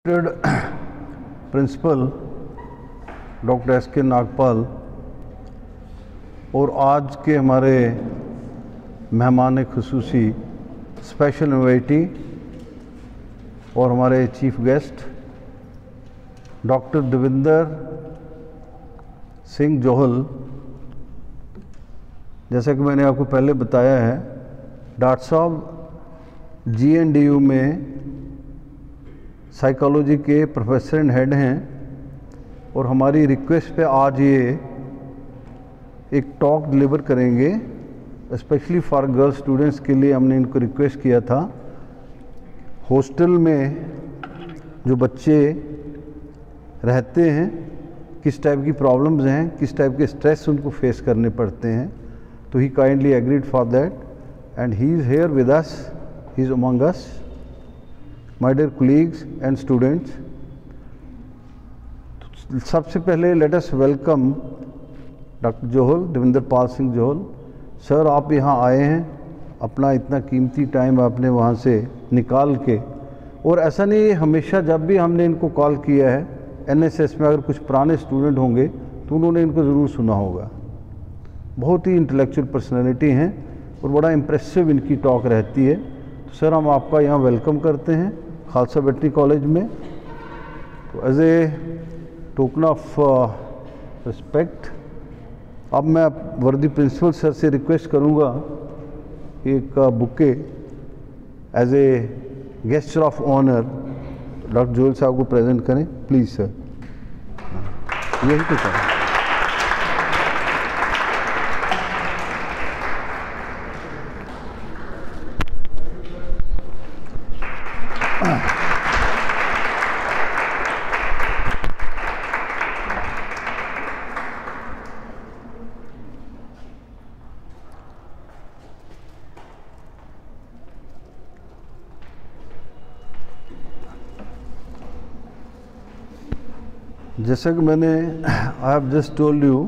Principal doctor S K. Nagpal और आज के हमारे मेहमान खुसूसी स्पेशल इन्वाइटी और हमारे chief guest doctor Devinder Singh Johal. जैसा कि मैंने आपको पहले बताया है, डॉक्टर साहब GNDU में साइकोलॉजी के प्रोफेसर एंड हेड हैं और हमारी रिक्वेस्ट पे आज ये एक टॉक डिलीवर करेंगे स्पेशली फॉर गर्ल्स स्टूडेंट्स के लिए। हमने इनको रिक्वेस्ट किया था, हॉस्टल में जो बच्चे रहते हैं किस टाइप की प्रॉब्लम्स हैं, किस टाइप के स्ट्रेस उनको फेस करने पड़ते हैं, तो he kindly agreed for that and he is here with us, he is among us. My dear colleagues and students, सबसे पहले let us welcome doctor Johal, Devinder Pal Singh Johal. Sir, आप यहाँ आए हैं, अपना इतना कीमती टाइम आपने वहाँ से निकाल के, और ऐसा नहीं है, हमेशा जब भी हमने इनको कॉल किया है NSS में, अगर कुछ पुराने स्टूडेंट होंगे तो उन्होंने इनको ज़रूर सुना होगा। बहुत ही इंटेलेक्चुअल पर्सनैलिटी हैं और बड़ा इम्प्रेसिव इनकी टॉक रहती है। तो सर, हम आपका यहाँ वेलकम करते हैं खालसा वेटनरी कॉलेज में। तो as a token of respect अब मैं वर्दी प्रिंसिपल सर से रिक्वेस्ट करूंगा एक bouquet as a gesture of honour doctor Johal साहब को प्रेजेंट करें, प्लीज़ सर। यही तो सर। जैसा कि मैंने I have just told you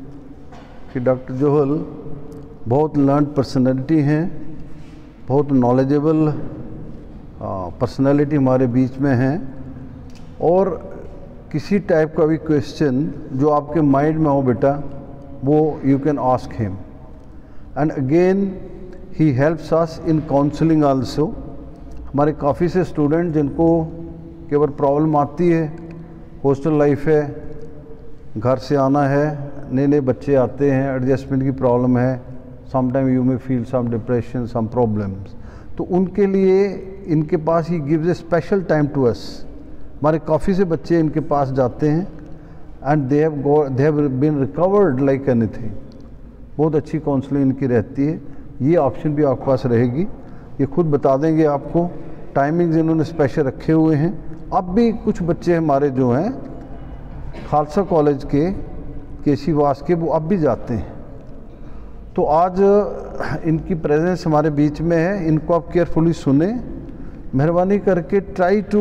कि डॉक्टर जोहल बहुत लर्न पर्सनैलिटी हैं, बहुत नॉलेजेबल पर्सनैलिटी हमारे बीच में हैं, और किसी टाइप का भी क्वेश्चन जो आपके माइंड में हो बेटा, वो you can ask him and again he helps us in counselling also. हमारे काफ़ी से स्टूडेंट जिनको केवल प्रॉब्लम आती है, हॉस्टल लाइफ है, घर से आना है, नए नए बच्चे आते हैं, एडजस्टमेंट की प्रॉब्लम है, sometime you may feel some depression, some problems, तो उनके लिए इनके पास he gives a special time to us. हमारे काफ़ी से बच्चे इनके पास जाते हैं and they have been recovered like anything. बहुत अच्छी काउंसलिंग इनकी रहती है। ये ऑप्शन भी आपके पास रहेगी, ये खुद बता देंगे आपको। टाइमिंग्स इन्होंने स्पेशल रखे हुए हैं। अब भी कुछ बच्चे हमारे जो हैं खालसा कॉलेज के KC वास के, वो अब भी जाते हैं। तो आज इनकी प्रेजेंस हमारे बीच में है, इनको आप केयरफुली सुने, मेहरबानी करके try to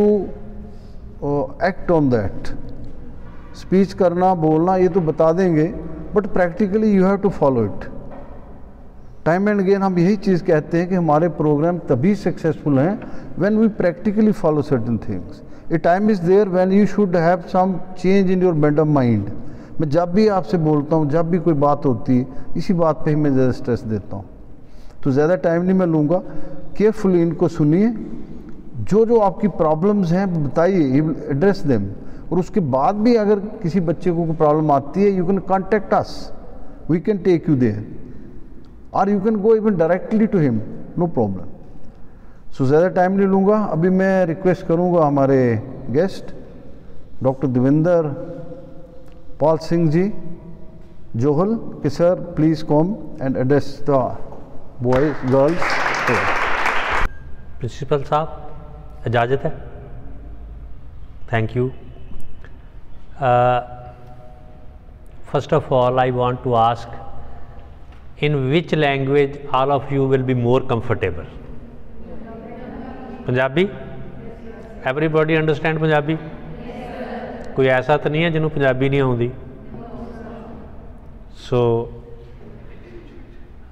act on that. Speech करना, बोलना ये तो बता देंगे, but practically you have to follow it. Time and again हम यही चीज़ कहते हैं कि हमारे प्रोग्राम तभी सक्सेसफुल हैं when we practically follow certain things. A time is there when you should have some change in your bent of mind. मैं जब भी आपसे बोलता हूँ, जब भी कोई बात होती है, इसी बात पे ही मैं ज़्यादा स्ट्रेस देता हूँ। तो ज़्यादा टाइम नहीं मैं लूँगा, केयरफुली इनको सुनिए, जो जो आपकी प्रॉब्लम्स हैं बताइए, एड्रेस देम। और उसके बाद भी अगर किसी बच्चे को कोई प्रॉब्लम आती है, you can contact us, we can take you there, और you can go even directly to him, no problem. So ज़्यादा टाइम नहीं लूँगा। अभी मैं रिक्वेस्ट करूँगा हमारे गेस्ट डॉक्टर देविंदर पाल सिंह जी जोहल कि sir please come and address the boys girls. Principal साहब, इजाज़त है? Thank you. First of all I want to ask, in which language all of you will be more comfortable? Punjabi? Everybody understand Punjabi? कोई ऐसा तो नहीं है जिन्होंने पंजाबी नहीं आती? So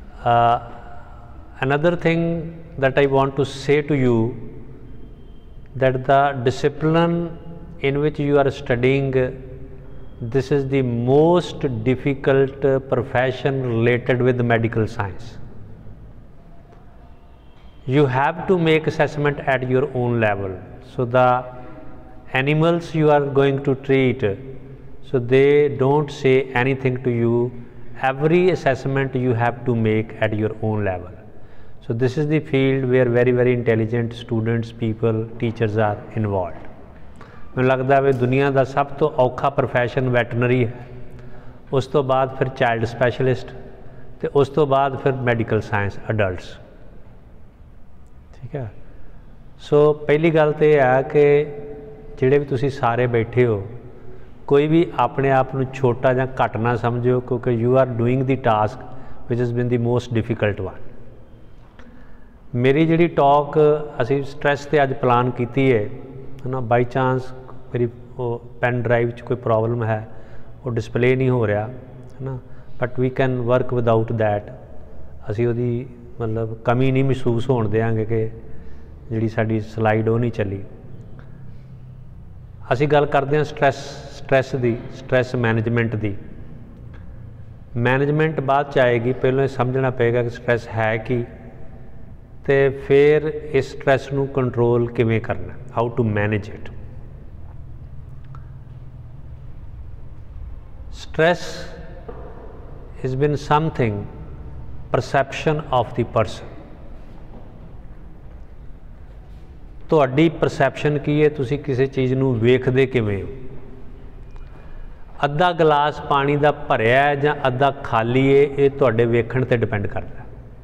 another thing that I want to say to you that the discipline in which you are studying, this is the most difficult profession related with medical science. You have to make assessment at your own level. So the animals you are going to treat, so they don't say anything to you. Every assessment you have to make at your own level. So this is the field where very intelligent students, people, teachers are involved. ਮੈਨੂੰ ਲੱਗਦਾ ਵੀ ਦੁਨੀਆ ਦਾ ਸਭ ਤੋਂ ਔਖਾ profession veterinary ਹੈ, ਉਸ ਤੋਂ ਬਾਅਦ ਫਿਰ ਚਾਈਲਡ ਸਪੈਸ਼ਲਿਸਟ, ਅਤੇ ਉਸ ਤੋਂ ਬਾਅਦ ਫਿਰ ਮੈਡੀਕਲ ਸਾਇੰਸ ਅਡਲਟਸ। ਠੀਕ ਹੈ। ਸੋ ਪਹਿਲੀ ਗੱਲ ਤਾਂ ਇਹ ਹੈ ਕਿ ਜਿਹੜੇ ਵੀ ਤੁਸੀਂ ਸਾਰੇ ਬੈਠੇ ਹੋ, ਕੋਈ ਵੀ ਆਪਣੇ ਆਪ ਨੂੰ ਛੋਟਾ ਜਾਂ ਘੱਟ ਨਾ ਸਮਝੋ, ਕਿਉਂਕਿ you are doing the task which is been the most difficult one. ਮੇਰੀ ਜਿਹੜੀ ਟਾਕ ਅਸੀਂ ਸਟਰੈਸ 'ਤੇ ਅੱਜ ਪਲਾਨ ਕੀਤੀ ਹੈ ਨਾ, ਬਾਈ ਚਾਂਸ ਮੇਰੀ ਉਹ ਪੈਨ ਡਰਾਈਵ 'ਚ ਕੋਈ ਪ੍ਰੋਬਲਮ ਹੈ, ਉਹ ਡਿਸਪਲੇ ਨਹੀਂ ਹੋ ਰਿਹਾ ਹੈ ਨਾ, but we can work without that. ਅਸੀਂ ਉਹਦੀ ਮਤਲਬ ਕਮੀ ਨਹੀਂ ਮਹਿਸੂਸ ਹੋਣ ਦਿਆਂਗੇ ਕਿ ਜਿਹੜੀ ਸਾਡੀ ਸਲਾਈਡ ਉਹ ਨਹੀਂ ਚੱਲੀ। ਅਸੀਂ ਗੱਲ ਕਰਦੇ ਹਾਂ ਸਟਰੈਸ ਦੀ, ਸਟਰੈਸ ਮੈਨੇਜਮੈਂਟ ਦੀ। ਮੈਨੇਜਮੈਂਟ ਬਾਅਦ 'ਚ ਆਏਗੀ, ਪਹਿਲਾਂ ਇਹ ਸਮਝਣਾ ਪਏਗਾ ਕਿ ਸਟਰੈਸ ਹੈ ਕੀ, ਅਤੇ ਫਿਰ ਇਸ ਸਟਰੈਸ ਨੂੰ ਕੰਟਰੋਲ ਕਿਵੇਂ ਕਰਨਾ, how to manage it. Stress has been something, perception of the person. ਤੁਹਾਡੀ ਪਰਸੈਪਸ਼ਨ ਕੀ ਹੈ, ਤੁਸੀਂ ਕਿਸੇ ਚੀਜ਼ ਨੂੰ ਵੇਖਦੇ ਕਿਵੇਂ ਹੋ। ਅੱਧਾ ਗਲਾਸ ਪਾਣੀ ਦਾ ਭਰਿਆ ਹੈ ਜਾਂ ਅੱਧਾ ਖਾਲੀ ਹੈ, ਇਹ ਤੁਹਾਡੇ ਵੇਖਣ 'ਤੇ ਡਿਪੈਂਡ ਕਰਦਾ।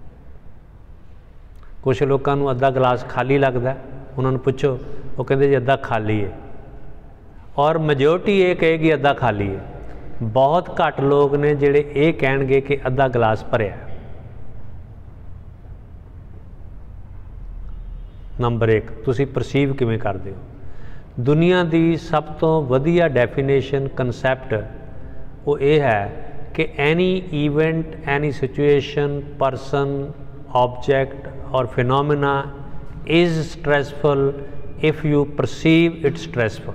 ਕੁਛ ਲੋਕਾਂ ਨੂੰ ਅੱਧਾ ਗਲਾਸ ਖਾਲੀ ਲੱਗਦਾ, ਉਹਨਾਂ ਨੂੰ ਪੁੱਛੋ, ਉਹ ਕਹਿੰਦੇ ਜੀ ਅੱਧਾ ਖਾਲੀ ਹੈ, ਔਰ ਮੈਜੋਰਟੀ ਇਹ ਕਹੇਗੀ ਅੱਧਾ ਖਾਲੀ ਹੈ। ਬਹੁਤ ਘੱਟ ਲੋਕ ਨੇ ਜਿਹੜੇ ਇਹ ਕਹਿਣਗੇ ਕਿ ਅੱਧਾ ਗਲਾਸ ਭਰਿਆ। ਨੰਬਰ 1, ਤੁਸੀਂ ਪਰਸੀਵ ਕਿਵੇਂ ਕਰਦੇ ਹੋ। ਦੁਨੀਆ ਦੀ ਸਭ ਤੋਂ ਵਧੀਆ ਡੈਫੀਨੇਸ਼ਨ ਕਨਸੈਪਟ ਉਹ ਇਹ ਹੈ ਕਿ any event, any situation, person, object or phenomena is stressful if you perceive it stressful.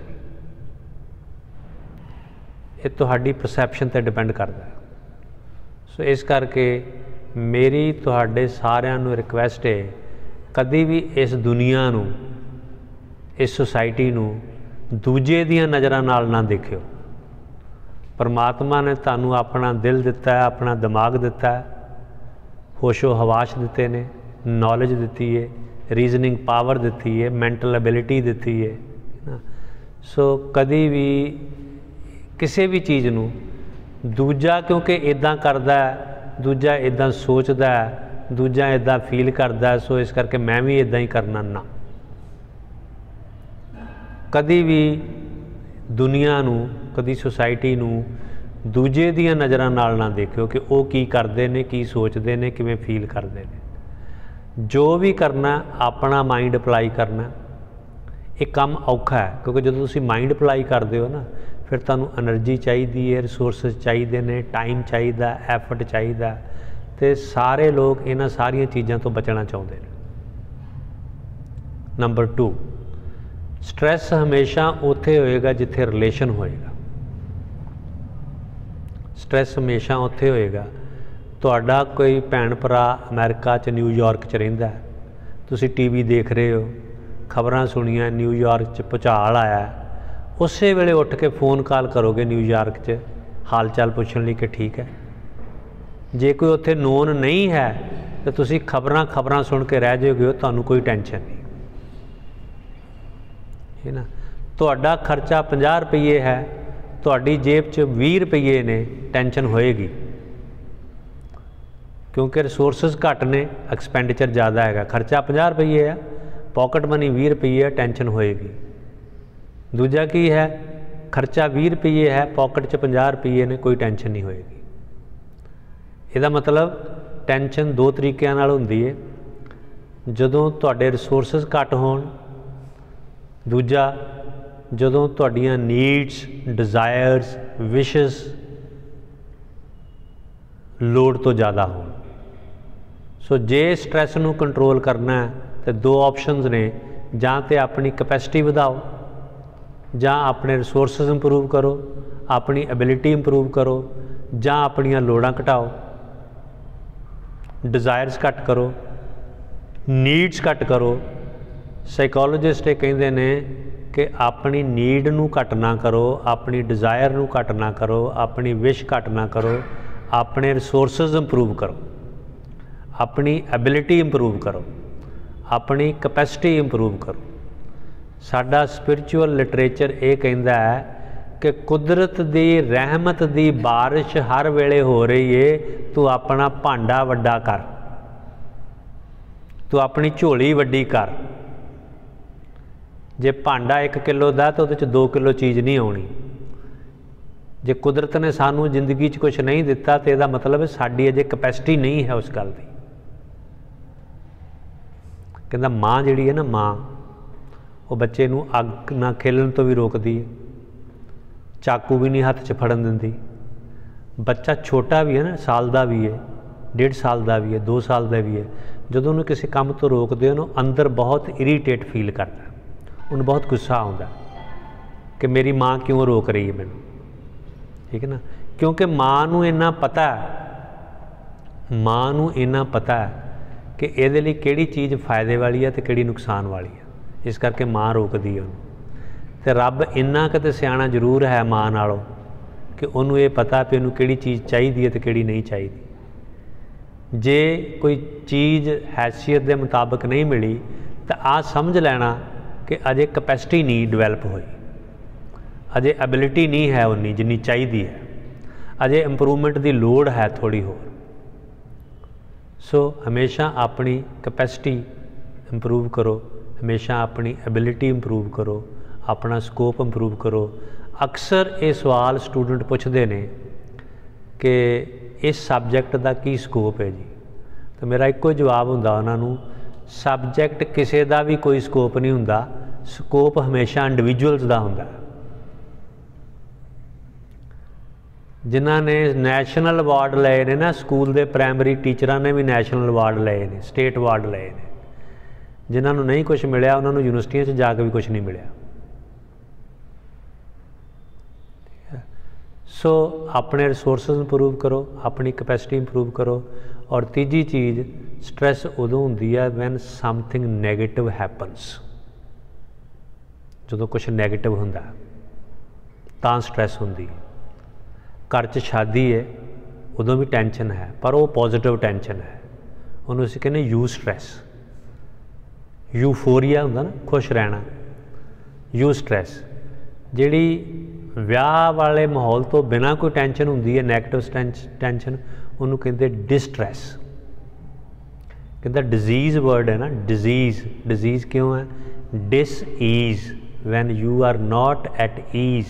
ਇਹ ਤੁਹਾਡੀ ਪਰਸੈਪਸ਼ਨ 'ਤੇ ਡਿਪੈਂਡ ਕਰਦਾ। ਸੋ ਇਸ ਕਰਕੇ ਮੇਰੀ ਤੁਹਾਡੇ ਸਾਰਿਆਂ ਨੂੰ ਰਿਕੁਐਸਟ ਹੈ, ਕਦੀ ਵੀ ਇਸ ਦੁਨੀਆ ਨੂੰ, ਇਸ ਸੁਸਾਇਟੀ ਨੂੰ ਦੂਜੇ ਦੀਆਂ ਨਜ਼ਰਾਂ ਨਾਲ ਨਾ ਦੇਖਿਓ। ਪਰਮਾਤਮਾ ਨੇ ਤੁਹਾਨੂੰ ਆਪਣਾ ਦਿਲ ਦਿੱਤਾ ਹੈ, ਆਪਣਾ ਦਿਮਾਗ ਦਿੱਤਾ ਹੈ, ਹੋਸ਼ੋ ਹਵਾਸ਼ ਦਿੱਤੇ ਨੇ, ਨੌਲੇਜ ਦਿੱਤੀ ਹੈ, ਰੀਜ਼ਨਿੰਗ ਪਾਵਰ ਦਿੱਤੀ ਹੈ, ਮੈਂਟਲ ਐਬਿਲਿਟੀ ਦਿੱਤੀ ਹੈ। ਸੋ ਕਦੀ ਵੀ ਕਿਸੇ ਵੀ ਚੀਜ਼ ਨੂੰ ਦੂਜਾ ਕਿਉਂਕਿ ਇੱਦਾਂ ਕਰਦਾ, ਦੂਜਾ ਇੱਦਾਂ ਸੋਚਦਾ, ਦੂਜਾ ਇੱਦਾਂ ਫੀਲ ਕਰਦਾ, ਸੋ ਇਸ ਕਰਕੇ ਮੈਂ ਵੀ ਇੱਦਾਂ ਹੀ ਕਰਨਾ, ਨਾ। ਕਦੀ ਵੀ ਦੁਨੀਆ ਨੂੰ, ਕਦੀ ਸੁਸਾਇਟੀ ਨੂੰ ਦੂਜੇ ਦੀਆਂ ਨਜ਼ਰਾਂ ਨਾਲ ਨਾ ਦੇਖਿਓ ਕਿ ਉਹ ਕੀ ਕਰਦੇ ਨੇ, ਕੀ ਸੋਚਦੇ ਨੇ, ਕਿਵੇਂ ਫੀਲ ਕਰਦੇ ਨੇ। ਜੋ ਵੀ ਕਰਨਾ ਆਪਣਾ ਮਾਈਂਡ ਅਪਲਾਈ ਕਰਨਾ। ਇਹ ਕੰਮ ਔਖਾ ਹੈ, ਕਿਉਂਕਿ ਜਦੋਂ ਤੁਸੀਂ ਮਾਈਂਡ ਅਪਲਾਈ ਕਰਦੇ ਹੋ ਨਾ, ਫਿਰ ਤੁਹਾਨੂੰ ਐਨਰਜੀ ਚਾਹੀਦੀ ਹੈ, ਰਿਸੋਰਸਿਸ ਚਾਹੀਦੇ ਨੇ, ਟਾਈਮ ਚਾਹੀਦਾ, ਐਫਰਟ ਚਾਹੀਦਾ, ਅਤੇ ਸਾਰੇ ਲੋਕ ਇਹਨਾਂ ਸਾਰੀਆਂ ਚੀਜ਼ਾਂ ਤੋਂ ਬਚਣਾ ਚਾਹੁੰਦੇ ਨੇ। ਨੰਬਰ 2, ਸਟਰੈਸ ਹਮੇਸ਼ਾ ਉੱਥੇ ਹੋਏਗਾ ਜਿੱਥੇ ਰਿਲੇਸ਼ਨ ਹੋਏਗਾ। ਸਟਰੈਸ ਹਮੇਸ਼ਾ ਉੱਥੇ ਹੋਏਗਾ। ਤੁਹਾਡਾ ਕੋਈ ਭੈਣ ਭਰਾ ਅਮਰੀਕਾ 'ਚ, ਨਿਊਯਾਰਕ 'ਚ ਰਹਿੰਦਾ, ਤੁਸੀਂ TV ਦੇਖ ਰਹੇ ਹੋ, ਖਬਰਾਂ ਸੁਣੀਆਂ ਨਿਊਯਾਰਕ 'ਚ ਭੁਚਾਲ ਆਇਆ, ਉਸੇ ਵੇਲੇ ਉੱਠ ਕੇ ਫ਼ੋਨ ਕਾਲ ਕਰੋਗੇ ਨਿਊਯਾਰਕ 'ਚ ਹਾਲ ਚਾਲ ਪੁੱਛਣ ਲਈ ਕਿ ਠੀਕ ਹੈ। ਜੇ ਕੋਈ ਉੱਥੇ ਨੋਨ ਨਹੀਂ ਹੈ ਤਾਂ ਤੁਸੀਂ ਖਬਰਾਂ ਸੁਣ ਕੇ ਰਹਿ ਜਾਓਗੇ, ਤੁਹਾਨੂੰ ਕੋਈ ਟੈਨਸ਼ਨ ਨਹੀਂ ਹੈ ਨਾ। ਤੁਹਾਡਾ ਖਰਚਾ 50 ਰੁਪਏ ਹੈ, ਤੁਹਾਡੀ ਜੇਬ 'ਚ 20 ਰੁਪਏ ਨੇ, ਟੈਨਸ਼ਨ ਹੋਏਗੀ, ਕਿਉਂਕਿ ਰਿਸੋਰਸਿਸ ਘੱਟ ਨੇ, ਐਕਸਪੈਂਡੀਚਰ ਜ਼ਿਆਦਾ ਹੈਗਾ। ਖਰਚਾ 50 ਰੁਪਏ ਹੈ, ਪੋਕਟ ਮਨੀ 20 ਰੁਪਏ ਹੈ, ਟੈਨਸ਼ਨ ਹੋਏਗੀ। ਦੂਜਾ ਕੀ ਹੈ, ਖਰਚਾ 20 ਰੁਪਏ ਹੈ, ਪੋਕਟ 'ਚ 50 ਰੁਪਏ ਨੇ, ਕੋਈ ਟੈਨਸ਼ਨ ਨਹੀਂ ਹੋਏਗੀ। ਇਹਦਾ ਮਤਲਬ ਟੈਨਸ਼ਨ 2 ਤਰੀਕਿਆਂ ਨਾਲ ਹੁੰਦੀ ਹੈ, ਜਦੋਂ ਤੁਹਾਡੇ ਰਿਸੋਰਸਿਸ ਘੱਟ ਹੋਣ, ਦੂਜਾ ਜਦੋਂ ਤੁਹਾਡੀਆਂ ਨੀਡਸ, ਡਿਜ਼ਾਇਰਸ, ਵਿਸ਼ਸ ਲੋੜ ਤੋਂ ਜ਼ਿਆਦਾ ਹੋਣ। ਸੋ ਜੇ ਸਟਰੈਸ ਨੂੰ ਕੰਟਰੋਲ ਕਰਨਾ ਹੈ ਤਾਂ 2 ਆਪਸ਼ਨਸ ਨੇ, ਜਾਂ तो अपनी कैपेसिटी ਵਧਾਓ, ਜਾਂ अपने रिसोर्सिस इंप्रूव करो, अपनी एबिलिटी इंप्रूव करो, ਜਾਂ ਆਪਣੀਆਂ ਲੋੜਾਂ ਘਟਾਓ, डिज़ायर्स घट करो, नीड्स घट करो। साइकोलॉजिस्ट ये कहते हैं कि अपनी नीड नूं घट ना करो, अपनी डिज़ायर नूं घट ना करो, अपनी विश घट ना करो, अपने रिसोर्सिस इंप्रूव करो, अपनी एबिलिटी इंप्रूव करो, अपनी कैपेसिटी इंप्रूव करो। साडा स्पिरिचुअल लिटरेचर ये कहता है कि कुदरत दी रहमत दी बारिश हर वेले हो रही है, तू अपना भांडा वड्डा कर, तू अपनी झोली वड्डी कर। जे भांडा 1 किलो का तो वो 2 किलो चीज़ नहीं आनी। जे कुदरत ने सानू जिंदगी च कुछ नहीं दिता तो यदा मतलब है साड़ी अजे कैपेसिटी नहीं है उस गल की। कहता माँ जिहड़ी है ना, माँ वो बच्चे नू अग ना खेलन तो भी रोकती है, चाकू भी नहीं हाथ च फड़न दिंदी। बच्चा छोटा भी है ना, साल का भी है, 1.5 साल का भी है, 2 साल का भी है, जो उन्होंने किसी काम तो रोकते हो अंदर बहुत इरीटेट फील करता, उन्हें बहुत गुस्सा आता कि मेरी माँ क्यों रोक रही है मैनू। ठीक है ना, क्योंकि माँ नू इन्ना पता है, माँ नू इन्ना पता है कि ये लिए किहड़ी चीज़ फायदे वाली है तो किहड़ी नुकसान वाली है, इस करके माँ रोकती है उन्होंने। तो रब इन्ना किते सियाणा जरूर है माँ नालों कि उन्होंने ये पता भी उन्होंने किहड़ी चीज़ चाहिए है तो किहड़ी नहीं चाहिए। जे कोई चीज़ हैसियत के मुताबिक नहीं मिली तो आ समझ लेना कि अजे कैपेसिटी नहीं डिवेलप हुई, अजे एबिलिटी नहीं है उन्नी जिन्नी चाहिए है, अजे इंप्रूवमेंट की लोड़ है थोड़ी होर। सो हमेशा अपनी कैपेसिटी इंप्रूव करो, हमेशा अपनी एबिलिटी इंप्रूव करो, अपना स्कोप इंप्रूव करो। अक्सर ये सवाल स्टूडेंट पूछते हैं कि इस सबजैक्ट का की स्कोप है जी, तो मेरा एको जवाब होंदा उन्होंने, सबजैक्ट किसी का भी कोई स्कोप नहीं होंदा, स्कोप हमेशा इंडिविजुअल्स का होंदा। जिन्हों ने नैशनल अवार्ड लए ने ना, स्कूल के प्राइमरी टीचर ने भी नैशनल अवार्ड लए ने, स्टेट अवार्ड लए ने। जिन्होंने नहीं कुछ मिलया उन्होंने यूनिवर्सिटियों जाके भी कुछ नहीं मिलया। सो अपने रिसोर्सिस इंप्रूव करो, अपनी कैपेसिटी इंप्रूव करो। और तीजी चीज़, स्ट्रैस उदों होंदी है वैन समथिंग नैगेटिव हैपन्स, जो कुछ नैगेटिव होंदा तां स्ट्रैस होंदी है। घर च शादी है उदों भी टेंशन है, पर वो पॉजिटिव टेंशन है, उन्होंने असीं कहने यू स्ट्रैस। यूफोरिया होंदा ना, खुश रहना, यू स्ट्रैस। जिहड़ी विआह वाले माहौल तो बिना कोई टेंशन होंदी है, नैगेटिव टेंशन, उन्होंने कहते डिस्ट्रैस। कहता डिजीज़ वर्ड है ना, डिजीज़, डिजीज़ क्यों है? Dis ease, when you are not at ease,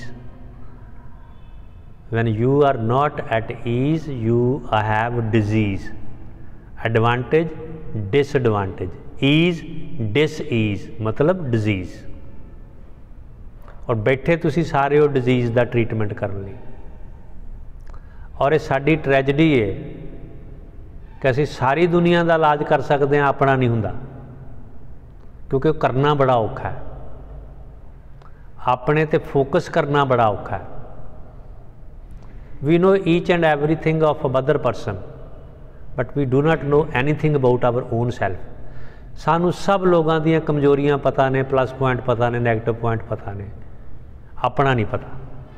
when you are not at ease you have disease. Advantage disadvantage, ease dis ease मतलब डिजीज़। और बैठे तुसी सारे हो डिजीज़ का ट्रीटमेंट करने लई। और ये साडी ट्रैजडी है कि असीं सारी दुनिया का इलाज कर सकते हैं, अपना नहीं हुंदा, क्योंकि करना बड़ा औखा है, अपने ते फोकस करना बड़ा औखा है। We know each and everything of a other person, but we do not know anything about our own self. सानू सब लोगों दी कमजोरियां पता ने, प्लस पॉइंट पता ने, नैगेटिव पॉइंट पता ने, अपना नहीं पता।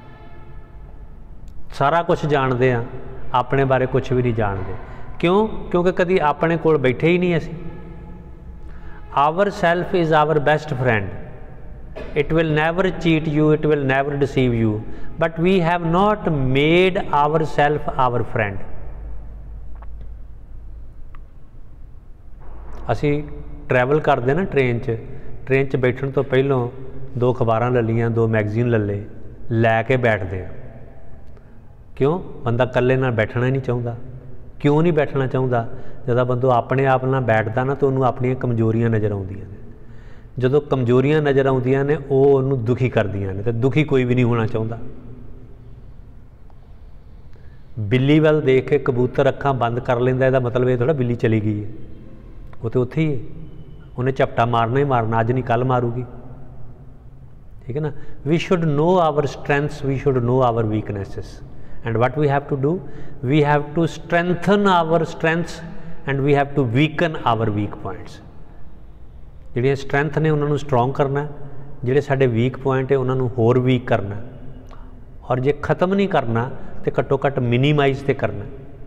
सारा कुछ जानते हैं, अपने बारे कुछ भी नहीं जानते। क्यों? क्योंकि कभी अपने कोल बैठे ही नहीं असी। Our self is our best friend, it will never cheat you, it will never deceive you, but we have not made our self our friend. असी ट्रैवल करते ना ट्रेन च बैठने तो पहलों 2 अखबारां ले लियां, 2 मैगजीन ले लैके बैठते हैं। क्यों? बंदा कल्ले नाल बैठना ही नहीं चाहता। क्यों नहीं बैठना चाहता? जब बंदो अपने आप नाल बैठदा ना तो उन्होंने अपनी कमजोरियां नज़र आउंदियां ने। जो कमजोरियां नज़र आउंदियां ने वो उन्होंने दुखी करदियां ने, तो दुखी कोई भी नहीं होना चाहता। बिल्ली वाल देख के कबूतर अखां बंद कर लेंदा, इसदा मतलब ये थोड़ा बिल्ली चली गई है, वो तो उत्थे ही है, उन्हें झपटा मारना ही मारना, अज नहीं कल मारूगी। ठीक है ना। We should know our strengths, we should know our weaknesses, and what we have to do, we have to strengthen our strengths and we have to weaken our weak points. जिहड़ियां स्ट्रेंथ ने उन्होंने strong करना, जिहड़े साडे weak point है उन्होंने होर week करना, और जे खत्म नहीं करना तो घट्टो घट्ट मिनीमाइज तो करना।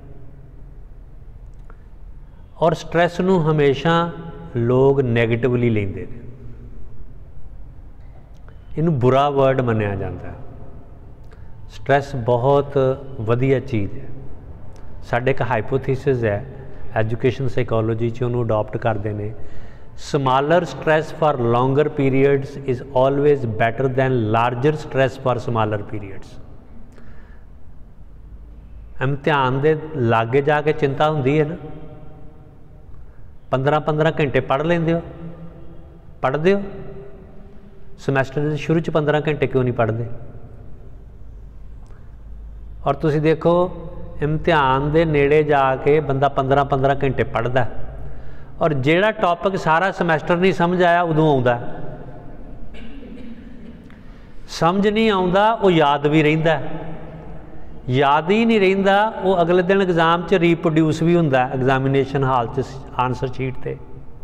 और स्ट्रैस नू हमेशा लोग नैगेटिवली लेंदे ने, इनू बुरा वर्ड मन्निया जाता है। स्ट्रैस बहुत वधिया चीज़ है। साडे एक हाइपोथीसिस है एजुकेशन साइकोलॉजी च उन्होंने अडॉप्ट करते हैं, smaller stress for longer periods is always better than larger stress for smaller periods. इम्तिहान दे लागे जाके चिंता होंदी है ना, 15-15 घंटे पढ़ लेंदे हो, पढ़ते हो, समैसटर के शुरू 15 घंटे क्यों नहीं पढ़ते? और तुसी देखो इम्तिहान दे नेड़े जाके बंदा 15-15 घंटे पढ़ता, और जेड़ा टॉपिक सारा समैसटर नहीं समझ आया उदों आउंदा, समझ नहीं आउंदा, वो याद भी रहिंदा, याद ही नहीं रहिंदा, वो अगले दिन एग्जाम च रीप्रोड्यूस भी हुंदा एग्जामिनेशन हाल च आंसर शीट ते।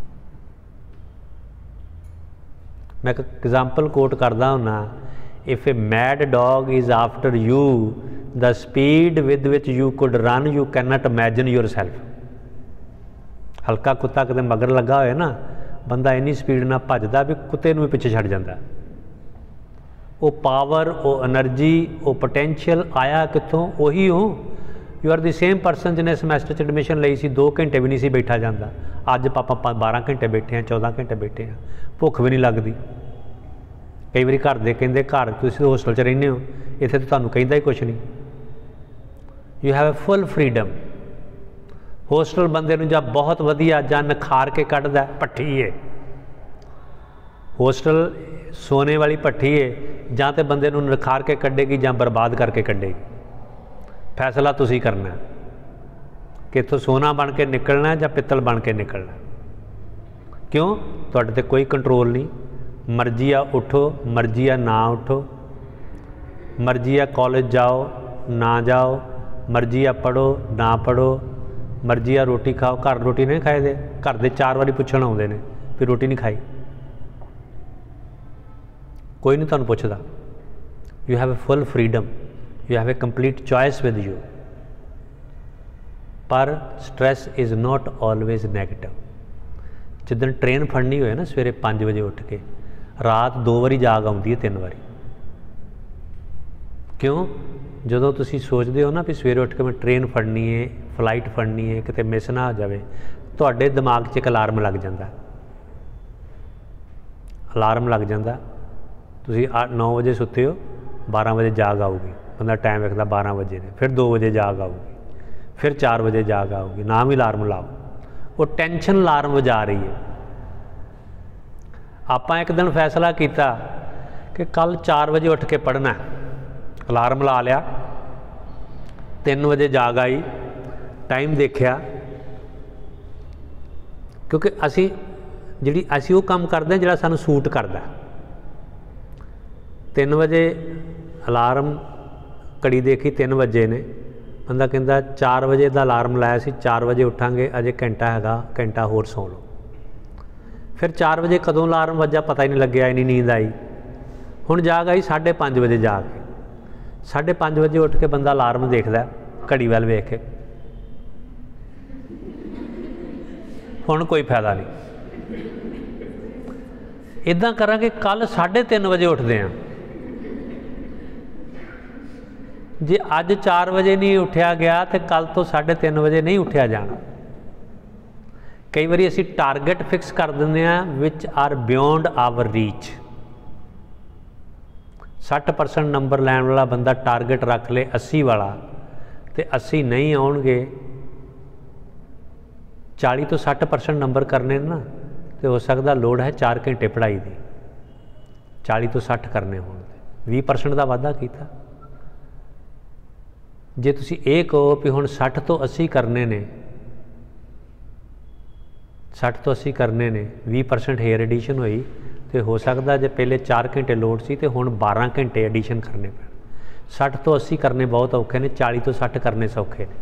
मैं एक एग्जाम्पल कोट करदा हुन्ना, if a mad dog is after you the speed with which you could run you can not imagine your self. हल्का कुत्ता कदे मगर लगा होए ना, बंदा इन्नी स्पीड नाल भजदा भी कुत्ते नूं भी पिछे छड्ड जांदा। वो पावर, वो एनर्जी, वो पोटेंशियल आया कितों? उही हो। You are the same person जिन्हें समैसटर च एडमिशन लई सी, 2 घंटे भी नहीं सी बैठा जाता, अज पापा 12 घंटे बैठे हैं, 14 घंटे बैठे हैं, भुख भी नहीं लगती। कई बार घर दे कहंदे घर तुसीं होस्टल च रहिंदे हो, इत्थे तो तुहानूं कहिंदा ही कुछ नहीं। You have a full freedom. Hostel बंदे नूं जां बहुत वधिया जां निखार के कढ़दा, भट्ठी है होस्टल, सोने वाली भट्ठी है, जां ते बंदे नूं निखार के कढ़ेगी जां बर्बाद करके कढ़ेगी। फैसला तुसीं करना कि इत्थों सोना बन के निकलना जां पित्तल बन के निकलना। क्यों? तुहाडे ते कोई कंट्रोल नहीं। मर्जी आ उठो, मर्जी आ ना उठो, मर्जी आ कॉलेज जाओ ना जाओ, मर्जी आ पढ़ो ना पढ़ो, मर्जी आ रोटी खाओ। घर रोटी नहीं खाए दे, घर दे 4 बारी पुछण आउंदे ने भी रोटी नहीं खाई, कोई नहीं तुहानूं पुछदा। You have a full freedom, you have a complete choice with you. पर stress is not always negative. जिदन ट्रेन फड़नी होए ना सवेरे 5 बजे उठ के, रात 2 बारी जाग आउंदी है, 3 बारी। क्यों? जदों तुसीं सोचते हो ना भी सवेरे उठ के मैं ट्रेन फड़नी है, फ्लाइट फड़नी है, किते मिस ना हो जाए, तुहाडे दिमाग 'च एक अलार्म लग जाता, अलार्म लग जाता। तुसीं 9 बजे सुते हो, 12 बजे जाग आऊगी, बंदा टाइम वेखदा 12 बजे ने, फिर 2 बजे जाग आऊगी, फिर 4 बजे जाग आऊगी, ना भी अलार्म लाओ, वो टेंशन अलार्म बजा रही है। आपां एक दिन फैसला किया कि कल 4 बजे उठ के पढ़ना, अलार्म ला लिया, 3 बजे जाग आई, टाइम देखा, क्योंकि असी वो काम करते हैं जिहड़ा सानूं सूट करता। 3 बजे अलार्म घड़ी देखी, 3 बजे ने, बंदा कहता 4 बजे का अलार्म लाया सी, 4 बजे उठांगे, अजे घंटा हैगा, घंटा होर सौ लो। फिर 4 बजे कदों अलार्म वजा पता ही नहीं लग्या, इन्नी नींद आई। हुण जाग आई 5:30 बजे जाग के, 5:30 बजे उठ के बंदा अलार्म देखदा घड़ी वाल वेख के, हुण कोई फायदा नहीं। इदां करांगे कल 3:30 बजे उठते हैं। जे अज 4 बजे नहीं उठा गया तो कल तो 3:30 बजे नहीं उठा जाना। कई बार असी टारगेट फिक्स कर देंगे which are beyond our reach. 60% number लैन वाला बंदा टारगेट रख ले 80 वाला, तो 80 नहीं आउणगे, 40 तो 60% नंबर करने ना, तो हो सकता लोड़ है 4 घंटे पढ़ाई की, 40 तो 60 करने हो, 20% का वाधा किया। जे तुसी ये कहो भी हुण 60 तो 80 करने ने, 60 ਤੋਂ 80 करने ने, 20% हेयर एडिशन हुई तो हो सकता जे पहले 4 घंटे लोड सी तो हुण 12 घंटे एडिशन करने पैण। 60 तो 80 करने बहुत औखे ने, 40 तो 60 करने सौखे ने।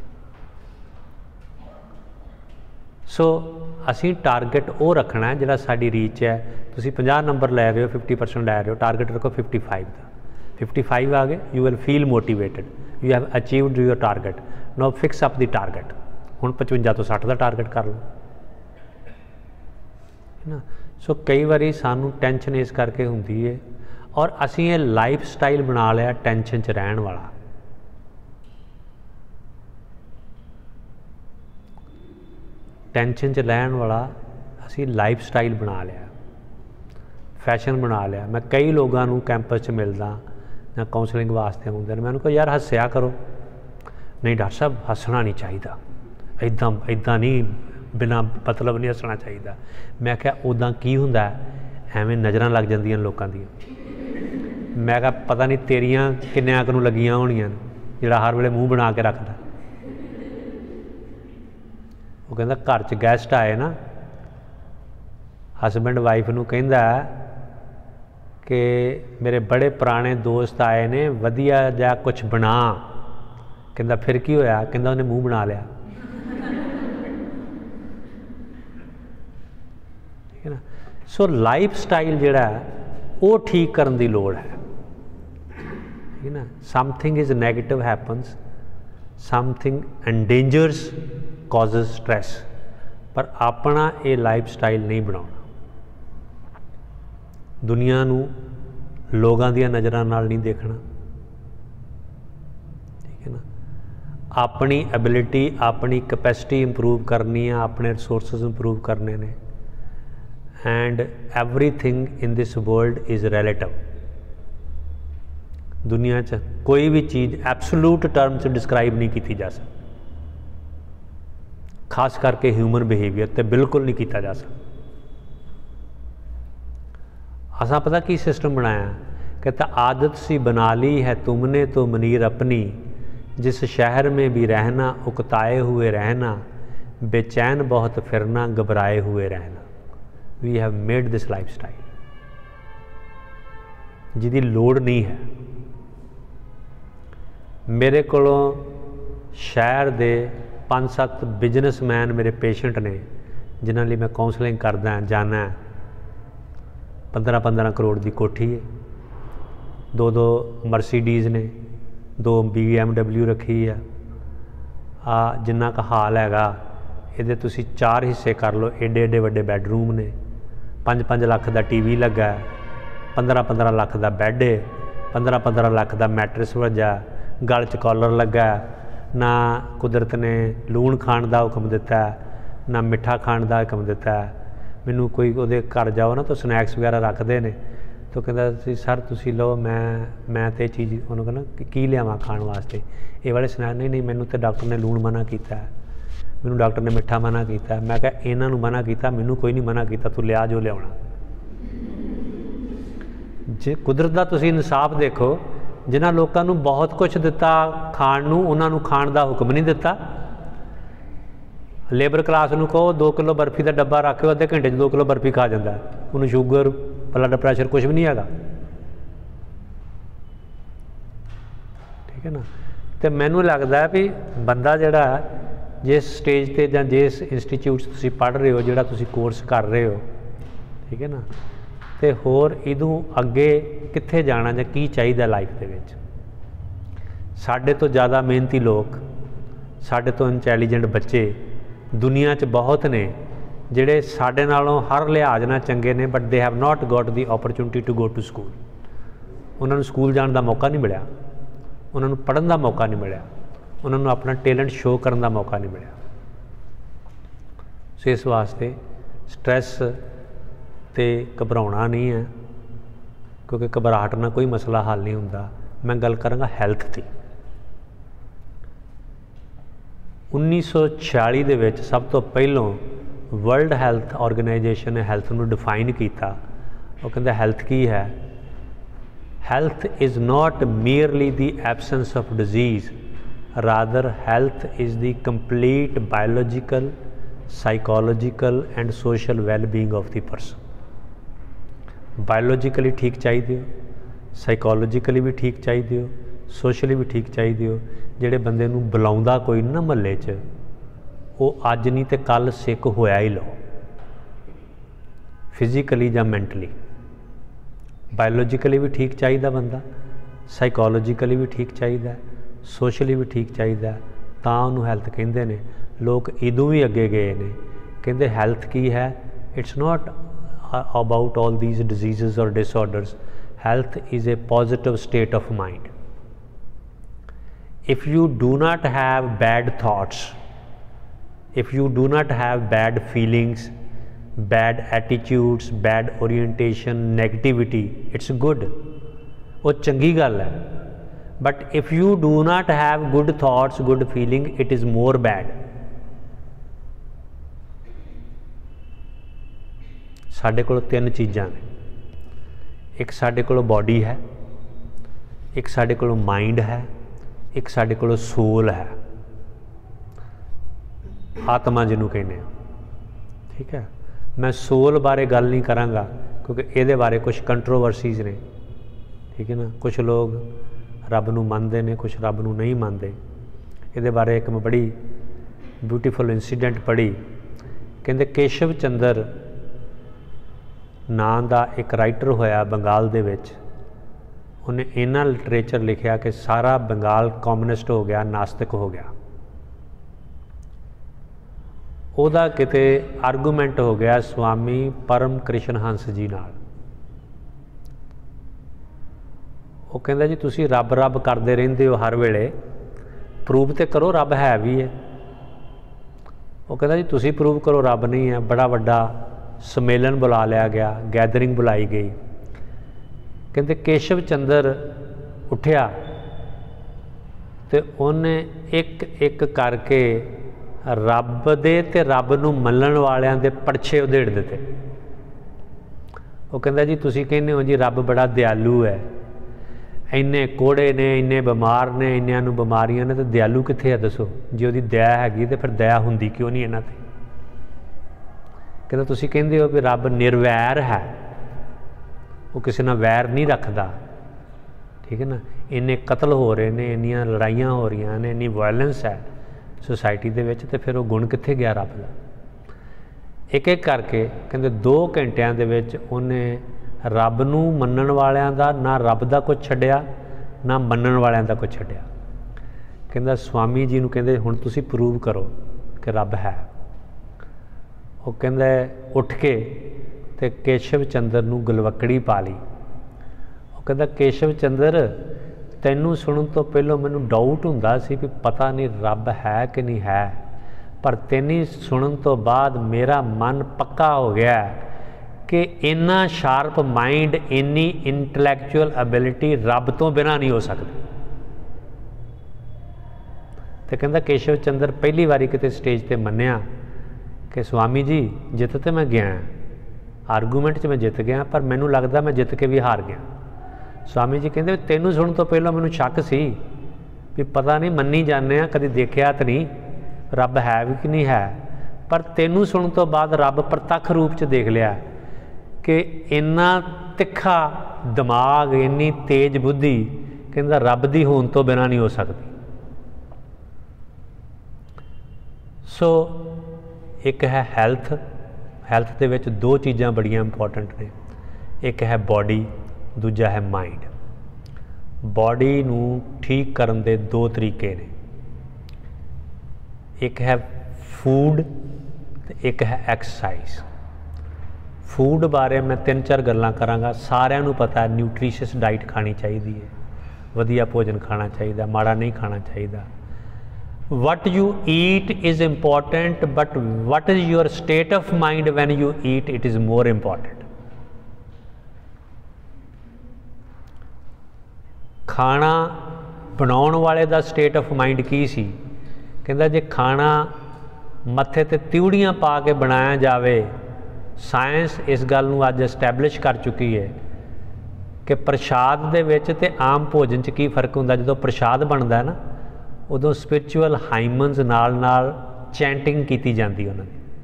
सो असी टारगेट वो रखना है जिहड़ा साडी रीच है। तुसीं 50 नंबर लै रहे हो, 50% लै रहे हो, टारगेट रखो 55 का। 55 आ गए, you will feel motivated, you have achieved your target. Now fix up the target. हुण 55 तो 60 का टारगेट कर लो, है ना। सो कई बारी सानू टेंशन इस करके हुंदी है, और असी ये लाइफ स्टाइल बना लिया टेंशन च रहन वाला। टेंशन च रहन वाला असी लाइफ स्टाइल बना लिया, फैशन बना लिया। मैं कई लोगों को कैंपस च मिलदा या काउंसलिंग वास्ते आउंदे ने, मैं उनको यार हੱਸਿਆ करो। नहीं डॉक्टर साहब हੱसना नहीं चाहिए, इदां नहीं, बिना मतलब नहीं हੱसना चाहिए। मैं क्या उदा की हुंदा, एवें नज़रां लग जांदियां लोकां दी। मैं क्या पता नहीं तेरियां किन्नियां कुं लगियां होणियां जिहड़ा हर वेले मूँह बना के रखदा। वो कहंदा घर च गैसट आए ना, हसबैंड वाइफ नूं कहंदा कि मेरे बड़े पुराने दोस्त आए ने, वधिया जा कुछ बना। कहंदा फिर की होया? कहंदा उन्हें मूँह बना लिया। ठीक है ना। सो लाइफ स्टाइल जिहड़ा वो ठीक करन दी लोड़ है, ठीक है ना। Something is negative happens, something endangers causes stress, पर अपना ये लाइफ स्टाइल नहीं बनाना। दुनिया नूं लोगों दी नज़रां नाल नहीं देखना, ठीक है ना। अपनी एबिलिटी, अपनी कैपेसिटी इंप्रूव करनी है, अपने रिसोर्सिस इंप्रूव करने ने। And everything in this world is relative. दुनिया च कोई भी चीज़ एब्सोल्यूट टर्म च डिस्क्राइब नहीं की जा सकती, खास करके ह्यूमन बिहेवियर तो बिल्कुल नहीं किया जा सकता। असा पता की सिस्टम बनाया, कहता आदत सी बना ली है तुमने तो मनीर अपनी, जिस शहर में भी रहना उकताए हुए रहना, बेचैन बहुत फिरना घबराए हुए रहना। We have made this life style जिहदी लोड़ नहीं है। मेरे कोलों शहर दे 5-7 बिजनेसमैन मेरे पेशेंट ने, जिन्हां लई मैं काउंसलिंग करदा जाना। 15-15 करोड़ की कोठी है, 2 मर्सीडीज़ ने, 2 BMW रखी है। जिन्ना का हाल हैगा ये तुसी 4 हिस्से कर लो। एडे एडे वड्डे बैडरूम ने, 5-5 लाख का TV लगा, 15-15 लाख का बैड है, 15-15 लाख का मैट्रिस वजा, गल च कॉलर लगा। ना कुदरत ने लूण खाण का हुक्म दिता, ना मिठा खाण का हुक्म दिता। मैनू कोई उहदे घर जाओ ना तो स्नैक्स वगैरह रखते हैं, तो कहता सर तुसी लो, मैं तो चीज़ उन्होंने कहना की लियावां खाण वास्ते, ये वाले स्नैक्स। नहीं मैनू तो डॉक्टर ने लूण मना किया, मैनू डॉक्टर ने मिठा मना किया। मैं क्या इन्हां नूं मना किया, मैनू कोई नहीं मना किया, तू लिया जो लिया। जे कुदरत का तुसी इंसाफ देखो, जिन्हां लोकां नूं बहुत कुछ दिता खाण नूं, उन्हां नूं खाण दा हुक्म नहीं दिता। लेबर क्लास नूं कहो 2 किलो बर्फी का डब्बा रखो, अद्धे घंटे 2 किलो बर्फी खा जाता, उन्होंने शुगर ब्लड प्रैशर कुछ भी नहीं है। ठीक है ना। तो मैनू लगता है भी बंदा जिहड़ा जिस स्टेज पर या जिस इंस्टीट्यूट तुसीं पढ़ रहे हो, जिहड़ा तुसीं कोर्स कर रहे हो, ठीक है ना, तो होर इदों अगे कित्थे जाना जां की चाहिए लाइफ दे विच। साडे तो ज़्यादा मेहनती लोग, साडे तो इंटैलीजेंट बच्चे दुनिया च बहुत ने, जिहड़े साडे नालों हर लिहाज नाल चंगे ने, but they have not got the opportunity to go to school. उन्होंने स्कूल जाने का मौका नहीं मिला, उन्होंने पढ़न का मौका नहीं मिला, उन्होंने अपना टैलेंट शो करने का मौका नहीं मिला। सो इस वास्ते स्ट्रैस तो घबराना नहीं है, क्योंकि घबराहट ना कोई मसला हल नहीं होंदा। मैं गल करांगा हैल्थ की। 1946 दे विच सब तो पहलों वर्ल्ड हैल्थ ऑर्गेनाइजेशन ने हैल्थ नूं डिफाइन किया। वो कहते हैल्थ की है, health is not merely the absence of disease, rather health is the complete biological, psychological and social wellbeing of the person. Biologically ठीक चाहिए हो, साइकोलॉजिकली भी ठीक चाहिए हो, सोशली भी ठीक चाहिए हो। ਜਿਹੜੇ ਬੰਦੇ ਨੂੰ ਬੁਲਾਉਂਦਾ ਕੋਈ ਨਾ ਮਹੱਲੇ 'ਚ, ਉਹ ਅੱਜ ਨਹੀਂ ਤੇ ਕੱਲ੍ਹ ਸਿੱਖ ਹੋਇਆ ਹੀ ਲਓ, ਫਿਜ਼ੀਕਲੀ ਜਾਂ ਮੈਂਟਲੀ। ਬਾਇਓਲੋਜੀਕਲੀ ਵੀ ਠੀਕ ਚਾਹੀਦਾ ਬੰਦਾ, ਸਾਈਕੋਲੋਜੀਕਲੀ ਵੀ ਠੀਕ ਚਾਹੀਦਾ, ਸੋਸ਼ਲੀ ਵੀ ਠੀਕ ਚਾਹੀਦਾ, ਤਾਂ ਉਹਨੂੰ ਹੈਲਥ ਕਹਿੰਦੇ ਨੇ। ਲੋਕ ਇਦੋਂ ਵੀ ਅੱਗੇ ਗਏ ਨੇ, ਕਹਿੰਦੇ ਹੈਲਥ ਕੀ ਹੈ? It's not about all these diseases or disorders. Health is a positive state of mind. If you do not have bad thoughts, if you do not have bad feelings, bad attitudes, bad orientation, negativity, it's good, वो चंगी गल है। But if you do not have good thoughts, good feeling, it is more bad। साडे कोल तीन चीज़ां ने, एक साडे कोल बॉडी है, एक साडे कोल माइंड है, एक साडे कोल सोल है, आत्मा जिन्हों कहने। ठीक है, मैं सोल बारे गल नहीं करांगा क्योंकि ये बारे कुछ कंट्रोवर्सीज ने। ठीक है ना, कुछ लोग रब नूं मनदे ने, कुछ रब नूं नहीं मनदे। ये बारे एक मैं बड़ी ब्यूटीफुल इंसीडेंट पढ़ी। कहते केशव चंद्र नां दा एक राइटर होया बंगाल दे विच। उन्हें इन्ना लिटरेचर लिखिया कि सारा बंगाल कम्युनिस्ट हो गया, नास्तिक हो गया। ਉਹਦਾ किते आर्गूमेंट हो गया स्वामी परम कृष्ण हंस जी नाल। वो कहता जी तुसी रब रब करते रहंदे हो हर वेले, प्रूव तो करो रब है भी है। वो कहता जी तुसी प्रूव करो रब नहीं है। बड़ा वड्डा सम्मेलन बुला लिया गया, गैदरिंग बुलाई गई। कहते केशव चंद्र उठिया तो उन्हें एक एक करके रब दे ते रब नूं मन्नण वालियां दे परछे उधेड़ दिते। वो कहता जी तुसी कहने हो जी रब बड़ा दयालु है, इन्ने कोड़े ने, इन्ने बीमार ने, इन्नियां नूं बीमारियां ने, तो दयालु कित्थे है दसो? जे उहदी दया हैगी तो फिर दया हुंदी क्यों नहीं इन्हां ते? कहता तुसी कहंदे हो भी रब निर्वैर है, वो किसी नाल वैर नहीं रखता। ठीक है ना, इन्ने कतल हो रहे हैं, इन्नियां लड़ाइयां हो रही हैं, इन्नी वायलेंस है सोसाइटी दे विच, ते फिर वो गुण कित्थे गया रब दा? एक एक करके कहते 2 घंटियां दे विच उन्हें रब नूं मन्नण वालियां दा ना रब दा कुछ छड्डिया, ना मन्नण वालियां दा कुछ छड्डिया। कहंदा स्वामी जी नूं कहंदे हुण तुसीं प्रूव करो कि रब है। वो कहंदा उठ के ते केशव चंद्र नूं गलवकड़ी पा ली। वो कहंदा केशव चंद्र तैनूं सुणन तो पहलों मैनूं डाउट हुंदा सी भी पता नहीं रब है कि नहीं है, पर तैनी सुणन तो बाद मेरा मन पक्का हो गया कि इन्ना शार्प माइंड, इन्नी इंटलैक्चुअल एबिलिटी रब तो बिना नहीं हो सकती। तो कहंदा केशव चंद्र पहली बारी किते स्टेज ते मन्निया कि स्वामी जी जित ते मैं गया, आर्गूमेंट च मैं जित गया, पर मैनूं लगदा मैं जित के भी हार गया। स्वामी जी कहते तेनों सुनने तो पहलों मैनूं शक सी भी पता नहीं मन्नी जाने कभी देखा तो नहीं रब है भी कि नहीं है, पर तेनों सुनने तो बाद रब प्रतख रूप च देख लिया कि इन्ना तिखा दिमाग, इन्नी तेज बुद्धि कहता रब दी होण तो बिना नहीं हो सकती। सो एक है हैल्थ, हैल्थ दे विच 2 चीज़ां बड़ियां इंपॉर्टेंट ने, एक है बॉडी, दूजा है माइंड। बॉडी नूं ठीक करन दे 2 तरीके ने, एक है फूड ते एक है एक्सरसाइज। फूड बारे मैं 3-4 गल्लां करांगा। सारिਆਂ ਨੂੰ पता है न्यूट्रीशियस डाइट खानी चाहिए है, वधिया भोजन खाना चाहिए, माड़ा नहीं खाना चाहिए। What you eat is important, but what is your state of mind when you eat, it is more important. खाना बनाउण वाले दा स्टेट ऑफ माइंड की सी? कहंदा जे खाना मत्थे ते तिउड़ियां पा के बनाया जावे, साइंस इस गल नूं अज एस्टैबलिश कर चुकी है कि प्रशाद दे विच ते आम भोजन च की फर्क हुंदा। जदों प्रशाद बनदा है ना, उदों स्पिरिचुअल हाइमन्स नाल चैंटिंग की जाती उन्हां दी।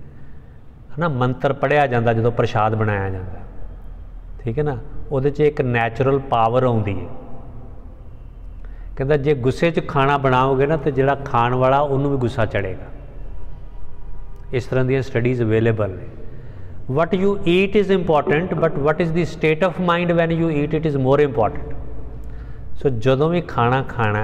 है ना मंत्र पढ़िया जाता जो प्रसाद बनाया जाता, ठीक है ना, वो एक नैचुरल पावर आती है। कहता जे गुस्से च खाना बनाओगे ना तो जिहड़ा खाण वाला उन्होंने भी गुस्सा चढ़ेगा। इस तरह दी स्टडीज़ अवेलेबल ने। What you eat is important but what is the state of mind when you eat it is more important. So जदों भी खाना खाना,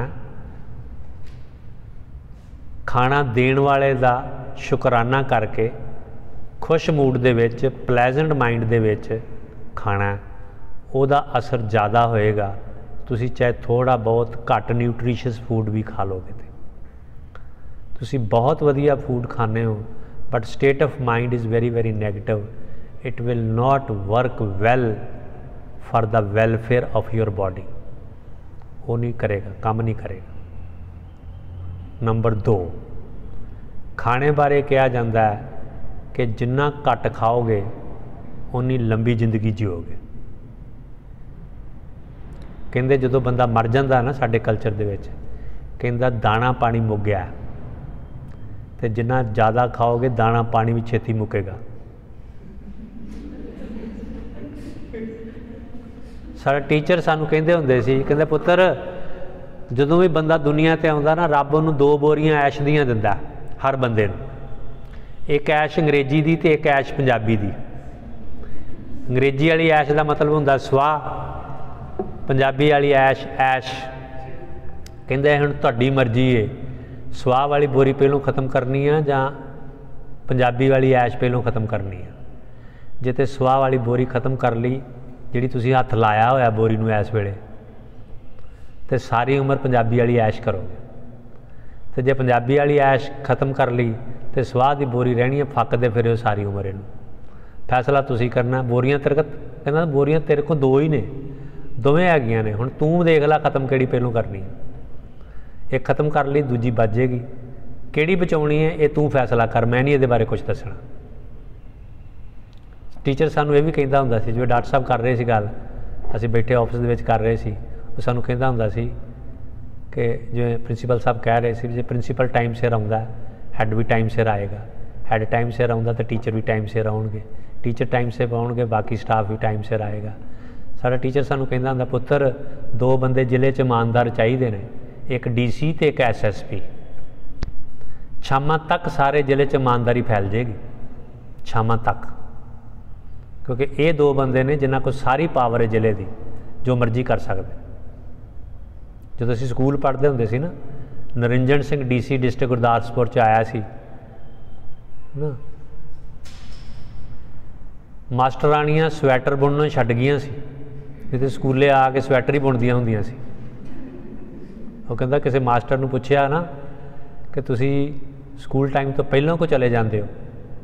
खाना देण वाले दा शुकराना करके खुश mood they which प्लैजेंट mind they विच खाना, उहदा असर ज़्यादा होएगा। तुसी चाहे थोड़ा बहुत घट न्यूट्रीशियस फूड भी खा लोगे तो तुसी बहुत वधिया फूड खाने हो but state of mind is very very negative, it will not work well for the welfare of your body. वो नहीं करेगा, काम नहीं करेगा। नंबर 2, खाने बारे कहा जाता है कि जिन्ना घट खाओगे उन्नी लंबी जिंदगी जिओगे। कहते जो बंदा मर जाता ना साडे कल्चर दे विच, कहता दाना पानी मुक गया, तो जिन्ना ज़्यादा खाओगे दाना पानी भी छेती मुकेगा। साडा टीचर सानू कहंदे हुंदे सी, कहंदे पुत्तर जदों भी बंदा दुनिया ते आउंदा ना रब उहनूं 2 बोरियां ऐश दियां दिंदा हर बंदे नूं, एक ऐश अंग्रेजी दी ते एक ऐश पंजाबी दी। अंग्रेजी वाली ऐश का मतलब हुंदा स्वाह, पंजाबी वाली ऐश ऐश। कहंदे हुण तुहाडी मर्जी है, स्वाह वाली बोरी पहलों ख़त्म करनी है जां पंजाबी वाली ऐश पहलों ख़त्म करनी है। जे ते स्वाह वाली बोरी ख़त्म कर ली, जिहड़ी तुसीं हत्थ लाया होया बोरी नूं इस वेले, तो सारी उम्र पंजाबी वाली ऐश करोगे। तो जे पंजाबी वाली ऐश ख़त्म कर ली तो स्वाह की बोरी रहनी है, फकदे फिर सारी उम्र इनू। फैसला तुसीं करना। बोरियां तेरे कहना बोरियां तेरे को 2 ही ने, दोवें हैगियां ने, हुण तू देख ला ख़त्म किहड़ी पहलों करनी है। एक ख़त्म कर ली, दूजी बच जाएगी, किहड़ी बचाउणी है ये तू फैसला कर, मैं नहीं ये बारे कुछ दसना। टीचर सानू ये भी कहता हुंदा सी, जिवें डॉक्टर साहब कर रहे सी गल, असीं बैठे ऑफिस दे विच कर रहे सी, वो सानू कहता हुंदा सी कि जिवें प्रिंसीपल साहब कह रहे थे, जो प्रिंसीपल टाइम सिर आउंदा हैड भी टाइम सिर आएगा, हैड टाइम सिर आउंदा तो टीचर भी टाइम सिर आउणगे, टीचर टाइम सिर आउणगे बाकी स्टाफ भी टाइम सिर आएगा। साडा टीचर सानू कहंदा हुंदा पुत्तर 2 बंदे जिले च ईमानदार चाहिए ने, एक DC ते एक SSP। शामां तक सारे जिले च ईमानदारी फैल जाएगी, शामां तक, क्योंकि ये 2 बंदे ने जिन्हां कोल सारी पावर है जिले की, जो मर्जी कर सकते। जो असीं स्कूल पढ़ते हुंदे सी ना, नरिंजन सिंह DC डिस्ट्रिक्ट गुरदासपुर च आया सी ना, मास्टरानियां स्वैटर बुनना छड्ड गईयां सी, जिते स्कूले आके स्वैटर ही बुनदियां हुंदियां सी। वो कहता किसी मास्टर नूं पुछया ना कि तुसी स्कूल टाइम तो पहलों को चले जाते हो,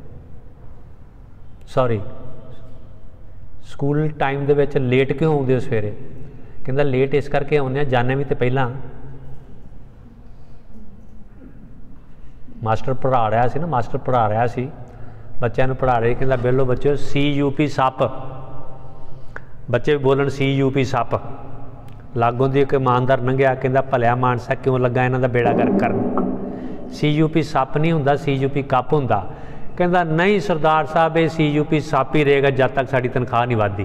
सॉरी स्कूल टाइम दे विच लेट क्यों आउंदे हो सवेरे? कहता लेट इस करके आउने, जाने भी तो पहला। मास्टर पढ़ा रहा सी ना, मास्टर पढ़ा रहा सी, बच्चों को पढ़ा रहे, कहता बेलो बच्चों CUP सप, बच्चे भी बोलन CUP सप। लागों दी एक ईमानदार लंघिया, कहता भलिया मानसा क्यों लगा इन्हां दा बेड़ा गर्क करन, CUP सप नहीं हुंदा, CUP कप हुंदा। कहता नहीं सरदार साहब ये CUP सप ही रहेगा जब तक साड़ी तनख्वाह नहीं वधदी।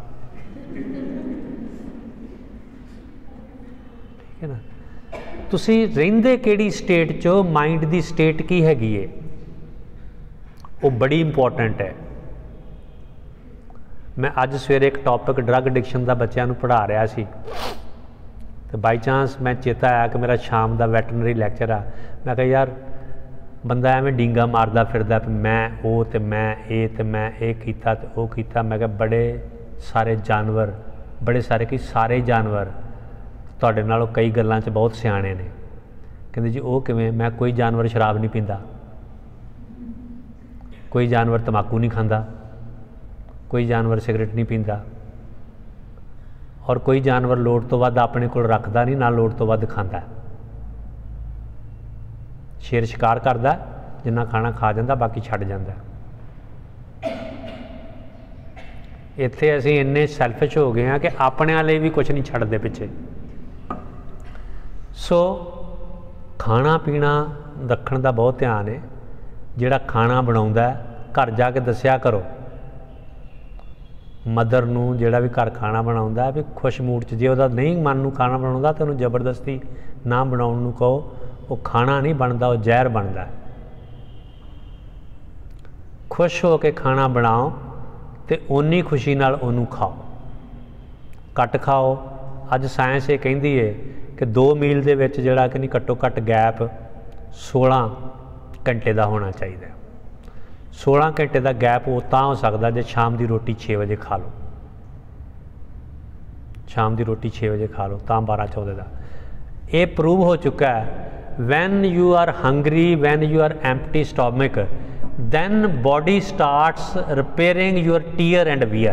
ठीक है ना, तुसी रहिंदे किहड़ी स्टेट चो, माइंड दी स्टेट की हैगी है, वो बड़ी इंपॉर्टेंट है। मैं अज सवेरे एक टॉपिक ड्रग एडिक्शन का बच्चों पढ़ा रहा सी, तो बाई चांस मैं चेता आया कि मेरा शाम का वैटनरी लैक्चर आ, मैं कहा यार बंदा एवें डींगा मारदा फिरदा मैं वो तो मैं ये तो मैं ये कीता ते वो कीता। मैं कहा बड़े सारे जानवर, बड़े सारे कि सारे जानवर तुहाडे नालों कई गल्लां च बहुत सियाणे ने। कहंदे जी वो किवें? मैं कोई जानवर शराब नहीं पींदा, कोई जानवर तंबाकू नहीं खांदा, कोई जानवर सिगरेट नहीं पींदा, और कोई जानवर लोड़ तो वध अपने कोल रखदा नहीं, ना लोड़ तो वध खांदा। शेर शिकार करदा, जिन्ना खाना खा जांदा, बाकी छड्ड जांदा। इत्थे असीं इन्ने सैल्फिश हो गए हैं कि अपने वाले भी कुछ नहीं छड्डदे पिछे। सो खाना पीना रखण दा बहुत ध्यान है। जिहड़ा खाना बनाउंदा घर जाके दसिया करो मदर नूं जिहड़ा भी घर खाना बनाउंदा भी खुश मूड च, जे उहदा नहीं मन नूं खाना बनाउंदा तो उहनूं जबरदस्ती ना बनाउण नूं कहो, वो खाना नहीं बनता, वो जहर बनता। खुश हो के खाना बनाओ तो उन्नी खुशी नाल उहनूं खाओ, घट खाओ। अज साइंस ये कहती है कि 2 मील दे विच जिहड़ा कि नहीं घट्टो घट्ट गैप 16 घंटे का होना चाहिए। 16 घंटे का गैप वो तां हो सकता जे शाम की रोटी 6 बजे खा लो, शाम की रोटी 6 बजे खा लो तां 12-14 का। ये प्रूव हो चुका है। When you are hungry, when you are empty stomach, then body starts repairing your tear and wear।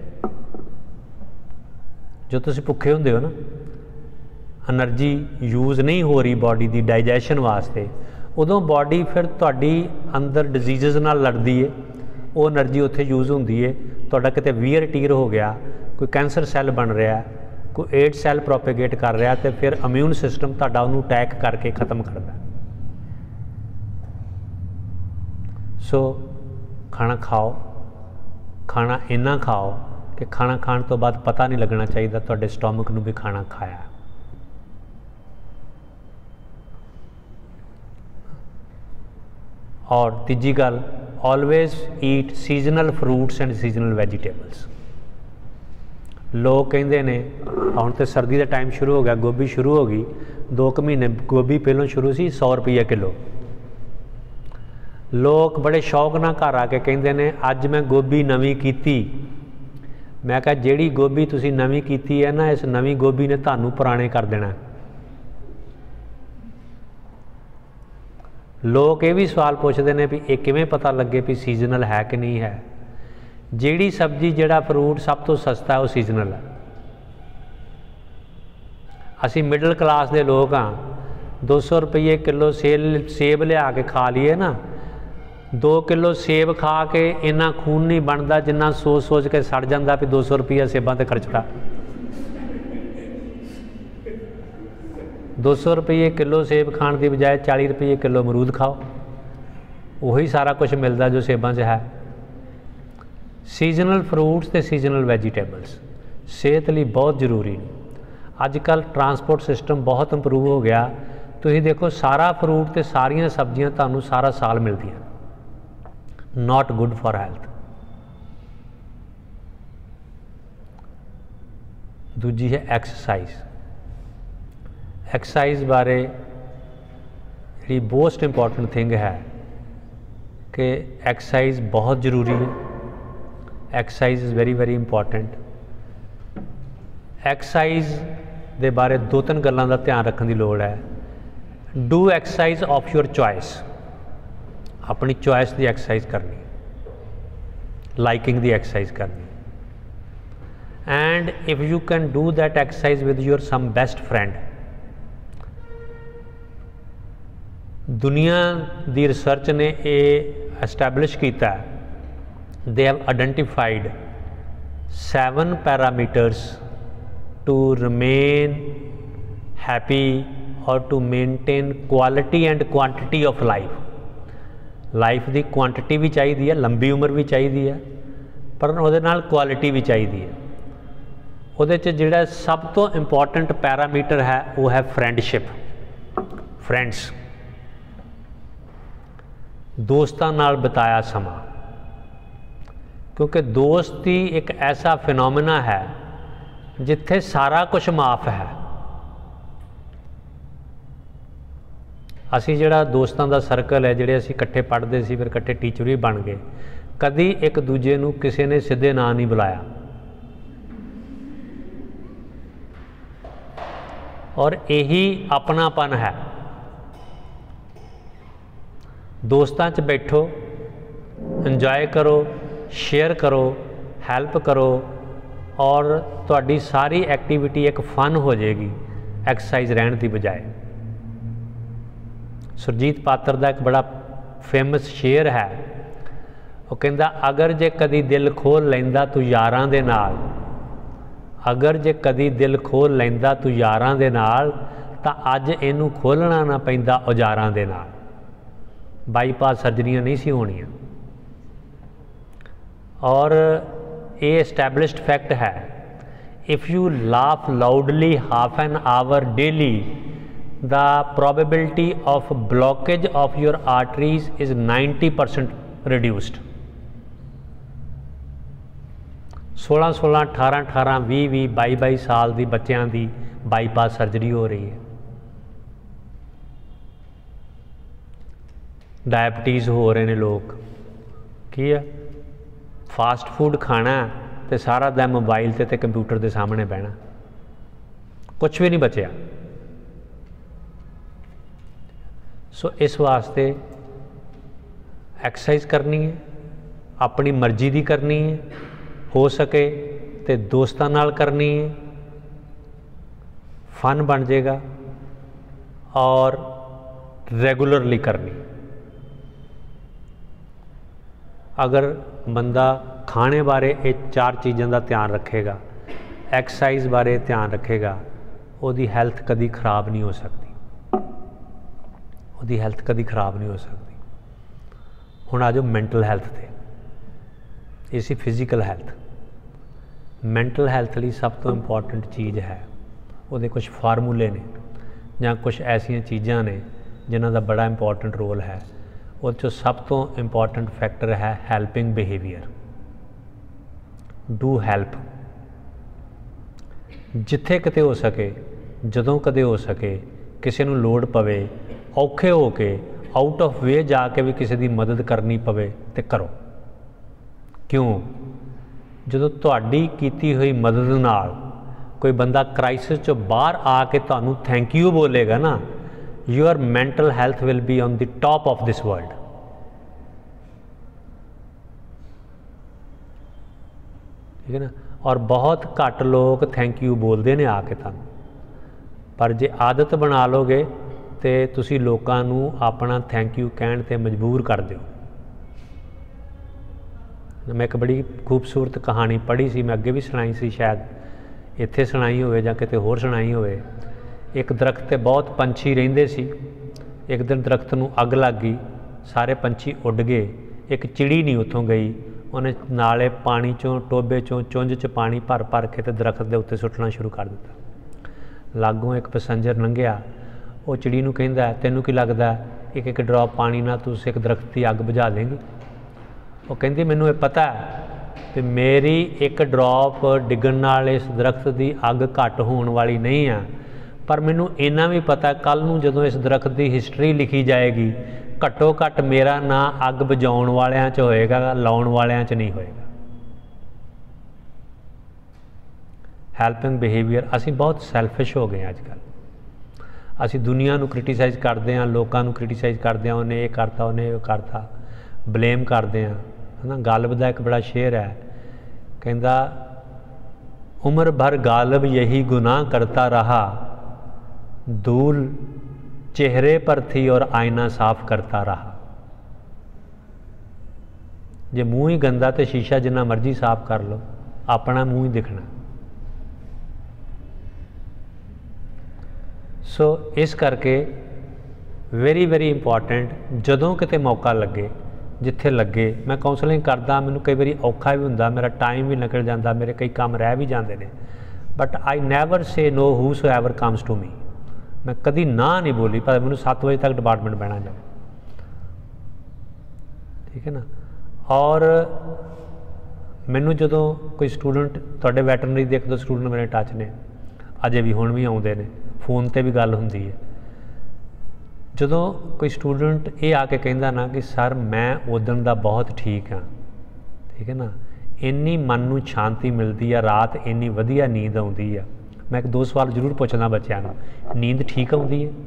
जो तुसी भुखे होंदे हो ना, एनर्जी यूज़ नहीं हो रही बॉडी की डाइजैशन वास्ते, उदों बॉडी फिर तुहाडी अंदर डिजीज़ नाल लड़दी है, वो एनर्जी उत्थे यूज़ होंदी है। तुहाडा किते वीयर टीयर हो गया, कोई कैंसर सैल बन रहा है, कोई एड सैल प्रोपेगेट कर रहा, तो फिर इम्यून सिस्टम तुहाडा उहनूं अटैक करके खत्म करदा। सो खाना खाओ, खाना इन्ना खाओ कि खाना खाने तो बाद पता नहीं लगना चाहिए तुहाडे स्टोमक नूं भी खाना खाया। और तीजी गल, always eat seasonal fruits and seasonal vegetables. लोग कहते ने हुण तो सर्दी का टाइम शुरू हो गया, गोभी शुरू हो गई, 2 महीने गोभी पहलों शुरू सी 100 रुपये किलो। लोग बड़े शौक नाल घर आके कहते ने अज मैं गोभी नवीं कीती। मैं कहा जिहड़ी गोभी तुसी नवीं कीती है ना, इस नवीं गोभी ने तुहानूं पुराने कर देना। लोग ये भी सवाल पूछते हैं भी ये किवें पता लगे भी सीजनल है कि नहीं है। जिहड़ी सब्जी जिहड़ा फ्रूट सब तो सस्ता है वो सीजनल है। असी मिडल क्लास के लोग हाँ, 200 रुपये किलो सेब लिया के खा लीए ना, 2 किलो सेब खा के इन्ना खून नहीं बनता जिन्ना सोच सोच के सड़ जाता भी 200 रुपया सेबां ते खर्चता। 200 रुपये किलो सेब खाने की बजाय 40 रुपये किलो अमरूद खाओ, वही सारा कुछ मिलता जो सेबां च है। सीजनल फ्रूट्स ते सीजनल वैजीटेबल्स सेहत लई बहुत जरूरी ने। अजकल ट्रांसपोर्ट सिस्टम बहुत इंप्रूव हो गया। तुसीं देखो सारा फ्रूट ते सारियां सब्जियां तुहानूं सारा साल मिलदियां। Not good for health. दूजी है एक्सरसाइज। एक्सरसाइज बारे जी मोस्ट इंपॉर्टेंट थिंग है कि एक्सरसाइज बहुत ज़रूरी है। Exercise is very very important. Exercise दे बारे 2-3 गल्लां दा ध्यान रखने की लोड़ है। Do exercise of your choice. अपनी चॉइस की एक्सरसाइज करनी, लाइकिंग की एक्सरसाइज करनी। And if you can do that exercise with your some best friend. दुनिया की रिसर्च ने ये एस्टैबलिश किया, they have identified 7 parameters to remain happy और to maintain quality and quantity of life की क्वांटिटी भी चाहिए है, लंबी उम्र भी चाहिए है, पर उहदे नाल क्वालिटी भी चाहिए है। उहदे च जिहड़ा सब तो इंपॉर्टेंट पैरामीटर है वो है फ्रेंडशिप। फ्रेंड्स, दोस्तां नाल बिताया समा, क्योंकि दोस्ती एक ऐसा फिनोमिना है जिथे सारा कुछ माफ है। असी जिहड़ा दोस्तां दा सर्कल है, जिहड़े असी इकट्ठे पढ़ते सी, फिर इकट्ठे टीचर भी बन गए, कदी एक दूजे नूं किसी ने सीधे नां नहीं बुलाया। और यही अपनापन है। दोस्तां च बैठो, इंजॉय करो, शेयर करो, हैल्प करो, और तुहाडी सारी एक्टिविटी एक फन हो जाएगी एक्सरसाइज रहने की बजाय। सुरजीत पात्र का एक बड़ा फेमस शेर है, वो कहता अगर जे कदी दिल खोल लैंदा तू यारां दे नाल, अगर जे कदी दिल खोल लैंदा तू यारां दे नाल, तां अज इनू खोलना ना पैंदा औजारां दे नाल। बाईपास सर्जरियां नहीं सी होणियां। और ये एस्टैब्लिश्ड फैक्ट है, if you laugh loudly half an hour daily the probability of blockage of your arteries is 90% reduced. 16-16, 18-18, 20-20, 22-22 साल की बच्चों की बाईपास सर्जरी हो रही है, डायबिटीज़ हो रहे हैं लोग, की है फास्ट फूड खाना तो सारा दिन मोबाइल ते कंप्यूटर के सामने बहना, कुछ भी नहीं बचया। सो इस वास्ते एक्सरसाइज करनी है, अपनी मर्जी की करनी है, हो सके तो दोस्तों नाल करनी है, फन बन जाएगा, और रेगुलरली करनी। अगर बंदा खाने बारे ये 4 चीज़ों का ध्यान रखेगा, एक्सरसाइज बारे ध्यान रखेगा, उसकी हेल्थ कभी खराब नहीं हो सकती, उसकी हेल्थ कभी खराब नहीं हो सकती। हुण आ जाओ मैंटल हेल्थ ते, इसी फिजिकल हेल्थ। मैंटल हेल्थ लिए सब तो इंपॉर्टेंट चीज़ है, वो कुछ फार्मूले ने या कुछ ऐसिया चीज़ां ने जिन्हां दा बड़ा इंपॉर्टेंट रोल है। उस चो सब तो इंपॉर्टेंट फैक्टर है हैल्पिंग बिहेवियर। डू हैल्प, जिथे किते हो सके, जदों कदे हो सके, किसी नूं लोड़ पवे, औखे हो के आउट ऑफ वे जाके भी किसी की मदद करनी पवे तो करो। क्यों? जदों तुहाडी कीती हुई मदद नाल कोई बंदा क्राइसिस चो बाहर आके तुहानूं थैंक यू बोलेगा ना, your mental health will be on the top of this world. ठीक है ना? और बहुत घट लोग थैंक यू बोलते हैं आके तुहानूं, पर जे आदत बना लोगे तो तुसी लोकां नूं अपना थैंक यू कहण ते मजबूर कर दिओ। मैं एक बड़ी खूबसूरत कहानी पढ़ी सी, मैं अगे भी सुनाई सी, शायद इत्थे सुनाई होवे जां किते होर सुनाई होवे। एक दरख्त ते बहुत पंछी रहिंदे सी। एक दिन दरख्त नूं अग लग गई, सारे पंछी उड़ गए, एक चिड़ी नहीं उत्थों गई। उन्हें नाले पानी चों, टोबे चों, चुंझ च पानी भर भर के ते दरख्त के उत्ते सुੱਟਣਾ शुरू कर दिता। लागों एक पैसेंजर लंघिया, वो चिड़ी नूं कहंदा, तैनूं की लगदा एक एक ड्रॉप पानी नाल तूं एक दरख्त की अग बुझा देंगी? वो कहंदी मैनूं ये पता है कि मेरी एक ड्रॉप डिगण नाल इस दरख्त की अग घट होण वाली नहीं है, पर मैनूं इन्ना भी पता कल नूं जदों इस दरख्त की हिस्टरी लिखी जाएगी, घट्टो घट मेरा ना अग बुझाउण वालियां च होएगा, लाउण वालियां च नहीं होएगा। हैल्पिंग बिहेवियर, असीं बहुत सैल्फिश हो गए अजकल। असीं दुनिया नूं क्रिटिसाइज़ करते हैं, लोगों नूं क्रिटिसाइज़ करते हैं, उन्हें ये करता, उन्हें ये करता, ब्लेम करते हैं, है ना। गालिब का एक बड़ा शेर है, कहता उम्र भर गालिब यही गुनाह करता रहा, धूल चेहरे पर थी और आईना साफ करता रहा। जे मुँह ही गंदा तो शीशा जिन्ना मर्जी साफ कर लो, अपना मुँह ही दिखना। सो इस करके वेरी वेरी इंपॉर्टेंट, जदों किते मौका लगे, जिथे लगे, मैं काउंसलिंग करदा, मैनूं कई बारी औखा भी हुंदा, मेरा टाइम भी निकल जाता, मेरे कई काम रह भी जाते हैं, but I never say no whosoever comes to me. मैं कभी ना नहीं बोली, पर मैनूं 7 बजे तक डिपार्टमेंट बहना जाए, ठीक है ना। और मैनूं जदों कोई स्टूडेंट, तुहाडे वैटरनरी दे 1-2 स्टूडेंट मेरे टच ने, अजे भी हुण भी आउंदे ने, फोन ते भी गल हुंदी है। जदों कोई स्टूडेंट ये आके कहंदा ना कि सर मैं उदण दा बहुत ठीक हाँ, ठीक है ना, इन्नी मन नूं शांति मिलती है, रात इन्नी वधिया नींद आउंदी है। मैं 1-2 सवाल जरूर पूछदा बच्चों नूं, नींद ठीक आउंदी है,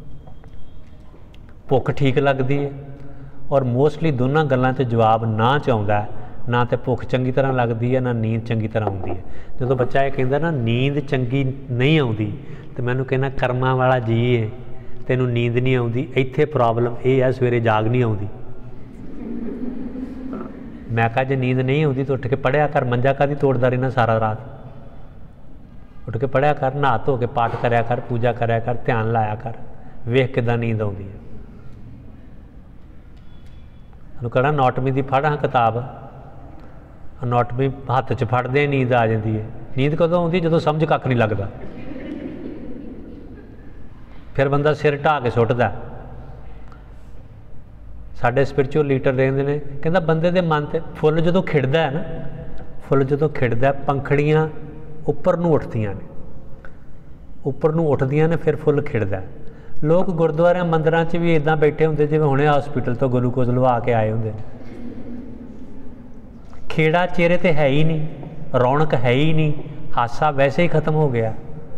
भुख ठीक लगती है, और मोस्टली दोनों गल्लां ते जवाब ना च आउंदा है, ना तो भुख चंगी तरह लगती है, ना नींद चंगी तरह आउंदी है। जो बच्चा ये कहता ना नींद चंगी नहीं आउंदी, तो मैनूं कहना कर्मां वाला जी है, तैनूं नींद नहीं आउंदी, इत्थे प्रॉब्लम ये है सवेरे जाग नहीं आउंदी। मैं कहा जे नींद नहीं आउंदी तो उठ के पढ़िया कर, मंजा कादी तोड़दा रहना सारा रात, उठ के पढ़िया कर, नहा धो के पाठ करया कर, पूजा करया कर, ध्यान लाया कर, वेख किदां नींद आउंदी है। कहना नॉटमी की पढ़ हाँ किताब, ਅਨੋਟਮੀ ਹੱਥ 'ਚ ਫੜਦੇ ਨੀਂਦ ਆ ਜਾਂਦੀ ਹੈ। ਨੀਂਦ ਕਦੋਂ ਆਉਂਦੀ? ਜਦੋਂ ਸਮਝ ਕੱਖ ਨਹੀਂ ਲੱਗਦਾ। ਫਿਰ ਬੰਦਾ ਸਿਰ ਢਾਹ ਕੇ ਸੁੱਟਦਾ। ਸਾਡੇ ਸਪਿਰਚੁਅਲ ਲੀਡਰ ਰਹਿੰਦੇ ਨੇ, ਕਹਿੰਦਾ ਬੰਦੇ ਦੇ ਮਨ 'ਤੇ ਫੁੱਲ ਜਦੋਂ ਖਿੜਦਾ ਹੈ ਨਾ, ਫੁੱਲ ਜਦੋਂ ਖਿੜਦਾ ਪੰਖੜੀਆਂ ਉੱਪਰ ਨੂੰ ਉੱਠਦੀਆਂ ਨੇ, ਉੱਪਰ ਨੂੰ ਉੱਠਦੀਆਂ ਨੇ, ਫਿਰ ਫੁੱਲ ਖਿੜਦਾ। ਲੋਕ ਗੁਰਦੁਆਰਿਆਂ ਮੰਦਿਰਾਂ 'ਚ ਵੀ ਇੱਦਾਂ ਬੈਠੇ ਹੁੰਦੇ ਜਿਵੇਂ ਹੁਣੇ ਹਸਪੀਟਲ ਤੋਂ ਗਲੂਕੋਜ਼ ਲਵਾ ਕੇ ਆਏ ਹੁੰਦੇ ਨੇ। ਖੇੜਾ ਚਿਹਰੇ 'ਤੇ ਹੈ ਹੀ ਨਹੀਂ, ਰੌਣਕ ਹੈ ਹੀ ਨਹੀਂ, ਹਾਸਾ ਵੈਸੇ ਹੀ ख़त्म हो गया,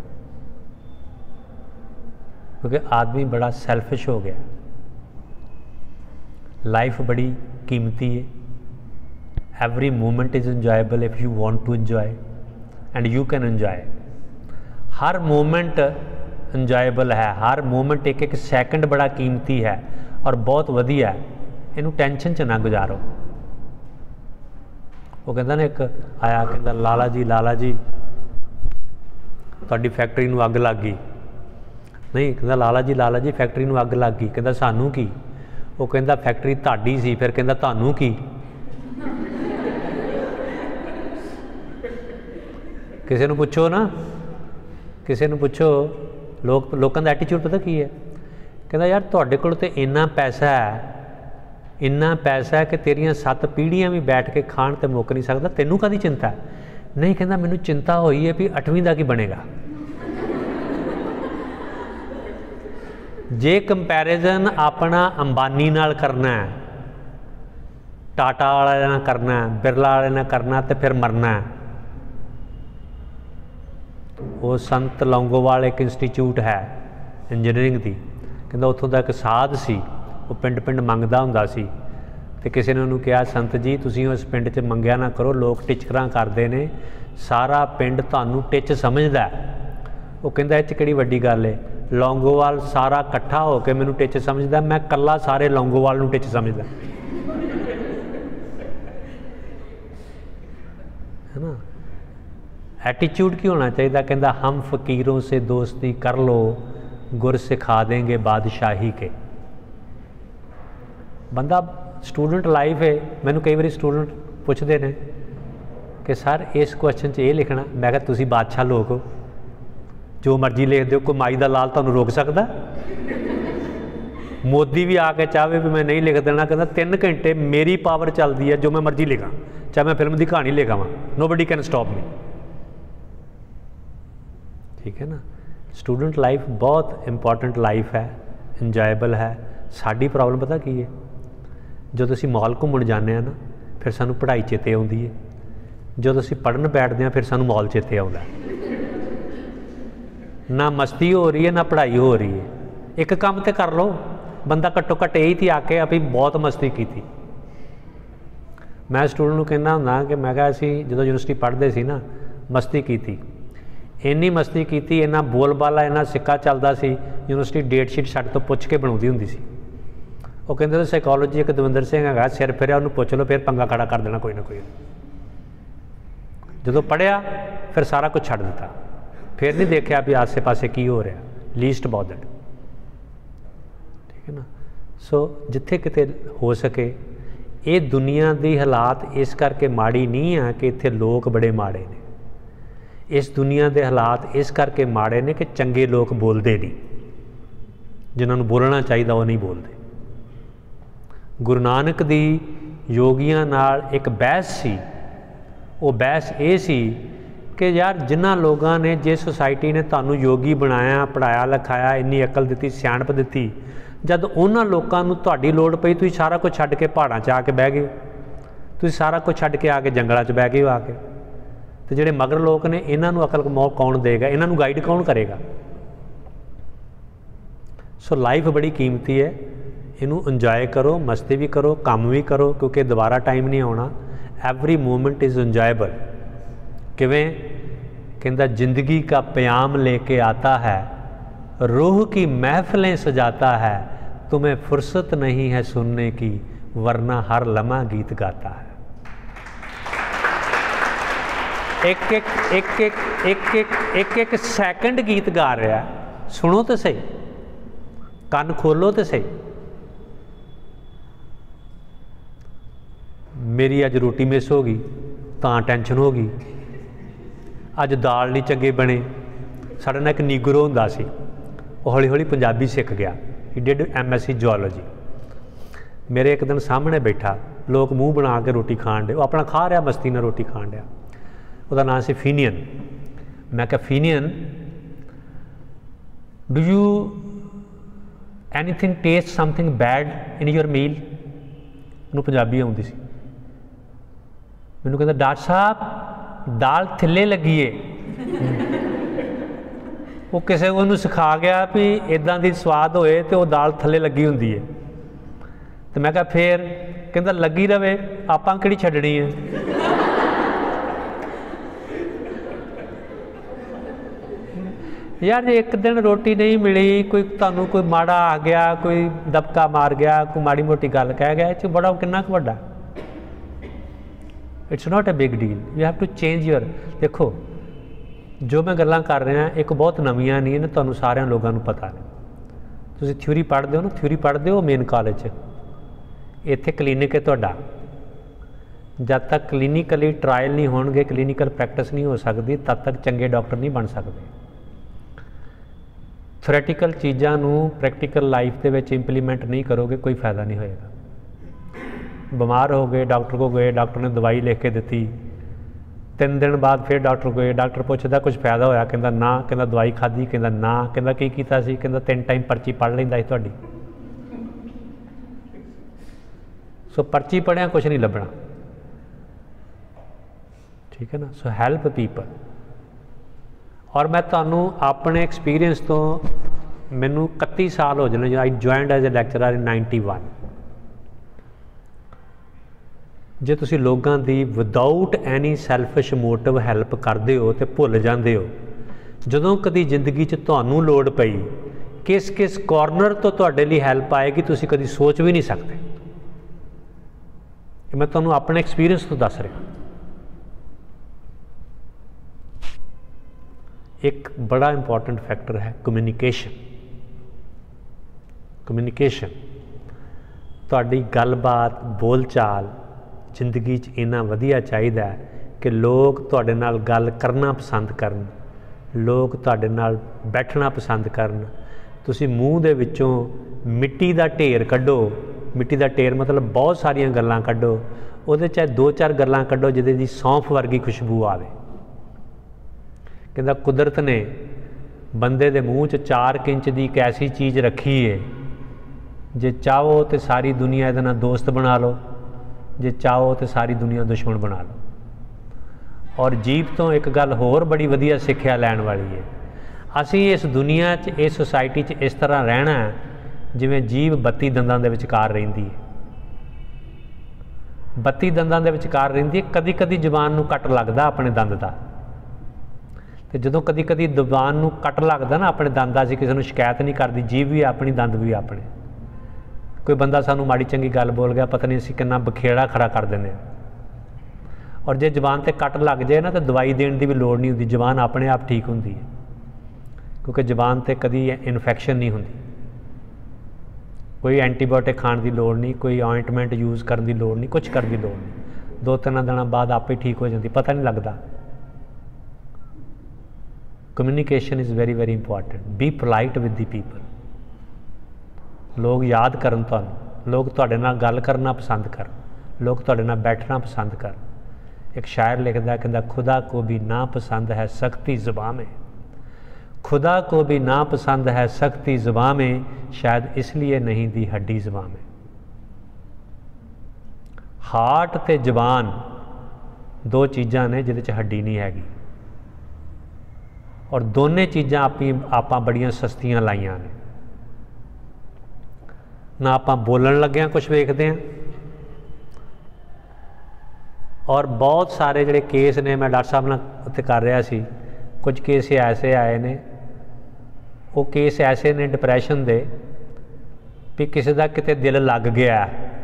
क्योंकि आदमी बड़ा सैल्फिश हो गया। लाइफ बड़ी कीमती है। Every moment is enjoyable if you want to enjoy and you can enjoy. हर मोमेंट इंजॉयबल है, हर मोमेंट एक एक सैकंड बड़ा कीमती है और बहुत वधिया है। इनू टेंशन च ना गुजारो। वो कहता ना, एक आया कहता लाला जी तुहाडी फैक्ट्री नूं अग लग गई। नहीं, कहता लाला जी फैक्ट्री नूं अग लग गई। कहता सानू की? वो कहता फैक्ट्री तुहाडी सी। फिर कहता तुहानू की? किसी नूं पुछो ना, किसी नूं पुछो, लोगों का एटीट्यूड पता की है? कहता यार तुहाडे कोल ते इन्ना पैसा है कि तेरियां 7 पीढ़ियां भी बैठ के खाण ते मुक नहीं सकदा, तैनूं काहदी चिंता है? नहीं, कहता मैनूं चिंता होई है भी 8वीं दा की बनेगा। जे कंपैरिजन अपना अंबानी नाल करना है, टाटा वाले नाल करना है, बिरला वाले नाल करना, तो फिर मरना है। वो संत लौंगोवाल एक इंस्टीट्यूट है इंजीनियरिंग की, कहता उत्थों का एक साध सी, वो पिंड पिंड मंगदा हुंदा सी। तो किसी ने उन्होंने कहा संत जी तुसीं उस पिंड च मंगया ना करो, लोग टिचकरां करते हैं, सारा पिंड तुहानूं टिच समझदा। वो कहंदा इह च किहड़ी वड्डी गल है, लौंगोवाल सारा इकट्ठा होकर मैनूं टिच समझदा, मैं कल्ला सारे लौंगोवाल नूं टिच समझदा। है ना? एटीट्यूड की होना चाहिए? कहता हम फ़कीरों से दोस्ती कर लो, गुर सिखा देंगे बादशाही के। बंदा स्टूडेंट लाइफ है, मैनू कई बार स्टूडेंट पूछते हैं कि सर इस क्वेश्चन च ये लिखना, मैं कहा तुसी बादशाह लोग हो, जो मर्जी लिख दो, कोई माई दा लाल तुहानूं रोक सकदा? मोदी भी आके चाहे भी मैं नहीं लिख देना, कहता 3 घंटे मेरी पावर चलती है, जो मैं मर्जी लिखा, चाहे मैं फिल्म की कहानी लिखा वा, नोबडी कैन स्टॉप मी। ठीक है ना? स्टूडेंट लाइफ बहुत इंपॉर्टेंट लाइफ है, इंजॉयबल है। साडी प्रॉब्लम पता की है? जो असीं मॉल घूमण जाने ना, फिर सानूं पढ़ाई चेते आउंदी है, जो असीं पढ़न बैठते हैं फिर सानूं मॉल चेते आउंदा। ना मस्ती हो रही है ना पढ़ाई हो रही है। एक काम तो कर लो, बंदा घट्टो घट्ट यही थी आके अभी बहुत मस्ती की थी। मैं स्टूडेंट नूं कहना हुंदा कि मैं कहा असीं जदों यूनिवर्सिटी पढ़ते सी ना, मस्ती की थी, इन्नी मस्ती की, इन्ना बोलबाला, इन्ना सिक्का चलता सी, यूनिवर्सिटी डेटशीट साडे तो पुछ के बनाउंदी हुंदी सी। वो कहते साइकोलॉजी एक दविंदर सिंह है, सिर फिरिया उन्होंने पुछ लो, फिर पंगा खड़ा कर देना कोई ना कोई। जो पढ़िया फिर सारा कुछ छड्ड दिता, फिर नहीं देखा भी आसे पासे की हो रहा, लीस्ट बॉदर्ड। ठीक है ना? सो जिथे किते हो सके, ये दुनिया की हालात इस करके माड़ी नहीं है कि इत्थे लोग बड़े माड़े ने। इस दुनिया के हालात इस करके माड़े ने कि चंगे लोग बोलते नहीं, जिन्होंने बोलना चाहिए वो नहीं बोलते। गुरु नानक दी योगियां नाल एक बहस सी, वो बहस ये सी कि यार जिन्हां लोगों ने, जिस सोसाइटी ने तुहानूं योगी बनाया, पढ़ाया लिखाया, इन्नी अकल दी, सियाणप दी, जब उन्हां लोगों नूं तुहाडी लोड़ पई, तुसीं सारा कुछ छड्ड के पहाड़ां 'च आके बह गए, तुसीं सारा कुछ छड्ड के आके जंगलां 'च बह गए आके। तो जिहड़े मगर लोग ने, इन्हां नूं अकल कौन देगा, इन्हां नूं गाइड कौन करेगा? सो लाइफ बड़ी कीमती है, इनू इंजॉय करो, मस्ती भी करो, काम भी करो, क्योंकि दोबारा टाइम नहीं आना। Every moment is enjoyable. किवें? कहता जिंदगी का प्याम लेके आता है, रूह की महफिलें सजाता है, तुम्हें फुर्सत नहीं है सुनने की, वरना हर लम्हा गीत गाता है। एक सैकंड गीत गा रहा है, सुनो तो सही, कान खोलो तो सही। मेरी अज रोटी मिस हो गई, तां टेंशन हो गई, अज दाल नहीं चंगे बने। साडे नाल एक नीगरो हुंदा सी, वो हौली हौली पंजाबी सिख गया, ही डिड MSc जियोलॉजी। मेरे एक दिन सामने बैठा, लोग मूँह बना के रोटी खाण डे, वो अपना खा रहा मस्ती नाल रोटी खाण डया। उसदा नाम सी फीनियन। मैं कहा Finian, do you anything taste something bad in your meal? उन्होंने पंजाबी आउंदी सी। मैनूं कहंदा डॉक्टर साहब दाल थल्ले लगी है। वो किसी को सिखा गया भी इदां दी स्वाद होए तो वो दाल थल्ले लगी हुंदी है। तो मैं कहा फिर? कहंदा लगी रवे, आपां किहड़ी छड्डणी है। यार जे एक दिन रोटी नहीं मिली, कोई तुहानूं कोई माड़ा आ गया, कोई दबका मार गया, कोई माड़ी मोटी गल कह गया, इस बड़ा कितना क वड्डा। It's not a big deal, you have to change your. देखो जो मैं गल्लां कर रहा एक बहुत नवीआं नहीं ने, तुहानूं सारिਆਂ लोगों नूं पता ने। तुसीं थ्योरी पढ़दे हो ना, थ्योरी पढ़दे हो मेन कॉलेज, इत्थे क्लीनिक है तुहाडा। जब तक क्लीनिकली ट्रायल नहीं होणगे, क्लीनिकल प्रैक्टिस नहीं हो सकती, तब तक चंगे डॉक्टर नहीं बन सकते। थ्योरेटिकल चीज़ों नूं प्रैक्टिकल लाइफ दे विच इंप्लीमेंट नहीं करोगे, कोई फायदा नहीं होएगा। बीमार हो गए, डॉक्टर को गए, डॉक्टर ने दवाई लिख के दी, 3 दिन बाद फिर डॉक्टर गए, डॉक्टर पुछदा कुछ फायदा होया? कहंदा ना। कहंदा दवाई खाधी? कहंदा ना। कहंदा की कीता सी? कहंदा 3 टाइम पर्ची पढ़ लैंदा सी तुहाडी। सो पर्ची पढ़िया कुछ नहीं लभना, ठीक है ना। So help people. और मैं तुहानूं अपने एक्सपीरियंस तो, मैनूं 31 साल हो जाने, I joined as a lecturer in 91। जे तुसीं लोगों की without any selfish motive help करते हो तो भुल जाते हो, जदों कदी जिंदगी च तुहानूं लोड़ पई किस किस कॉर्नर तो तुहाडे लई हैल्प आएगी, तुसीं कदी सोच भी नहीं सकते। मैं तुहानूं अपने एक्सपीरियंस तो दस रहा। एक बड़ा इंपॉर्टेंट फैक्टर है कम्यूनिकेशन। कम्यूनिकेशन, तुहाडी गलबात, बोलचाल जिंदगी च इन्ना वधिया चाहिदा है कि लोग तुहाडे नाल गल करना पसंद करन, लोग तुहाडे नाल बैठना पसंद करन। तुसीं मूँह दे विचों मिट्टी दा ढेर कड्डो, मिट्टी दा ढेर मतलब बहुत सारियां गल्लां कड्डो, उहदे च 2-4 गल्लां कड्डो जिहदे दी सौंफ वर्गी खुशबू आवे। कहंदा कुदरत ने बंदे दे मूँह च 4 इंच की एक ऐसी चीज़ रखी है, जे चाहो तो सारी दुनिया इहदे नाल दोस्त बना लो, जे चाहो तो सारी दुनिया दुश्मन बना लो। और जीव तो एक गल होर बड़ी वधिया सिक्ख्या लैण वाली है, असी इस दुनिया च, इस सोसाइटी च इस तरह रहना है जिवें जीव 32 दंदां दे विचकार रहिंदी है। 32 दंदां दे विचकार रहिंदी है। कदी कदी जबान नूं कट लगदा अपने दंद दा, तो जदों कदी कदी जबान नूं कट लगदा ना अपने दंद दा, असीं किसी नूं शिकायत नहीं करदी, जीभ भी अपनी, दंद भी अपने। कोई बंदा सानूं माड़ी चंगी गल बोल गया, पता नहीं असीं किन्ना बखेड़ा खड़ा कर दिंदे हां। और जे जबान ते कट लग जाए ना तो दवाई देण दी भी लोड़ नहीं हुंदी, जबान अपने आप ठीक हुंदी है, क्योंकि जबान ते कदी इन्फैक्शन नहीं हुंदी। कोई एंटीबायोटिक खाण की लोड़ नहीं, कोई ऑइंटमेंट यूज़ करने की लोड़ नहीं, कुछ करने की लोड़ नहीं। 2-3 दिनों बाद आपे ठीक हो जाती, पता नहीं लगता। Communication is very very important. Be polite with the people. लोग याद करन तुहानूं, लोग तुहाडे नाल गल करना पसंद कर, लोग तुहाडे नाल बैठना पसंद कर। एक शायर लिखदा, कहंदा खुदा को भी ना पसंद है सख्ती ज़ुबां में, खुदा को भी ना पसंद है सख्ती ज़ुबां में, शायद इसलिए नहीं दी हड्डी ज़ुबां में। हार्ट ते ज़ुबान 2 चीज़ां ने जिहदे च हड्डी नहीं हैगी, और दोने चीज़ां आपां बड़ियां सस्तियां लाइयां ने। ना आपां बोलन लग्गियां कुछ वेखदे हैं, और बहुत सारे जिहड़े केस ने, मैं डॉक्टर साहब नाल उत्ते कर रहा सी, कुछ केस ऐसे आए ने, वो केस ऐसे ने डिप्रैशन दे भी किसी का किते दिल लग गया,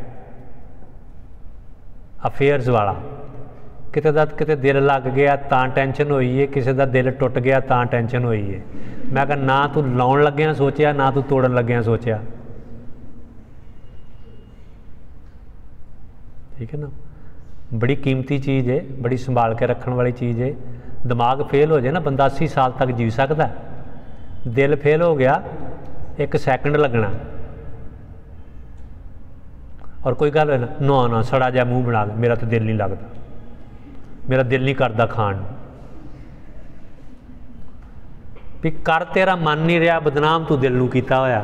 अफेयर्स वाला, किते दा किते दिल लग गया तां टेंशन हुई है, किसी का दिल टुट गया तां टेंशन हुई है। मैं कहा ना तू लाउण लग्गिया सोचिया, ना तू तोड़न लग्गिया सोचिया, ठीक है ना। बड़ी कीमती चीज़ है, बड़ी संभाल के रखने वाली चीज़ है। दिमाग फेल हो जाए ना, बंदा 80 साल तक जी सकता है। दिल फेल हो गया, 1 सैकंड लगना। और कोई गल ना ना सड़ा जा मूँह बना ले, मेरा तो दिल नहीं लगता, मेरा दिल नहीं करता खाण भी। कर तेरा मन नहीं रहा, बदनाम तू दिल नूं कीता होया।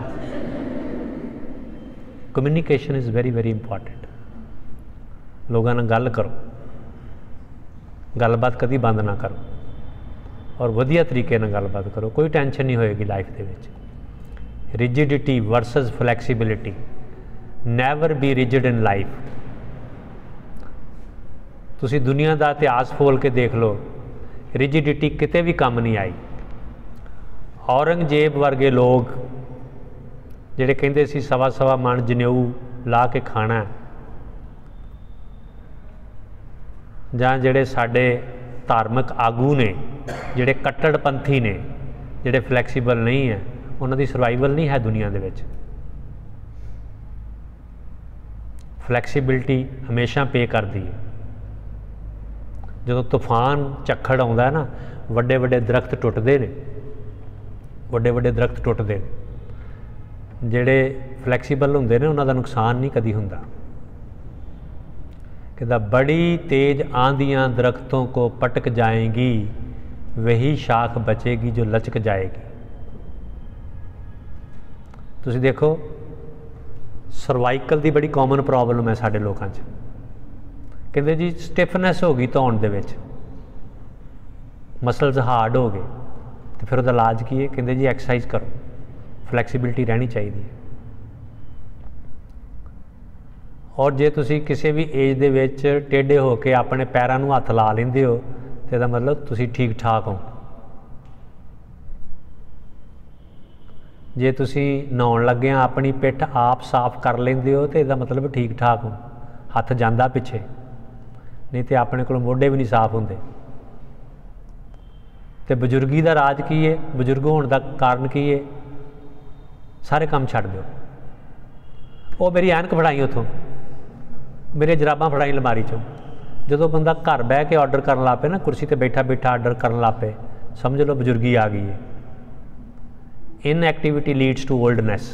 Communication is very very important. लोगों नाल गल करो, गलबात कभी बंद ना करो, और वधिया तरीके नाल गलबात करो। कोई टेंशन नहीं होएगी लाइफ दे विच। Rigidity versus flexibility. Never be rigid in life. तुसी दुनिया का इतिहास फोल के देख लो, रिजिडिटी किते भी कम नहीं आई। औरंगजेब वर्गे लोग जिहड़े कहिंदे सी सवा सवा मन जनेऊ ला के खाना, जां जिहड़े साडे धार्मिक आगू ने, जिहड़े कट्टड़पंथी ने, जिहड़े फ्लैक्सीबल नहीं है, उन्हां दी सर्वाइवल नहीं है दुनिया दे विच। फ्लैक्सीबिलिटी हमेशा पे करती है। जो तूफान झक्खड़ आउंदा है ना, वड्डे वड्डे दरख्त टुटदे ने, वड्डे वड्डे दरख्त टुटदे ने। जिहड़े फ्लैक्सीबल हुंदे ने उन्हां दा नुकसान नहीं कदी हुंदा। कहता बड़ी तेज आंधियां दरख्तों को पटक जाएंगी, वही शाख बचेगी जो लचक जाएगी। तुसीं देखो सर्वाइकल की बड़ी कॉमन प्रॉब्लम है साडे लोकां च। कहते जी स्टिफनेस हो गई धौण दे विच, मसल्स हार्ड हो गए, तो फिर उसका इलाज की है? कहते जी एक्सरसाइज करो, फ्लैक्सीबिलिटी रहनी चाहिए। और जे तुसी किसी भी एज दे विच टेढ़े होके अपने पैरों नूं हत्थ ला लेंदे हो, तो इसदा मतलब तुसी ठीक ठाक हो। जे तुसी नहाउण लगे अपनी पिठ आप साफ कर लेंदे हो, तो इसदा मतलब ठीक ठाक हो। हत्थ जांदा पिछे, नहीं तो अपने कोल मोढे भी नहीं साफ होंदे। तो बजुर्गी का राज की है, बजुर्ग होने का कारण की है? सारे काम छड्ड दो। वो मेरी ऐनक फड़ाई उतों, मेरी जराबां फड़ाई अलमारी चों। जो बंदा घर बह के ऑर्डर करन लग पे ना, कुर्सी ते बैठा बैठा ऑर्डर करन लग पे, समझ लो बजुर्गी आ गई है। Inactivity leads to oldness.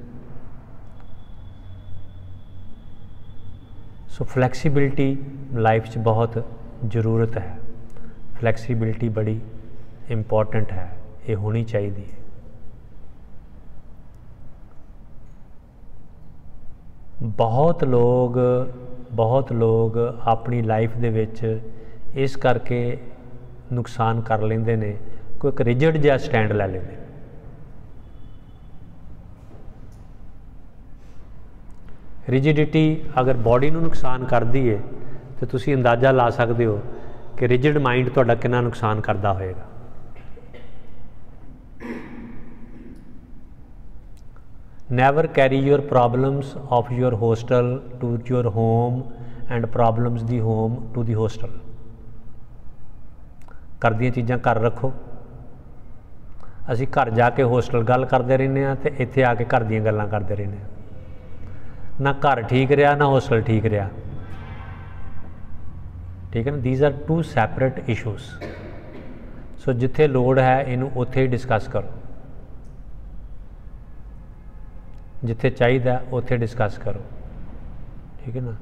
So flexibility life च बहुत ज़रूरत है। फ्लैक्सीबिलिटी बड़ी इंपॉर्टेंट है, ये होनी चाहिए। बहुत लोग अपनी लाइफ दे विच इस करके नुकसान कर लेंदे ने, कोई एक रिजिड जिहा स्टैंड लै लेंदे। रिजिडिटी अगर बॉडी नूं नुकसान करदी है, तो तुसी अंदाज़ा ला सकते हो कि रिजिड माइंड तुहाडा कितना नुकसान करता होएगा। Never carry your problems of your hostel to your home and problems the home to the hostel। घर दी चीज़ां घर रखो। असी घर जाके होस्टल गल करते रहने हैं, तो इत्थे आके घर दी गल्लां करते रहने हैं। ना घर ठीक रहा, ना होस्टल ठीक रहा। ठीक है ना, these are two separate issues. So जिथे लोड़ है इनू उत्थे ही डिस्कस करो, जिथे चाहिए उत्थे डिस्कस करो। ठीक है ना।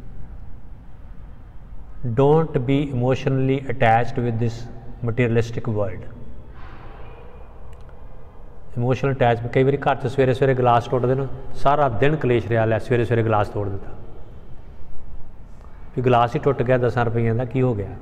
Don't be emotionally attached with this materialistic world. Emotional attach कई बार घर सवेरे सवेरे गिलास टुटदे ना, सारा दिन कलेश रहा, लै सवेरे सवेरे गिलास तोड़ दिता, भी गिलास ही टुट गया 10 रुपये का, की हो गया।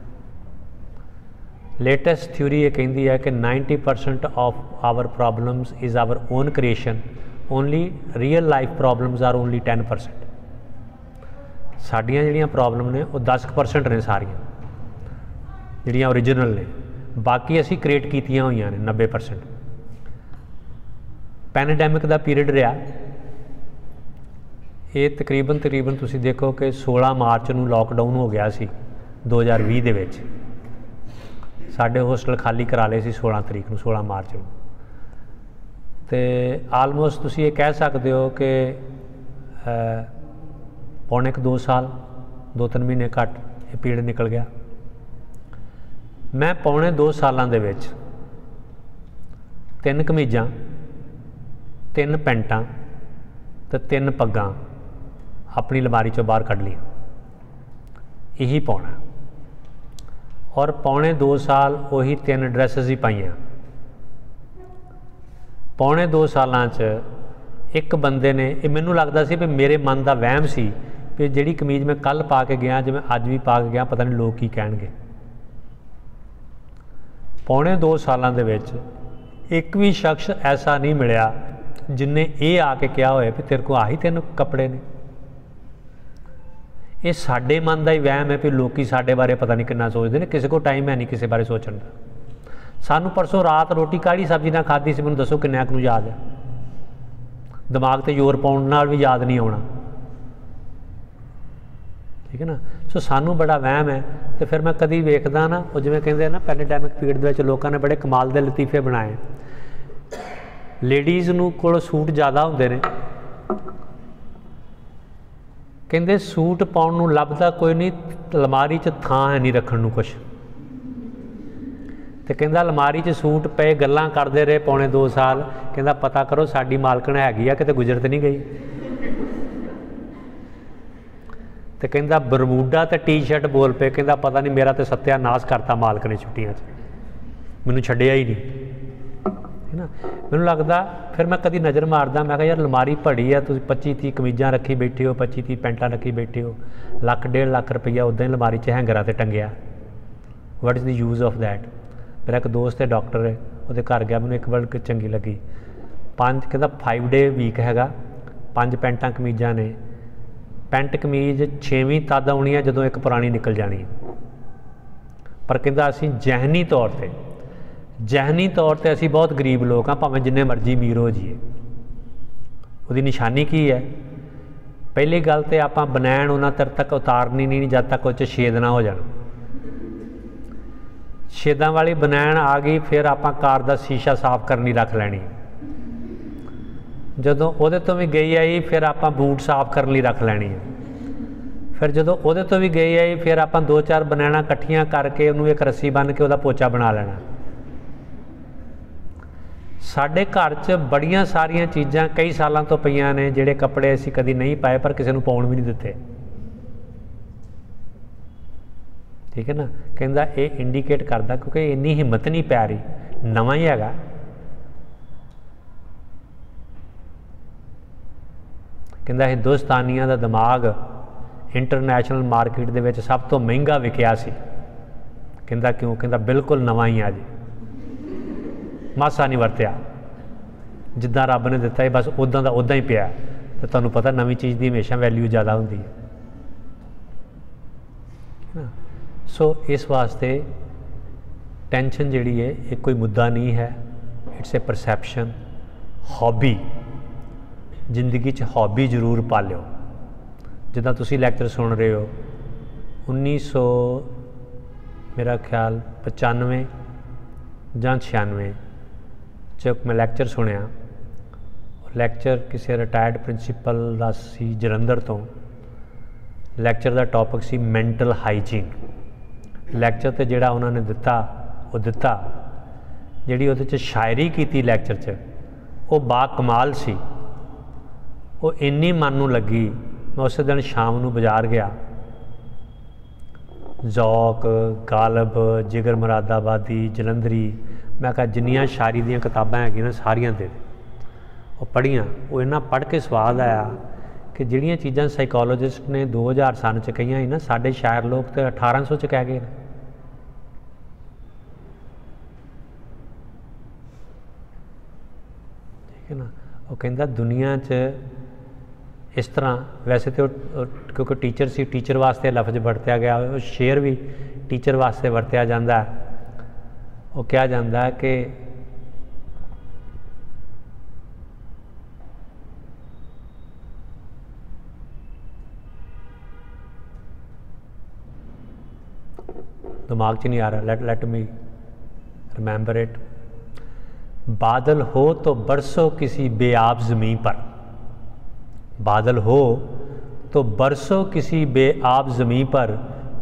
लेटेस्ट थ्योरी ये कहती है कि 90% of our problems is our own creation, only real life problems are only 10%। साड़ियाँ जिहड़ियां प्रॉब्लम ने वो 10% ने, सारियां जिहड़ियां ओरिजिनल ने, बाकी असी क्रिएट कीतियां होईयां ने 90%। पैनडेमिक का पीरियड रहा, ये तकरीबन तुसी देखो कि 16 मार्च नूं लॉकडाउन हो गया सी 2020 दे विच। साडे होस्टल खाली करा ले सी 16 तरीक नूं, 16 मार्च नूं। तो आलमोस्ट तुसी ये कह सकते हो कि पौने 2 साल, 2-3 महीने घट ये पीड़ निकल गया। मैं पौने 2 सालों के 3 कमीज़ां, 3 पैंटां तो 3 पग्गां अपनी अलमारी चों बाहर कढ़ लिया, यही पाउणा। और पौने 2 साल वही 3 ड्रैसिस ही पाइयां। पौने 2 सालां च एक बंदे ने, मैनू लगता सी भी मेरे मन का वहम सी भी जिहड़ी कमीज़ मैं कल पा के गया, जो मैं अज भी पा के गया, पता नहीं लोग की कहणगे। पौने 2 सालों के एक भी शख्स ऐसा नहीं मिलिया जिन्हें ये आके कहा होए भी तेरे को आही 3 कपड़े ने। ये साडे मन का ही वहम है भी लोग साडे बारे पता नहीं कितना सोचते हैं। किसी को टाइम है नहीं किसी बारे सोचने का। सानू परसों रात रोटी काढ़ी सब्जी ना खाधी सी, मैनूं दसो किन्ने नूं याद है? दिमाग ते जोर पाउण नाल भी याद नहीं आउणा, ठीक है ना। सो सानू बड़ा वहम है। तो फिर मैं कभी वेखदा ना, वो जिवें कहिंदे ना पैंडेमिक पीरियड दे विच लोकां ने बड़े कमाल दे लतीफे बनाए। लेडीज़ नूं कोल सूट ज़्यादा हुंदे ने, कहते सूट पाउण नूं लभदा कोई नहीं, अलमारी च थां है नहीं रखण नूं कुछ। तो कहंदा अलमारी च सूट पे गल्लां करदे रहे पौने 2 साल। कहंदा पता करो साडी मालकण हैगी आ, किते गुजर ते नहीं गई। तो कहंदा बरमूडा ते टी शर्ट बोल पे, कहंदा पता नहीं मेरा तो सत्यानाश करता मालक ने छुट्टियां च, मैनूं छड्डिया ही नहीं, है ना। मैनूं लगदा फिर मैं कभी नज़र मारदा, मैं कहा यार अलमारी भड़ी है, तुसीं 25-30 कमीज़ां रखी बैठे हो, 25-30 पैंटां रखी बैठे हो, $1.5 लाख रुपया उदां ही अलमारी च हैंगरां ते टंगिया। What is the use of that. मेरा एक दोस्त है डॉक्टर है, वो घर गया, मैनूं एक वर्ड चंगी लगी। 5 कहता 5 डे वीक हैगा, 5 पैंटां कमीज़ां ने। पैंट कमीज़ 6वीं तद आउणी है जदों एक पुरानी निकल जानी है। पर कहता असीं जहनी तौर पर असीं बहुत गरीब लोग हाँ, भावें जिन्ने मर्जी अमीर हो जाइए। उसकी निशानी की है? पहली गल तो आप बनैन उन्ना तर तक उतारनी नहीं जब तक उस छेद ना हो जाए। छेदां वाली बनैन आ गई, फिर आप कार का शीशा साफ करनी रख लैनी। जदों उहदे तो भी गई आई, फिर आप बूट साफ करने लई रख लैनी है। फिर जदों उहदे तो भी गई आई, फिर आप 2-4 बनैना इकट्ठियां करके उन्होंने एक रस्सी बन के उहदा पोचा बना लेना। साडे घर च बड़ियां सारियां चीज़ां कई सालों तो पईयां ने, जिहड़े कपड़े असीं कदी नहीं पाए पर किसी नूं पाउण भी नहीं दित्ते, ठीक है ना। कहंदा ये इंडीकेट करदा क्योंकि इन्नी हिम्मत नहीं पै रही, नवां ही हैगा। कहंदा हिंदुस्तानियां दा दिमाग इंटरनैशनल मार्केट दे विच सब तो महंगा विकिया सी। कहंदा क्यों? कहंदा बिल्कुल नवां ही आ जी, मासा नहीं वरत्या, जिद्दां रब ने दिता है बस उदां दा उदां ही पिया। तो तुहानूं पता नवीं चीज़ की हमेशा वैल्यू ज़्यादा हुंदी है ना। सो इस वास्ते टेंशन जिहड़ी है ये कोई मुद्दा नहीं है, इट्स ए परसैप्शन। हॉबी, जिंदगी च हॉबी जरूर पालियो। जिद्दां तुसीं लैक्चर सुन रहे हो, 1900 मेरा ख्याल 95 ਜਾਂ 96 च मैं लैक्चर सुनिया। लैक्चर किसी रिटायर्ड प्रिंसीपल का सी जलंधर तो। लैक्चर का टॉपिक सी मैंटल हाइजीन। लैक्चर तो जिहड़ा उन्होंने दिता वो दिता, जिहड़ी उहदे च शायरी की लैक्चर च वो बाकमाल सी। वो इन्नी मन नूं लगी, मैं उस दिन शाम नूं बाज़ार गया, जौक, गालब, जिगर मुरादाबादी, जलंधरी, मैं कहा जिन्नियां शायरी दीयां किताबां हैगियां सारियां दे दे। वो पढ़ियां, वो इन्ना पढ़ के स्वाद आया कि जिहड़ियां चीज़ां साइकोलॉजिस्ट ने 2000 सन च कहियां ही ना, साडे शायर लोग तो 1800 च कह गए। ठीक है ना। वो कहंदा दुनिया च इस तरह, वैसे तो क्योंकि टीचर सी, टीचर वास्ते लफ्ज़ वरत्या गया, शेर भी टीचर वास्ते वरत्या जाता है। वो कहा जाता है कि दिमाग च नहीं आ रहा, लेट मी रिमेंबर इट। बादल हो तो बरसो किसी बेआब ज़मीं पर, बादल हो तो बरसो किसी बेआब ज़मीं पर,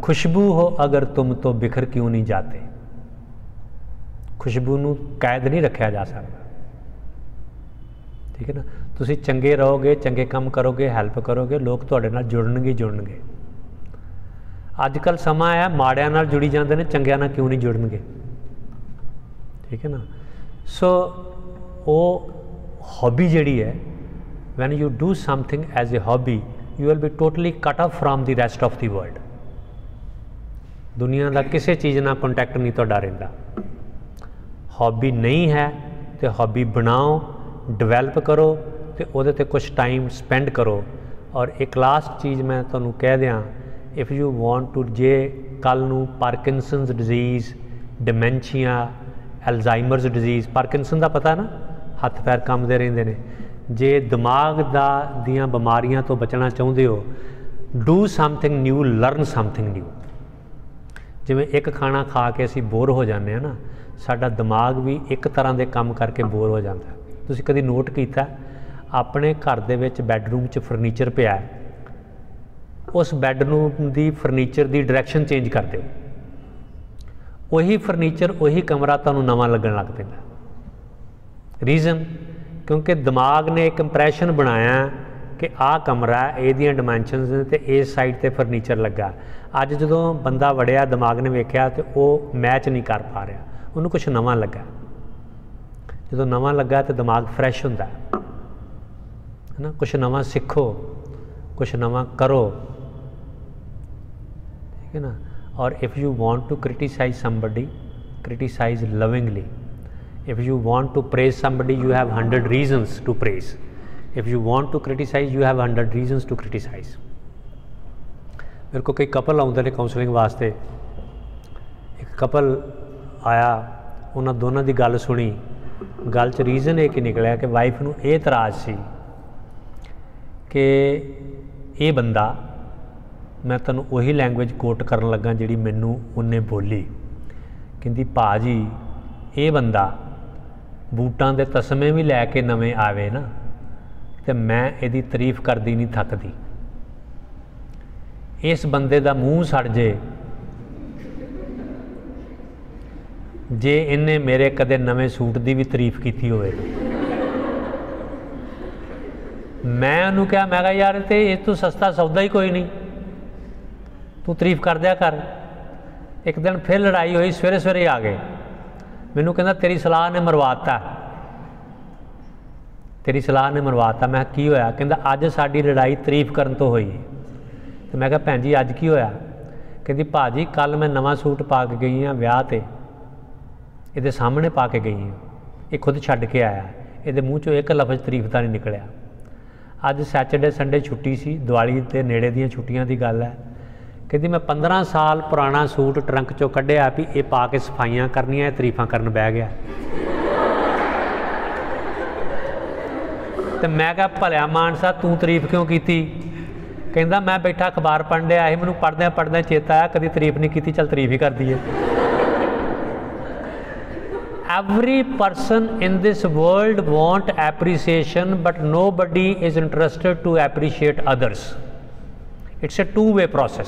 खुशबू हो अगर तुम तो बिखर क्यों नहीं जाते। खुशबू नूं कैद नहीं रखा जा सकता, ठीक है ना। तुसी चंगे रहोगे, चंगे काम करोगे, हैल्प करोगे, लोग तुहाडे नाल जुड़नगे। अजकल समा है माड़ियां नाल जुड़ी जाते हैं, चंगियां नाल क्यों नहीं जुड़नगे, ठीक है ना। सो वो हॉबी जिहड़ी है, when you do something as a hobby you will be totally cut off from the rest of the world. दुनिया का किसी चीज़ नाल कॉन्टैक्ट नहीं तुहाडा रहिंदा। हॉबी नहीं है तो हॉबी बनाओ, डिवेलप करो, तो उहदे ते कुछ टाइम स्पेंड करो। और एक लास्ट चीज़ मैं तुहानूं कह दियां, इफ़ यू वांट टू, जे कल नूं Parkinson's disease, dementia, Alzheimer's disease, Parkinson का पता ना, हथ पैर कंबदे रहिंदे ने, जे दिमाग दियां बीमारियां तो बचना चाहुंदे हो, do something new, learn something new. जिवें एक खाना खा के असीं बोर हो जाते हैं ना, साडा दिमाग भी एक तरह के काम करके बोर हो जाता है। तुसीं कदी नोट कीता, अपने घर दे विच बैडरूम च फर्नीचर पिया है, उस बैडरूम की फर्नीचर की डायरैक्शन चेंज कर दो, वही फर्नीचर वही कमरा तुहानूं नवां लगन लग पैंदा। रीज़न, क्योंकि दिमाग ने एक इंप्रैशन बनाया कि आह कमरा है, इहदियां डिमैंशनस ने, तो इस साइड ते फर्नीचर लगा। अज जदों बंदा वड़िया, दिमाग ने वेख्या तो वह मैच नहीं कर पा रहा, उन्होंने कुछ नवां लगा। जो नवां लगा तो दिमाग फ्रैश हुंदा है ना। कुछ नवां सीखो, कुछ नवां करो, ठीक है ना। और if you want to criticise somebody, criticise lovingly. If you want to praise somebody, you have 100 reasons to praise. If you want to criticise, you have 100 reasons to criticise. मेरे को कई कपल आउंदे ने काउंसलिंग वास्ते। एक couple आया, उन्होंने दोनों की गल सुनी, गल च रीज़न ये निकलिया कि वाइफ नूं ये इतराज़ सी कि ये बंदा, मैं तैनूं उही लैंगुएज कोट करन लगा जिहड़ी मैनूं उन्हें बोली, कहंदी भाजी ये बंदा बूटां दे तस्मे भी लैके नवें आवे ना, तो मैं इहदी तारीफ करदी नहीं थकदी। इस बंदे दा मूँह सड़ जे इन्हें मेरे कदे नवे सूट की भी तारीफ की होवे। मैं उन्होंने कहा, मैं कहा यार तो ये तो सस्ता सौदा ही कोई नहीं, तू तारीफ कर दिया कर। एक दिन फिर लड़ाई हुई, सवेरे सवेरे आ गए, मैनू कहना तेरी सलाह ने मरवाता, तेरी सलाह ने मरवाता। मैं की होया? कहता अज साडी लड़ाई तारीफ करन तो हुई। तो मैं कहा भैन जी अज की होया? कहती भाजी कल मैं नवा सूट पा के गई हाँ विआह ते, ये सामने पा के गई हूँ, ये खुद छड्ड के आया, ये मूँह चो एक लफ्ज़ तारीफ का नहीं निकलिया। अज सैटरडे संडे छुट्टी सी, दिवाली के नेड़े दियां छुट्टियां की गल है। कहती मैं 15 साल पुराना सूट ट्रंक चो कढ़िया भी ये पा के सफाइयां करनियां, तारीफां करन बह गया। तो मैं कहा भलिया मानसा तू तारीफ क्यों की? कहता मैं बैठा अखबार पढ़न दिया ही, मैनू पढ़दे चेता आया कभी तारीफ नहीं की, चल तारीफ ही कर दी है। Every person in this world want appreciation, but nobody is interested to appreciate others. It's a two-way process.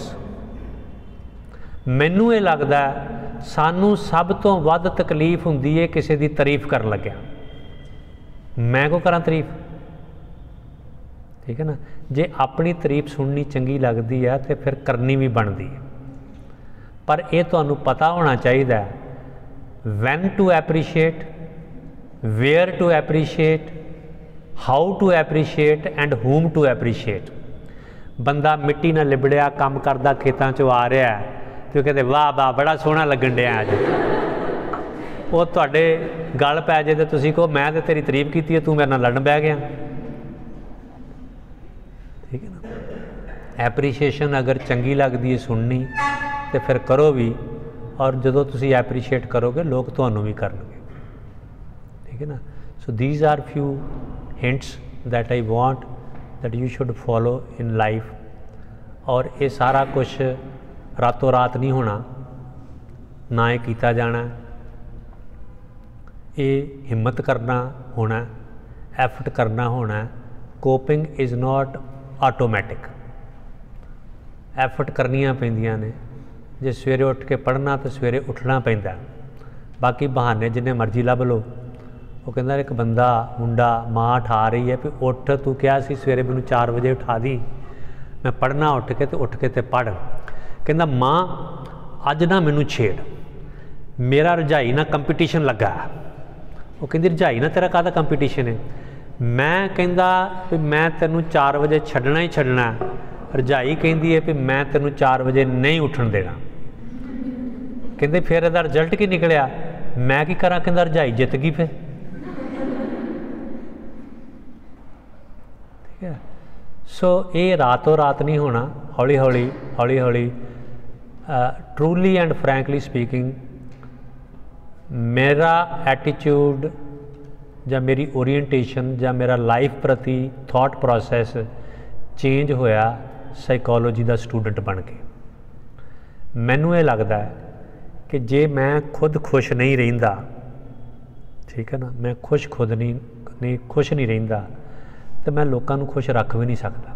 मैनू ये लगता है सानू सब तो वध तकलीफ हुंदी है किसी की तारीफ कर लग्या। मैं को करा तारीफ, ठीक है ना। जे अपनी तारीफ सुननी चंगी लगती है तो फिर करनी भी बनती है, पर यह तुहानू पता होना चाहिए when to appreciate, where to appreciate, how to appreciate and whom to appreciate। बंदा मिट्टी ना लिबड़िया काम करदा खेतों चो आ रहा है तो कहते वाह वाह बड़ा सोहना लगन दिया अज, वो तुहाडे गल पै जाए तो तुसीं कहो मैं तो तेरी तारीफ की है, तू मेरे नाल लड़न बह गया, ठीक है ना। एप्रीशिएशन अगर चंगी लगती है सुननी तो फिर करो भी, और जदों तुसी एप्रीशिएट करोगे लोग तुहानू भी करनगे, ठीक है ना। So these are few hints that I want that you should follow in life. और ये सारा कुछ रातों रात नहीं होना, ना ये किया जाना, ये हिम्मत करना होना, एफर्ट करना होना। Coping is not automatic, effort करनियां पैंदियां ने, जे सवेरे उठ के पढ़ना तो सवेरे उठना पैंदा, बाकी बहाने जिन्ने मर्जी लभ लो। वो कहता एक बंदा मुंडा माँ उठा रही है भी उठ, तू क्या सी सवेरे मैनू 4 बजे उठा दी, मैं पढ़ना उठ के तो पढ़। कहता माँ अज ना मैनू छेड़, मेरा रजाई ना कंपीटीशन लगा। वो कहती रजाई ना तेरा काहदा कंपीटीशन है, मैं कहता भी मैं तेनू 4 बजे छड्डना ही छड्डना, रजाई कहती है भी मैं तेनू 4 बजे नहीं उठन देना। कहते फिर इहदा रिजल्ट की निकलिया, मैं की करा, कहता रजाई जित गई फिर। ठीक है, सो ये रातों रात नहीं होना, हौली हौली ट्रूली एंड फ्रैंकली स्पीकिंग मेरा एटीट्यूड ਜਾਂ मेरी ओरीएंटेशन ਜਾਂ मेरा लाइफ प्रति थॉट प्रोसैस चेंज होया साइकोलॉजी का स्टूडेंट बन के। मैनू ये लगता है कि जे मैं खुद खुश नहीं रहिंदा, ठीक है ना, मैं खुश खुद नहीं खुश नहीं रहिंदा तो मैं लोगों को खुश रख भी नहीं सकता।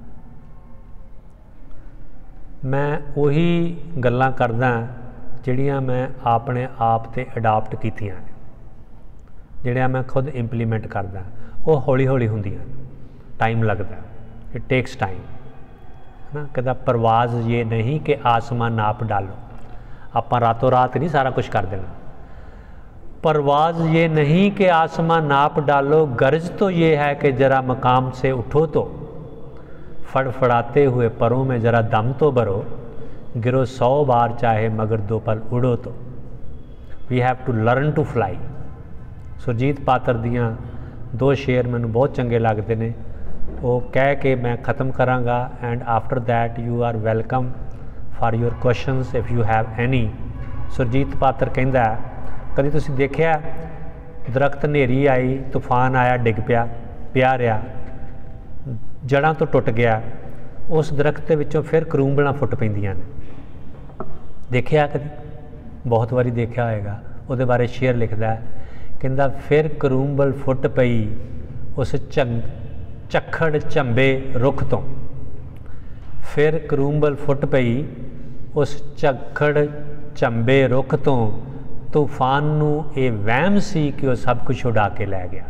मैं उही गल्लां करदा जिहड़ियां मैं अपने आप ते अडाप्ट कीतियां ने, जिहड़ियां मैं खुद इंप्लीमेंट करदा, वो हौली हौली हुंदियां, टाइम लगता, इट टेक्स टाइम है ना। कहता परवाज़ ये नहीं कि आसमान नाप डालो, आपां रातों रात नहीं सारा कुछ कर देना। परवाज़ ये नहीं कि आसमान नाप डालो, गर्ज तो ये है कि ज़रा मकाम से उठो तो, फड़फड़ाते हुए परों में ज़रा दम तो भरो, गिरो 100 बार चाहे मगर 2 पल उड़ो तो। We have to learn to fly. Surjit Patar दियाँ 2 शेर मैनू बहुत चंगे लगते हैं, वो कह के मैं ख़त्म कराँगा and after that you are welcome for your questions if you have any. Surjit Patar कहता कभी तुसीं देखिया दरख्त हनेरी आई, तूफान आया, डिग पिया रहा, जड़ां तो टुट गया, उस दरख्त के विचों फिर करूंबलां फुट पैंदियां ने। देखिया कभी? बहुत बारी देखा होएगा। उहदे बारे शेर लिखदा है, कहंदा फिर करूंबल फुट पई उस झक्खड़ झंबे रुख तो, फिर करूंबल फुट पई उस झक्खड़ झंबे रुख तो, तूफान नू ये वहम सी कि वह सब कुछ उड़ा के लै गया।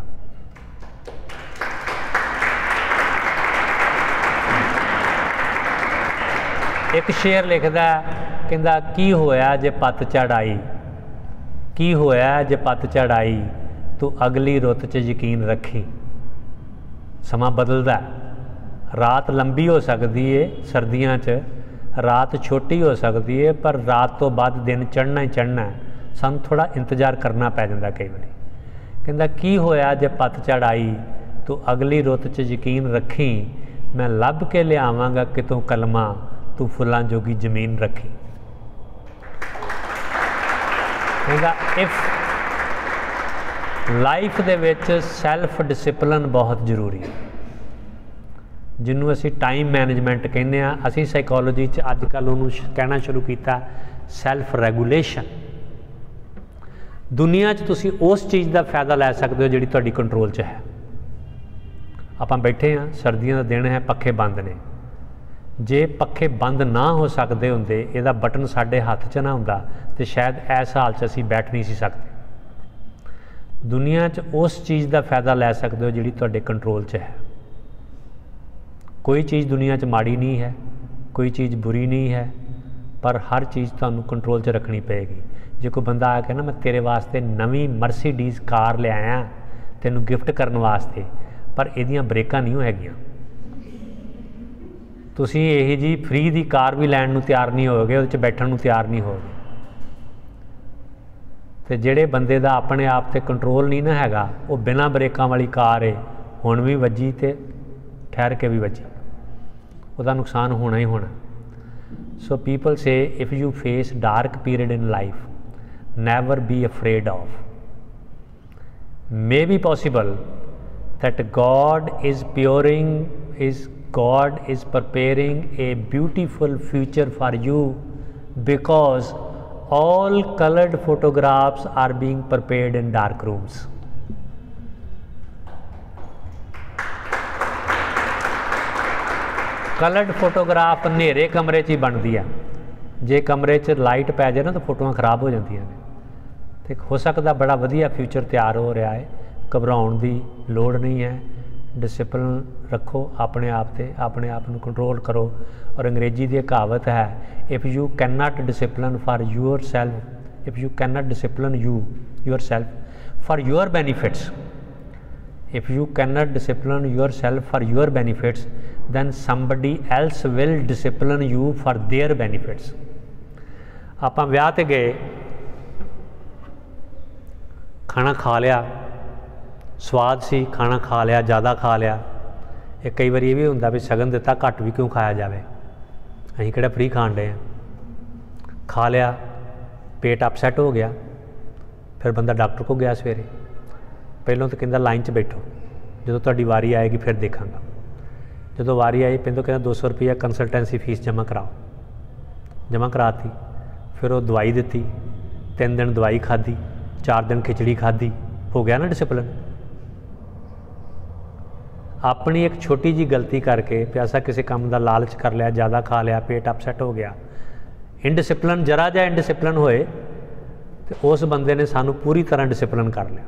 एक शेर लिखदा कहंदा की होया जे पतझड़ आई, की होया जे पतझड़ आई, तू अगली रुत च यकीन रखी। समा बदलदा, रात लंबी हो सकती है, सर्दियां च रात छोटी हो सकती है, पर रात तो बाद दिन चढ़ना ही चढ़ना है, सानू थोड़ा इंतजार करना पै जांदा कई बारी। कहंदा की होया जे पतझड़ आई, तू अगली रुत च यकीन रखी, मैं लभ के लियावांगा कितों कलमा, तू फुलां जोगी जमीन रखी। कहंदा इफ लाइफ दे विच सैल्फ डिसिपलिन बहुत जरूरी है, जिन्हों असी टाइम मैनेजमेंट कहने, असी साइकोलॉजी च अजकल उन्होंने कहना शुरू किया सैल्फ रैगूलेशन। दुनिया च तुसी उस चीज़ का फायदा लै सकते हो जिहड़ी तुहाडी कंट्रोल च है। आपां बैठे हाँ, सर्दियों का दिन है, पखे बंद ने, जे पखे बंद ना हो सकते होंदे, इहदा बटन साडे हत्थ च ना हुंदा तो शायद इस हाल च असी बैठ नहीं सी सकते। दुनिया च उस चीज़ का फायदा लै सकते हो जिहड़ी तुहाडे कंट्रोल च है। कोई चीज़ दुनिया च माड़ी नहीं है, कोई चीज़ बुरी नहीं है, पर हर चीज़ तुहानू कंट्रोल च रखनी पेगी। जो कोई बंदा आ के ना मैं तेरे वास्ते नवीं मर्सीडीज़ कार ले आया तेनू गिफ्ट करने वास्ते, पर इहदियां ब्रेकां नहीं हैगियां, तुसी यही जी फ्री दी कार भी लैण नूं तैयार नहीं होगे, उहदे च बैठण नूं तैयार नहीं होगे। तो जिहड़े बंदे दा अपने आप ते कंट्रोल नहीं ना हैगा, वो बिना ब्रेकां वाली कार है, हुण भी वजी ते ठहर के भी वजी, उसका नुकसान होना ही होना। So people say if you face dark period in life, never be afraid of, may be possible that God is preparing a beautiful future for you, because all colored photographs are being prepared in dark rooms. Coloured photograph नेरे कमरे च ही बनती है, जे कमरे च light पै जाए ना तो फोटोआं खराब हो जांदियां ने। तो हो सकता बड़ा वधिया फ्यूचर तैयार हो रहा है, घबराउण की लोड़ नहीं है। डिसिपलिन रखो अपने आप से, अपने आप को कंट्रोल करो। और अंग्रेजी की कहावत है, if you can not discipline for your self, if you can not discipline your self for your benefits, if you can not discipline your self for your benefits then somebody else will discipline you for their benefits। ਆਪਾਂ ਵਿਆਹ ਤੇ ਗਏ, ਖਾਣਾ ਖਾ ਲਿਆ, ਸਵਾਦ ਸੀ, ਖਾਣਾ ਖਾ ਲਿਆ, ज़्यादा ਖਾ ਲਿਆ। ਇਹ ਕਈ ਵਾਰੀ ਇਹ ਵੀ ਹੁੰਦਾ ਵੀ ਸ਼ਗਨ ਦਿੱਤਾ ਘੱਟ ਵੀ ਕਿਉਂ ਖਾਇਆ ਜਾਵੇ, ਅਸੀਂ ਕਿਹੜਾ ਫ੍ਰੀ ਖਾਣ ਡਏ ਆ। ਖਾ ਲਿਆ, ਪੇਟ ਅਪਸੈਟ ਹੋ ਗਿਆ, ਫਿਰ ਬੰਦਾ ਡਾਕਟਰ ਕੋਲ ਗਿਆ ਸਵੇਰੇ। ਪਹਿਲਾਂ ਤਾਂ ਕਹਿੰਦਾ ਲਾਈਨ 'ਚ ਬੈਠੋ, ਜਦੋਂ ਤੁਹਾਡੀ ਵਾਰੀ ਆਏਗੀ ਫਿਰ ਦੇਖਾਂਗਾ। जो वारी आई पिंडों कहना 200 रुपया कंसल्टेंसी फीस जमा कराओ, जमा कराती। फिर वो दवाई दी, 3 दिन दवाई खाधी, 4 दिन खिचड़ी खाधी, हो गया ना डिसिपलिन। अपनी एक छोटी जी गलती करके प्यासा किसी काम का लालच कर लिया, ज़्यादा खा लिया, पेट अपसैट हो गया, इनडिसिपलिन जरा जा इनडिसिपलिन होए तो उस बंदे ने सानू पूरी तरह डिसिपलिन कर लिया।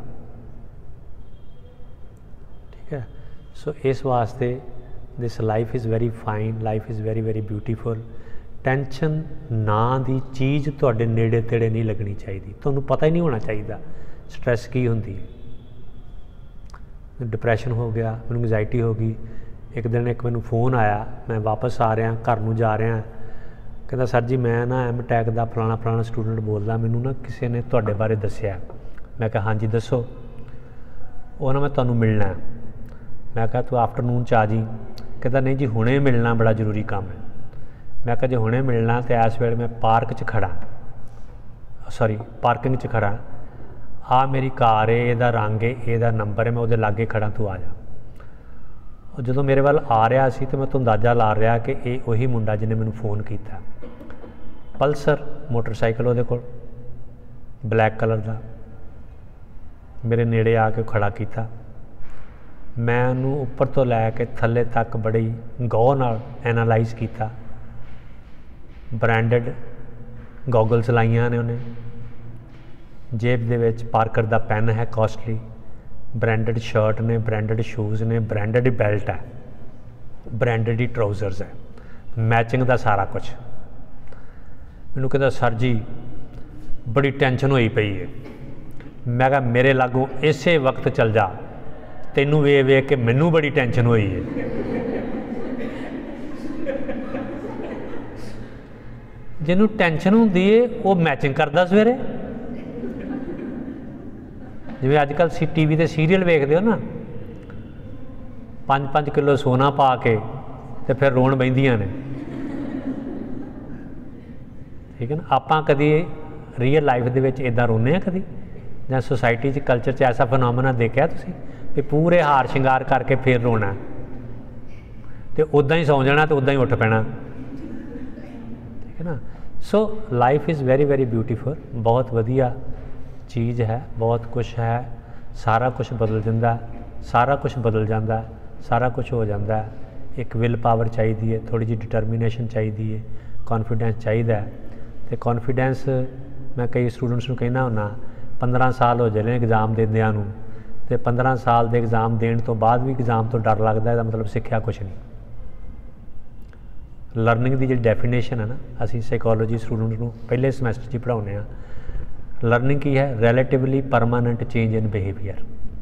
ठीक है। सो इस वास्ते this life is very fine, life is very very beautiful. Tension ना दी चीज़ तुहाडे नेड़े तेड़े नहीं लगनी चाहिए, तुहानू पता ही नहीं होना चाहिए स्ट्रैस की होंदी है। डिप्रैशन हो गया, मैनू एंगजाइटी हो गई। एक दिन एक मैनू फोन आया, मैं वापस आ रहा घर नूं जा रहा, कहता सर जी मैं ना M.Tech का फलाना फलाना स्टूडेंट बोलदा, मैनू ना किसी ने तुहाडे बारे दस्सिया। मैं कहा हाँ जी दसो। वो ना मैं तुहानू मिलना है। मैं कहा तू आफ्टरनून च आ जी। कहता नहीं जी हुणे मिलना बड़ा जरूरी काम है। मैं कहा जो हुणे मिलना तो इस वेले मैं पार्क च खड़ा, सॉरी पार्किंग च खड़ा, आ मेरी कार है, ਇਹਦਾ रंग है, ਇਹਦਾ नंबर है, मैं ਉਹਦੇ लागे खड़ा, तू आ जा। और जो मेरे वाल आ रहा सी तो मैं तो अंदाज़ा ला रहा कि ये उही मुंडा जिन्हें मैनू फोन किया। पल्सर मोटरसाइकिल ਉਹਦੇ ਕੋਲ ब्लैक कलर का, मेरे नेड़े आके खड़ा किया। मैं उन्होंने उपर तो लैके थले तक बड़ी गौर नाल एनालाइज किया। ब्रांडेड गॉगल्स लाइया ने उन्हें, जेब दे विच पार्कर का पैन है कॉस्टली, ब्रांडेड शर्ट ने, ब्रांडेड शूज़ ने, ब्रांडेड बैल्ट है, ब्रांडेड ही ट्राउजर्स है, मैचिंग का सारा कुछ। मैनू कहता सर जी बड़ी टेंशन होई पई है। मैं कहा मेरे लागों इसे वक्त चल जा, तेनू वे वेख के मैनू बड़ी टेंशन हुई है। जिन्हों टेंशन होंदी है वो मैचिंग करता सवेरे। जिवें अजकल TV ते सीरीयल वेखदे हो ना, 5-5 किलो सोना पा के ते फिर रोण बहिंदियां ने। ठीक है ना। आपां कदी रियल लाइफ दे विच इदां रोने आ कदी, जां सोसाइटी च कल्चर च ऐसा फिनोमेना देखिया तुसीं भी पूरे हार शिंगार करके फिर रोना तो उदा ही सौ जाना तो उदा ही उठ पैना। ठीक है ना। So life is very very beautiful, बहुत वधिया चीज़ है, बहुत कुछ है, सारा कुछ बदल जाता, सारा कुछ बदल जाता, सारा कुछ हो जाता है। एक विल पावर चाहिए है, थोड़ी जी डिटरमीनेशन चाहिए है, कॉन्फिडेंस चाहिए। तो कॉन्फिडेंस मैं कई स्टूडेंट्स को कहना हुन्ना 15 साल हो जाने एग्जाम देंदियां नूं, तो 15 साल के एग्जाम देने तो बाद भी एग्जाम तो डर लगता है, मतलब सिक्ख्या कुछ नहीं। लर्निंग की जी डेफिनेशन है ना, असी साइकोलॉजी स्टूडेंट को पहले समैसटर च पढ़ाने। लर्निंग की है, relatively permanent change in behaviour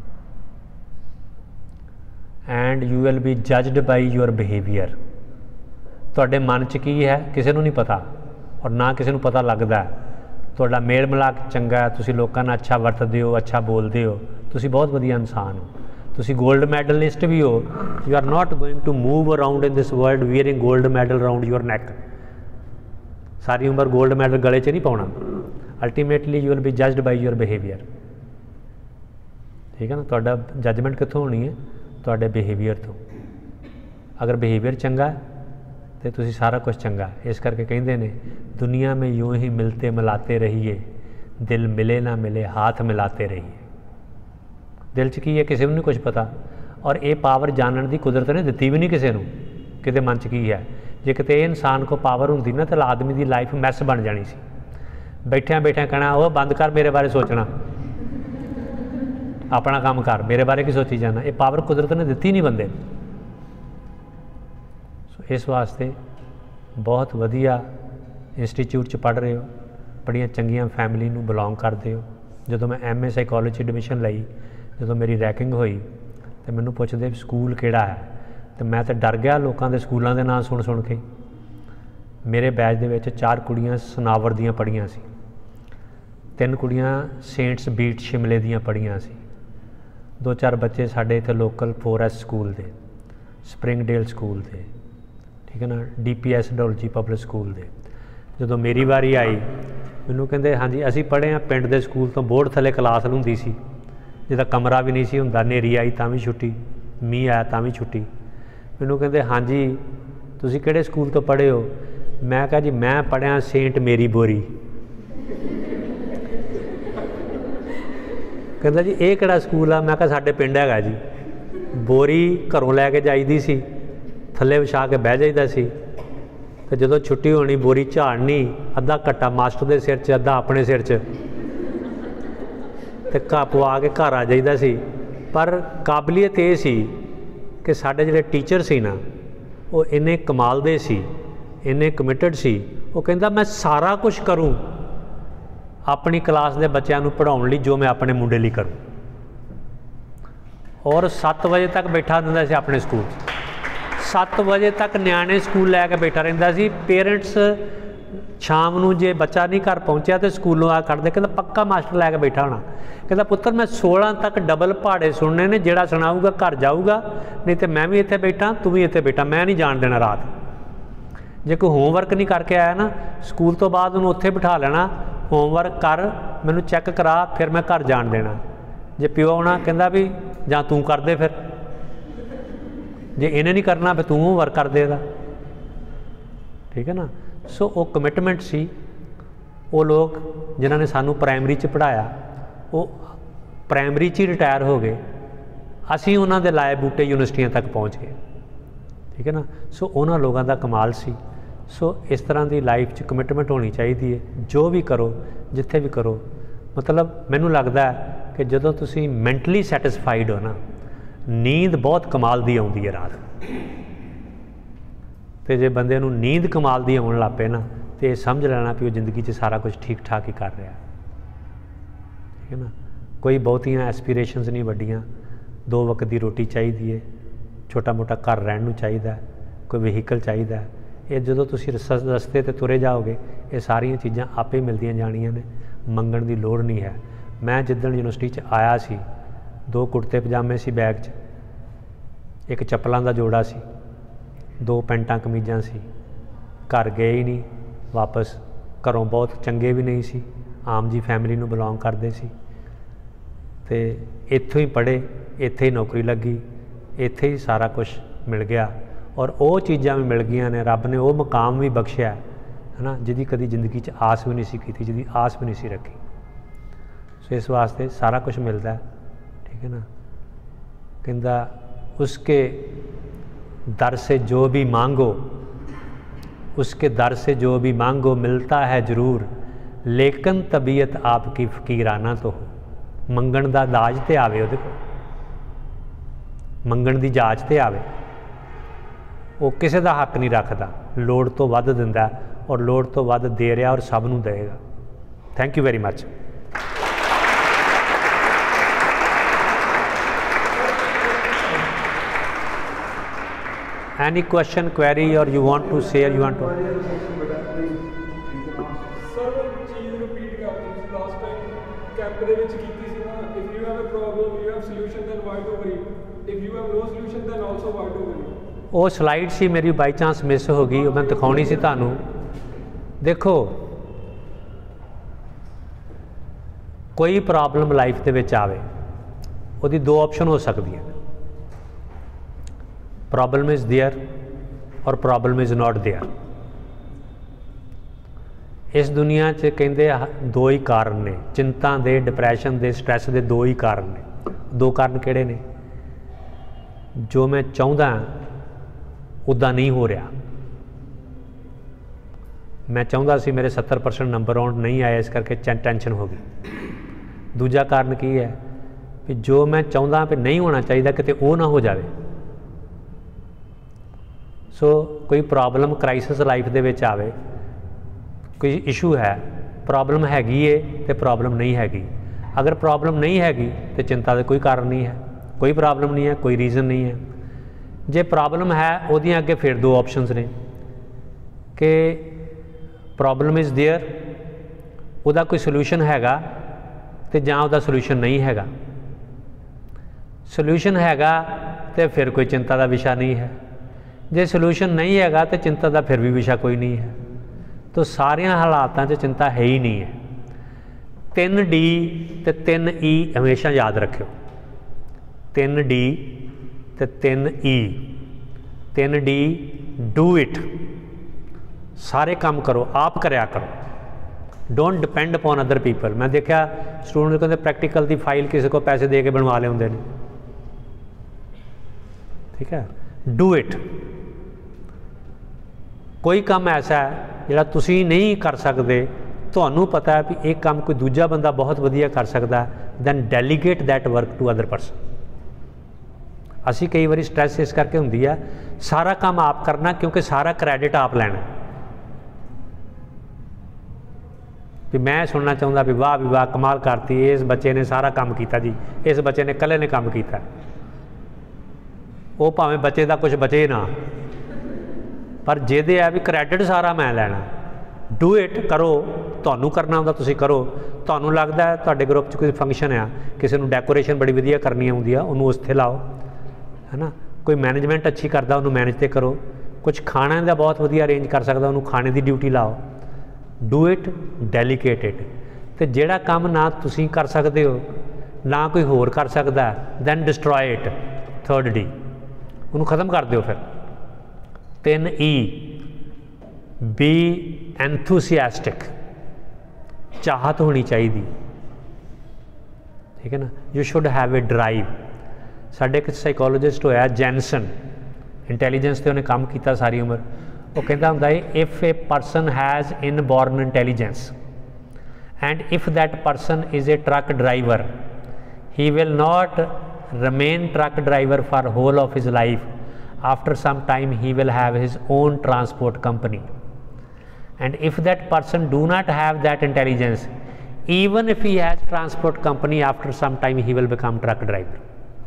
and you will be judged by your behaviour. तुहाडे मन च की है किसी को नहीं पता, और ना किसी को पता लगता है। तुहाडा मेल मिलाप चंगा है, तुसीं लोकां नाल अच्छा वरतदे हो, अच्छा बोलते हो, तुसीं बहुत वधिया इंसान हो, तुसीं गोल्ड मैडलिस्ट भी हो। You are not going to move around in this world wearing gold medal around your neck. सारी उम्र गोल्ड मैडल गले च नहीं पाउणा। Ultimately you will be judged by your behaviour. ठीक है ना। तुहाडा जजमेंट कित्थों होनी है? तुहाडे बिहेवियर तो। अगर बिहेवियर चंगा है तो तुसीं सारा कुछ चंगा है। इस करके कहिंदे ने दुनिया में यूं ही मिलते मिलाते रहिए, दिल मिले ना मिले हाथ मिलाते रहिए। दिल च की है किसी को नहीं कुछ पता, और ये पावर जानने की कुदरत ने दिती भी नहीं किसी को, किते मन च की है। जे किते इंसान को पावर होंदी ना तो आदमी की लाइफ मैस बन जानी सी। बैठिया बैठिया कहना वो बंद कर मेरे बारे सोचना, अपना काम कर, मेरे बारे की सोची जाना। ये पावर कुदरत ने दिती नहीं बंदे। इस वास्ते बहुत वधिया इंस्टीट्यूट च पढ़ रहे हो, बड़िया चंगिया फैमिली नूं बिलोंग करते हो। जो मैं MA साइकोलॉजी एडमिशन लई, जो मेरी रैकिंग हुई तो मैनू पुछदे स्कूल किहड़ा है, तो मैं तो डर गया लोगों के स्कूलों के नाम सुन सुन के। मेरे बैच दे विच 4 कुड़ियाँ सनावर दियां पढ़ियां सी, 3 कुड़ियाँ सेंट्स बीट शिमले दियां पढ़ियां सी, 2-4 बच्चे साढ़े इत्थे लोकल 4S स्कूल दे, स्प्रिंगडेल स्कूल दे, ठीक है ना, DPS डोलजी पब्लिक स्कूल दे। जो मेरी वारी आई मैनू कहंदे हाँ जी असी पढ़े हाँ पिंड दे स्कूल तो बोर्ड थले क्लास हुंदी सी, जिहदा कमरा भी नहीं सी हुंदा, नेरी आई तां भी छुट्टी, मींह आया तां भी छुट्टी। मैनू कहंदे हाँ जी तुसीं किहड़े स्कूल तो पढ़े हो? मैं कहा जी मैं पढ़िया सेंट मेरी बोरी। कहंदा जी ये किहड़ा स्कूल आ? मैं कहा साडे पिंड हैगा जी। बोरी घरों लैके जाईदी सी, थल्ले विछा के बह जाईदा सी, तो जो छुट्टी होनी बोरी झाड़नी, अद्धा कट्टा मास्टर के सिर च, अद्धा अपने सिर च, ते पवा के घर आ जाईदा सी। पर काबलीयत ये सी कि साडे जिहड़े टीचर सी ना वो इन्ने कमाल दे सी, इन्ने कमिटड सी। वो कहंदा मैं सारा कुछ करूँ अपनी क्लास के बच्चों को पढ़ाउण लई जो मैं अपने मुंडे लई करूँ। और 7 बजे तक बैठा रहिंदा सी अपने स्कूल, 7 बजे तक न्याणे स्कूल लैके बैठा रहिंदा सी। पेरेंट्स शाम नूं जे बच्चा नहीं घर पहुँचा तो स्कूलों आ कढ़दे, कहंदा पक्का मास्टर लैके बैठा होना। कहंदा पुत्तर मैं 16 तक डबल पहाड़े सुनने ने, जिहड़ा सुनाऊगा घर जाऊगा, नहीं तो मैं भी इत्थे बैठा तू भी इत्थे बैठा, मैं नहीं जाण देना रात। जे कोई होमवर्क नहीं करके आया ना स्कूल तो बाद उन्होंने उत्थे बिठा लेना, होमवर्क कर मैनू चैक करा फिर मैं घर जाण देना। जे प्यो आना कहंदा भी जां तू कर दे, फिर जे इन्हें नहीं करना फिर तू होमवर्क कर देगा, ठीक है ना। सो वो कमिटमेंट सी। वो लोग जिन्होंने सानू प्राइमरी च पढ़ाया वो प्राइमरी च ही रिटायर हो गए, असी उन्हों के लाए बूटे यूनिवर्सिटियां तक पहुँच गए, ठीक है ना। सो उन्होंने लोगों का कमाल सी। सो इस तरह की लाइफ च कमिटमेंट होनी चाहिए है, जो भी करो जिथे भी करो। मतलब मैनू लगता है कि जो तुसी मैंटली सैटिस्फाइड हो ना, नींद बहुत कमाल दी आउंदी है रात। तो जे बंदे नूं नींद कमाल दी आउण लग पे ना तो ये समझ लेना कि वो जिंदगी च सारा कुछ ठीक ठाक ही कर रहा है, ठीक है ना। कोई बहुतियाँ एस्पीरेशनस नहीं वड्डियां, 2 वक्त की रोटी चाहिए है, छोटा मोटा घर रहन नूं चाहिए, कोई व्हीकल चाहिए। ये जो तुसी रस्ते ते तुरे जाओगे ये सारियां चीज़ां आपे मिलदियां जानियां ने, मंगण की लोड़ नहीं है। मैं जिद्दण यूनिवर्सिटी च आया सी 2 कुर्ते पजामे सी बैग च, एक चप्पलों का जोड़ा सी, 2 पैंटां कमीजां सी। घर गए ही नहीं वापस, घरों बहुत चंगे भी नहीं सी, आम जी फैमिली नूं बिलोंग करते सी। ते इत्थों ही पढ़े, इत्थे ही नौकरी लगी, इत्थे ही सारा कुछ मिल गया। और वो चीज़ां भी मिल गई ने, रब ने वो मकाम भी बख्शिया है ना, जिहदी कदी जिंदगी च आस भी नहीं सी की, जिहदी आस भी नहीं सी रखी। सो इस वास्ते सारा कुछ मिलता है, ठीक है ना। कहंदा उसके दर से जो भी मांगो, उसके दर से जो भी मांगो मिलता है ज़रूर, लेकिन तबीयत आपकी फकीराना तो हो। मंगण दा दाज ते आवे, उहदे कोल मंगण दी जाच ते आवे, वो किसी का हक नहीं रखता, लोड़ तो वध दिंदा और लोड़ तो वध दे रहा और सब नूं देगा। Thank you very much. Any question, query, or you want to share? You want to? Sir, चीज़ repeat कर दो। Last time camp दे विच कीती सी ना, if you have a problem, you have solution, then why to worry? If you have no solution, then also why to worry? वो slide सी मेरी by chance miss हो गई, मैं दिखानी सी तुहानू। देखो कोई प्रॉब्लम लाइफ दे विच आवे, उसदी 2 ऑप्शन हो सकती है, प्रॉब्लम इज़ देयर और प्रॉब्लम इज़ नॉट देयर। इस दुनिया च कहंदे 2 ही कारण ने, चिंता दे, डिप्रैशन दे, स्ट्रैस दे 2 ही कारण ने। 2 कारण किहड़े ने? जो मैं चाहुंदा उदा नहीं हो रहा, मैं चाहता सी मेरे 70% नंबर आउण, नहीं आए, इस करके टेंशन हो गई। दूजा कारण की है भी जो मैं चाहता भी नहीं होना चाहिए किते वो ना हो जाए। सो कोई प्रॉब्लम क्राइसिस लाइफ दे विच आवे, कोई इशू है, प्रॉब्लम हैगी है तो प्रॉब्लम नहीं हैगी। अगर प्रॉब्लम नहीं हैगी तो चिंता का कोई कारण नहीं है, कोई प्रॉब्लम नहीं है, कोई रीज़न नहीं है। जे प्रॉब्लम है उहदियां अगे फिर दो ऑप्शनस ने कि प्रॉब्लम इज़ देयर, उहदा कोई सोल्यूशन हैगा तो जां उहदा सोल्यूशन नहीं हैगा। सोल्यूशन हैगा तो फिर कोई चिंता का विषय नहीं है, जे सोल्यूशन नहीं हैगा तो चिंता का फिर भी विषय कोई नहीं है। तो सारिया हालातों च चिंता है ही नहीं है। 3D ते 3E हमेशा याद रखियो, 3D ते 3E। 3D डू इट, सारे काम करो, आप करया करो, don't depend upon other people. मैं देखा स्टूडेंट कहते प्रैक्टिकल की फाइल किसी को पैसे दे के बनवा ले होंगे, ठीक है। Do it. कोई काम ऐसा है जिहड़ा तुसी नहीं कर सकते, तुहानू पता है भी एक काम कोई दूजा बंदा बहुत वधिया कर सकता है, then delegate that work to other person. असी कई बार स्ट्रैस इस करके होंदी है, सारा काम आप करना क्योंकि सारा क्रैडिट आप लैना। भी मैं सुनना चाहता भी वाह कमाल करती, इस बच्चे ने सारा काम किया जी, इस बच्चे ने कले ने काम किया। वो भावें बच्चे का कुछ बचे ना, पर जेदे है भी क्रैडिट सारा मैं लैना। डू इट, करो, तुहानू करना होंदा तुसीं करो। तुहानू लगदा है तुहाडे ग्रुप च कोई फंक्शन आ, किसी नूं डैकोरेशन बड़ी वधिया करनी आउंदी आ, उन्होंने उत्थे लाओ, है ना। कोई मैनेजमेंट अच्छी करता उन्होंने मैनेज तो करो, कुछ खाने का बहुत वधिया अरेंज कर सकता उन्होंने खाने की ड्यूटी लाओ। Do it, delegate it. तो जिहड़ा काम ना तुसीं कर सकते हो ना कोई होर कर सकता, दैन डिस्ट्रॉय इट, 3D, उन्होंने ख़त्म कर दो। फिर 3E, बी एंथुसियास्टिक, चाहत होनी चाहिए, ठीक है ना। You should have a drive. साढ़े एक साइकोलॉजिस्ट होया जैनसन, इंटैलीजेंस से उन्हें काम किया सारी उम्र, वो कहता होंदा है if a person has inborn intelligence and if that person is a truck driver, he will not remain truck driver for whole of his life. After some time he will have his own transport company. And if that person do not have that intelligence, even if he has transport company, after some time he will become truck driver.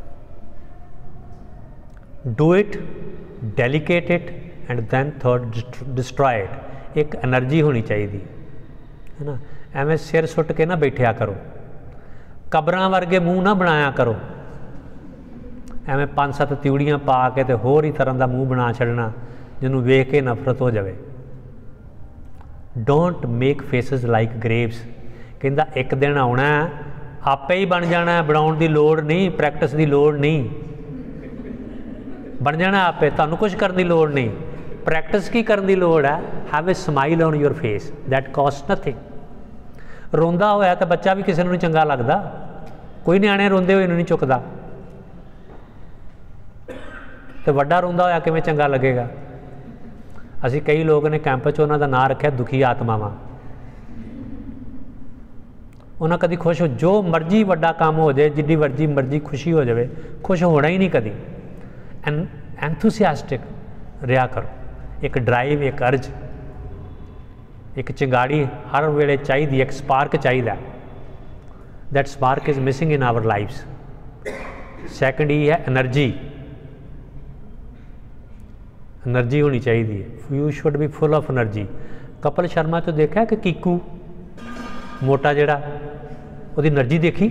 Do it, delegate it, and then third, destroy it. एक energy होनी चाहिए, है ना। एवें सिर suit के ना बैठया करो, कबरां वर्गे मूँह ना बनाया करो, एवें 5-7 तिवड़ियाँ पा के तो होर ही तरह का मूँह बना छड़ना जिन्होंने वेख के नफरत हो जाए। Don't make faces like graves. कहता एक दिन आना आपे ही बन जाना, बनाउण दी लोड़ नहीं, प्रैक्टिस की लोड़ नहीं, बन जाना आपे, तुहानूं कुछ करने की लोड़ नहीं। प्रैक्टिस की करने की लोड़ है, have a smile on your face, that cost nothing. रोंदा होया तो बच्चा भी किसी नूं चंगा लगदा, कोई न्याणे रोंदे होए नहीं चुकदा, तो वड्डा रोंदा होया किवें चंगा लगेगा। असी कई लोग ने कैंप च उन्हों का नाम रखा दुखी आत्मावां। उन्हें कभी खुश हो, जो मर्जी वड्डा काम हो जाए, जिड्डी मर्जी खुशी हो जाए, खुश होना ही नहीं कभी। एंथुसियास्टिक रहा करो, एक ड्राइव, एक अर्ज, एक चिंगाड़ी हर वेले चाहिए, एक स्पार्क चाहिए। That spark is missing in our lifes. Second ही है एनर्जी। एनर्जी होनी चाहिए, you should be full of energy. Kapil Sharma तो देखा कि कीकू मोटा जड़ा, उसकी एनर्जी देखी,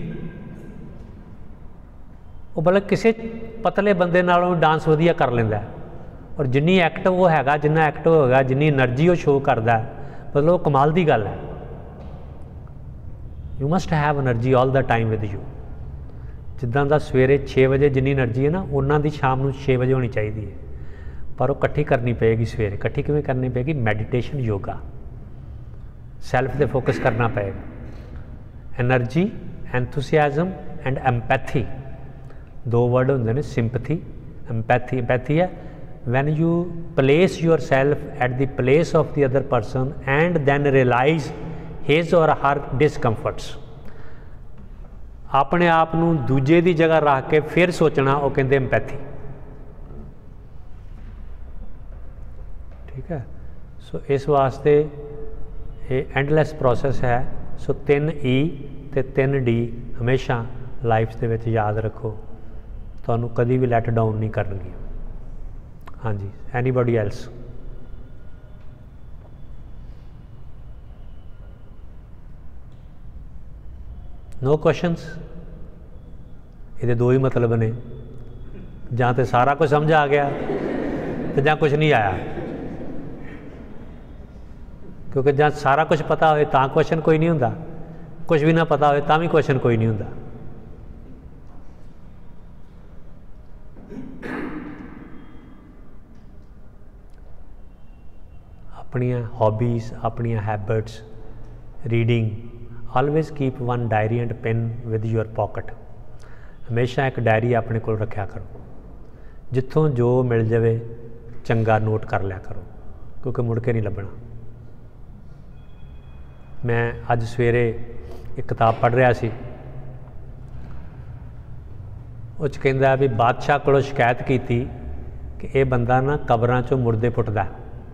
वो मतलब किसी पतले बंदे नालों डांस वधिया कर लेंदा है। और जिन्नी एक्टिव वो हैगा, जिन्ना एक्टिव होगा, जिन्नी एनर्जी वो शो करता है, मतलब वो कमाल की गल है। You must have energy all the time with you. जिद्दां दा सवेरे 6 बजे जिन्नी एनर्जी है ना, उन्ना दी शाम नूं 6 बजे होनी चाहिए, पर वो कट्ठी करनी पेगी सवेरे। कट्ठी किवें करनी पेगी? मैडिटेशन, योगा, सैल्फ पे फोकस करना पेगा। Energy, enthusiasm and empathy, 2 word होंदे ने, सिंपैथी, एम्पैथी। एम्पैथी है when you place yourself at the place of the other person and then realize his or her discomforts, अपने आप नूं दूजे दी जगह रख के फिर सोचना, वो कहते एम्पैथी। ठीक है। सो इस वास्ते ये एंडलैस प्रोसैस है। सो 3 E ते 3 D हमेशा लाइफ दे विच याद रखो, तुहानूं कदी भी लैट डाउन नहीं करनगी। हाँ जी, एनीबॉडी एल्स? No questions? ये दो ही मतलब ने, जां ते सारा कुछ समझ आ गया तो जां कुछ नहीं आया। क्योंकि जां सारा कुछ पता होए तां क्वेश्चन कोई नहीं हुंदा, कुछ भी ना पता होए तां भी क्वेश्चन कोई नहीं हुंदा। अपनियां हॉबीज़, अपनियां habits, reading, always keep one diary and pen with your pocket. हमेशा एक डायरी अपने को रखा करो, जिथों जो मिल जाए चंगा नोट कर लिया करो, क्योंकि मुड़ के नहीं लभना। मैं अज सवेरे एक किताब पढ़ रहा सी, उस कहंदा भी बादशाह कोलों शिकायत की कि यह बंदा ना कबरां चों मुर्दे पुटदा।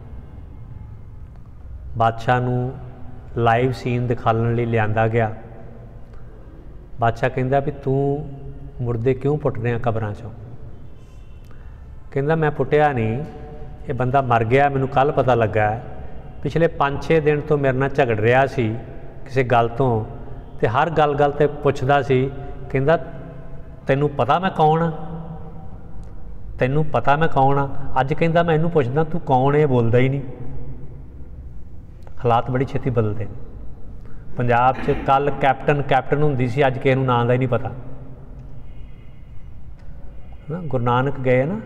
बादशाह नूं लाइव सीन दिखाने लिए लियांदा गया। बादशाह कहंदा भी तू मुर्दे क्यों पुट रहा कबरां चों? कहंदा मैं पुटिया नहीं, ये बंदा मर गया, मैनूं कल पता लगा। पिछले 5-6 दिन तो मेरे नाल झगड़ रहा सी किसी गल तो, ते हर गल ते पुछदा सी, कहंदा तैनूं पता मैं कौन हाँ, तैनूं पता मैं कौन हाँ। अज कहंदा मैं इहनूं पुछदा तू कौन है, बोलदा ही नहीं। हालात बड़ी छेती बदलते हैं। पंजाब च कल कैप्टन होंदी सी, अज किसे नूं नां दा ही नहीं पता ना। गुरु नानक गए ना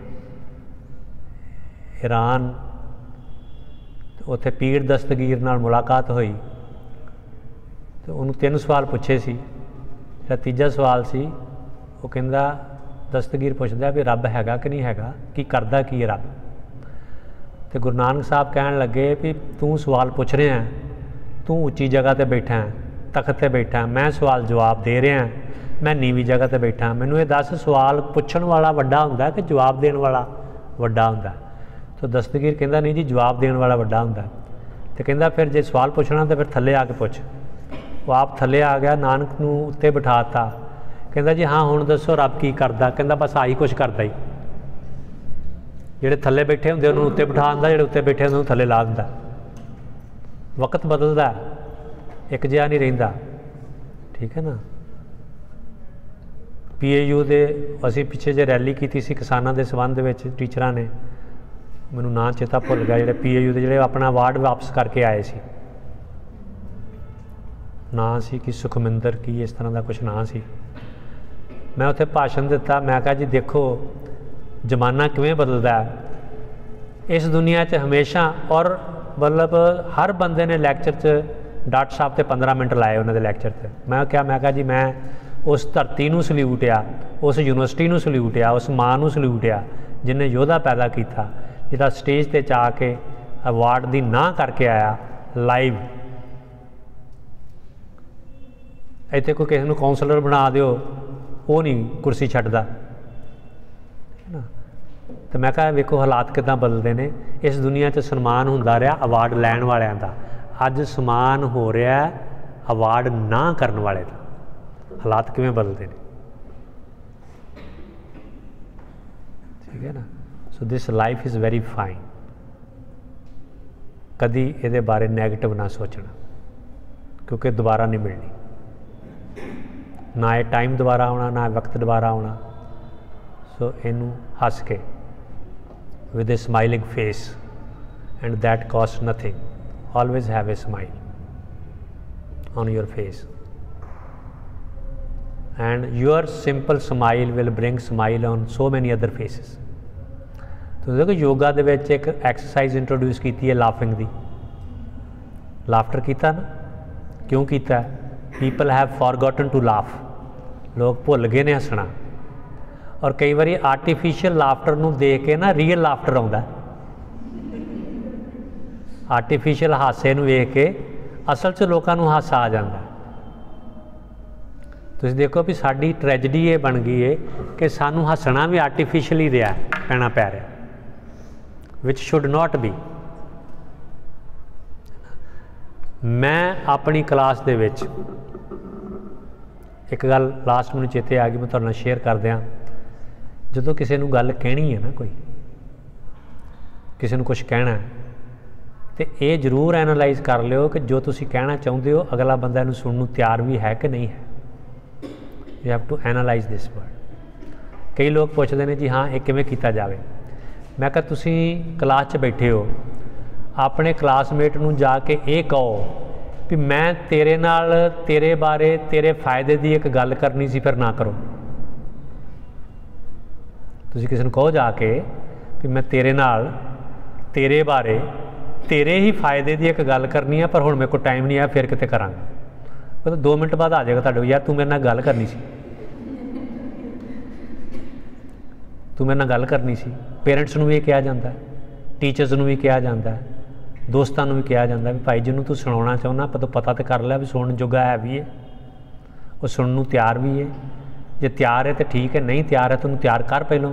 ईरान, उत्थे पीर दस्तगीर नाल मुलाकात हुई, तो उन्होंने 3 सवाल पूछे सी। जिहड़ा तीजा सवाल सी, वो कहंदा दस्तगीर पुछदा भी रब हैगा कि नहीं हैगा, की करदा की है रब? तो गुरु नानक साहब कहन लगे भी तू सवाल पूछ रहा है, तू उच्ची जगह ते बैठा है, तख्त ते बैठा है, मैं सवाल जवाब दे रहा है, मैं नीवी जगह ते बैठा। मैनूं ये दस सवाल पुछण वाला वड्डा हुंदा कि जवाब देण वाला वड्डा हुंदा? तो दस्तगीर कहंदा नहीं जी, जवाब देण वाला वड्डा हुंदा। तो कहंदा फिर जे सवाल पुछना तो फिर थल्ले आके पुछ। वो आप थल्ले आ गया, नानक नूं उत्ते बिठाता। कहंदा जी हाँ हुण दसो रब की करदा? कहंदा बस आही कुछ करदा ही। जिहड़े थल्ले बैठे हुंदे उन्होंने उत्ते बिठा दिंदा, जिहड़े उत्ते बैठे हुंदे थल्ले ला दिंदा। वक्त बदलदा, एक जिहा नहीं रहिंदा। ठीक है ना। PAU दे असीं पिछे जे रैली कीती सी किसानां दे संबंध विच, टीचरां ने, मैनूं नां चेता भुल गया, जिहड़े PAU दे जिहड़े अपना अवार्ड वापस करके आए सी, नां सी कि सुखमिंदर की इस तरह का कुछ नां सी। मैं उत्थे भाषण दिता, मैं कहा जी देखो जमाना किवें बदलदा है इस दुनिया च हमेशा। और मतलब हर बंदे ने लैक्चर च डॉक्टर साहब ते 15 मिनट लाए उन्होंने लैक्चर से। मैं कहा जी मैं उस धरती नूं सल्यूट आ, उस यूनिवर्सिटी नूं सल्यूट आ, उस मां नूं सल्यूट आ जिन्हें योद्धा पैदा किया, जिहड़ा स्टेज ते जा के अवार्ड दी नां करके आया लाइव। इत्थे कोई किसी नूं काउंसलर बना दिओ, वो नहीं कुर्सी छड्डदा ना। तो मैं कहा वेखो हालात किदां बदलते हैं। इस दुनिया च सन्मान हुंदा रहा अवार्ड लैण वालियां दा, अज सन्मान हो रहा अवार्ड ना करन वाले दा। हालात किवें बदलते हैं, ठीक है ना। So this life is very fine. कदी ये बारे नैगेटिव ना सोचना, क्योंकि दोबारा नहीं मिलनी। ना ये टाइम दोबारा आना, ना वक्त दोबारा आना। सो इनू हस के with a smiling face, and that costs nothing. Always have a smile on your face, and your simple smile will bring smile on so many other faces. तो देखो योगा दे विच एक एक्सरसाइज इंट्रोड्यूस की है लाफिंग दी। लाफ्टर किया ना, क्यों किया? People have forgotten to laugh. लोग भुल गए ने हसना। और कई बार आर्टिफिशियल लाफ्टर नूं देख के ना रीयल लाफ्टर आउंदा। आर्टिफिशियल हासे नूं वेख के असल च लोकां नूं हासा आ जांदा। तुसीं देखो भी साडी ट्रैजडी ये बन गई है कि सानू हसना भी आर्टिफिशियल ही रहा पैना पै रहा, विच शुड नॉट बी। मैं अपनी क्लास दे विच एक गल लास्ट मैनूं चेते आ गई, मैं तुहाडे नाल शेयर कर दियां। जदों किसी नूं गल कहनी है ना, कोई किसी नूं कुछ कहना है, तो ये जरूर एनालाइज कर लिओ कि जो तुसीं कहना चाहुंदे हो अगला बंदा इहनूं सुणन नूं तैयार भी है कि नहीं है। You have to analyse this word. कई लोग पूछते हैं जी हाँ ये किवें कीता जावे। मैं कहा तुसीं क्लास च बैठे हो, अपने क्लासमेट नूं जाके ये कहो भी मैं तेरे नाल तेरे बारे तेरे फायदे की एक गल करनी सी, फिर ना करो। तुसीं किसी नूं कहो जाके भी मैं तेरे नाल तेरे बारे तेरे ही फायदे की एक गल करनी है, पर हुण मेरे को टाइम नहीं है, फिर किते करांगे। तो 2 मिनट बाद आ जाएगा तुहाडे, यार तू मेरे नाल गल करनी सी, तू मेरे नाल गल करनी सी। पेरेंट्स नूं भी कहा जाता है, टीचर्स नूं भी कहा जाता है, दोस्तों नूं भी कहा जाता है भी भाई जिन्होंने तू सुनाना चाहुंदा तो पता तो कर लिया भी सुनन जोगा है भी है, वो सुनन नूं तैयार भी है। जे तैयार है तो ठीक है, नहीं तैयार है तो उन्हें तैयार कर पहलों,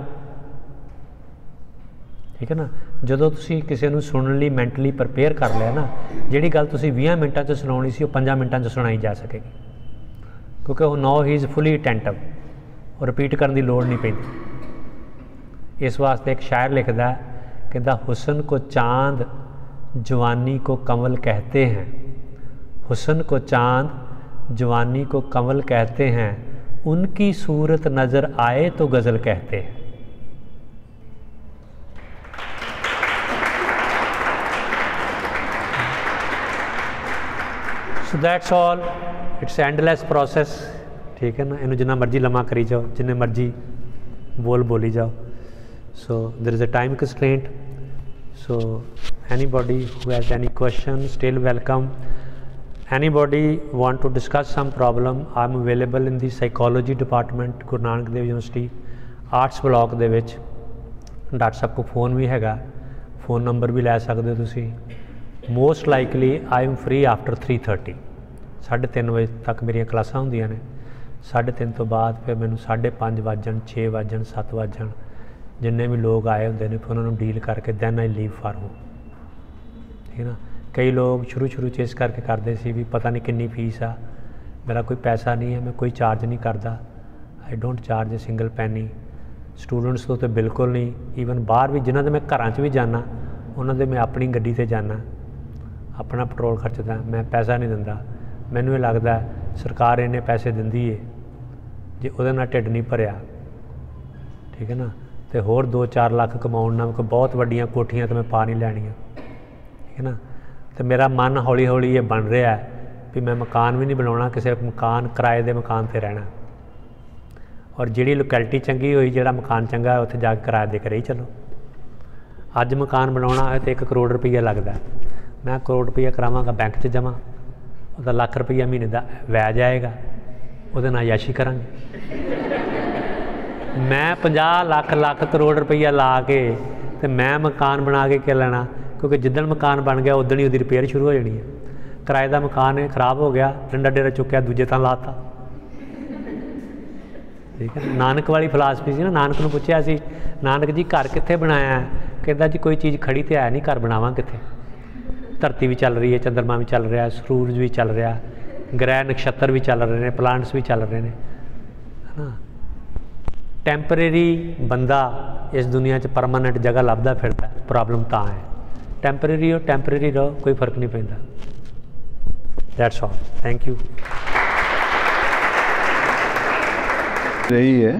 ठीक है ना। जदों तुसीं किसी नूं सुनन लई मैंटली प्रिपेयर कर लिया ना, जिहड़ी गल तुसीं 20 मिनटां च सुनाउणी सी, 5 मिनटां च सुनाई जा सकेगी, क्योंकि वो no he is fully attentive और रिपीट करने की लोड़ नहीं पैंदी। इस वास्ते एक शायर लिखदा है, कहता हुस्न को चांद जवानी को कंवल कहते हैं, हुस्न को चांद जवानी को कंवल कहते हैं, उनकी सूरत नज़र आए तो गज़ल कहते हैं। So that's all, it's endless process, ठीक है ना। इन्हूं जिन्ना मर्जी लम्मा करी जाओ, जिन्ने मर्जी बोली जाओ। So there is a time constraint. So anybody who has any question, still welcome. Anybody want to discuss some problem, I am available in the psychology department, Guru Nanak Dev University, arts block ਦੇ ਵਿੱਚ। Doctor साहब को phone भी हैगा, phone number भी लै सकते हो तुसी। Most likely I am free after 3:30, 3:30 बजे तक मेरिया क्लासां होंदियां ने। 3:30 तो बाद फिर मैनू 5:30 वजन 6 वजन 7 वजन, जिन्ने भी लोग आए होंगे ने फिर उन्होंने डील करके then I leave for home, ठीक है ना। कई लोग शुरू च इस करके करते सी भी पता नहीं कितनी फीस आ, मेरा कोई पैसा नहीं है, मैं कोई चार्ज नहीं करता, I don't charge a single penny. Students तो बिल्कुल नहीं, ईवन बाहर भी जिन्होंने मैं घर च भी जाना, उन्होंने मैं अपनी गड्डी ते जाना, अपना पेट्रोल खर्चदा, मैं पैसा नहीं दिंदा। मैनूं ये लगदा सरकार इन्ने पैसे दिंदी है, जे उहदे नाल ढिड नहीं भरिया, ठीक है ना, तो होर 2-4 लाख कमाउण नाल कोई बहुत वड्डियां कोठियां तो मैं पा नहीं लैणियां, ठीक है ना। तो मेरा मन हौली हौली ये बन रहा है भी मैं मकान भी नहीं बनाउणा, किसी मकान किराए के मकान से रहना, और जिहड़ी लोकैलिटी चंगी होई, जिहड़ा मकान चंगा है उत्थे जाके किराया दे के रही चलो। अज मकान बनाउणा है तो 1 करोड़ रुपया लगदा, मैं 1 करोड़ रुपया करावांगा बैंक च जमा, उहदा लाख रुपया महीने का व्याज आएगा, उहदे नाल याशी करांगे। मैं 50 लाख करोड़ रुपया ला के तो मैं मकान बना के क्या लेना, क्योंकि जिद्दन मकान बन गया उदण ही उसकी रिपेयर शुरू हो जानी है। किराए का मकान है, खराब हो गया, डंडा डेरा चुक्या दूजे थां लाता, ठीक है। नानक वाली फिलासफी सी ना, नानक नूं पुछया सी, नानक जी घर कित्थे बनाया है, कहता जी कोई चीज़ खड़ी तो है नहीं, घर बनावां कित्थे। धरती भी चल रही है, चंद्रमा भी चल रहा है, सूरज भी चल रहा, ग्रह नक्षत्र भी चल रहे हैं, प्लानट्स भी चल रहे हैं, है ना। टैंपरेरी बंदा इस दुनिया च परमानेंट जगह लभदा फिरदा, प्रॉब्लम तां है। टैंपरेरी हो टैंपरेरी रहो, कोई फर्क नहीं पैंदा। That's all, thank you. रही है,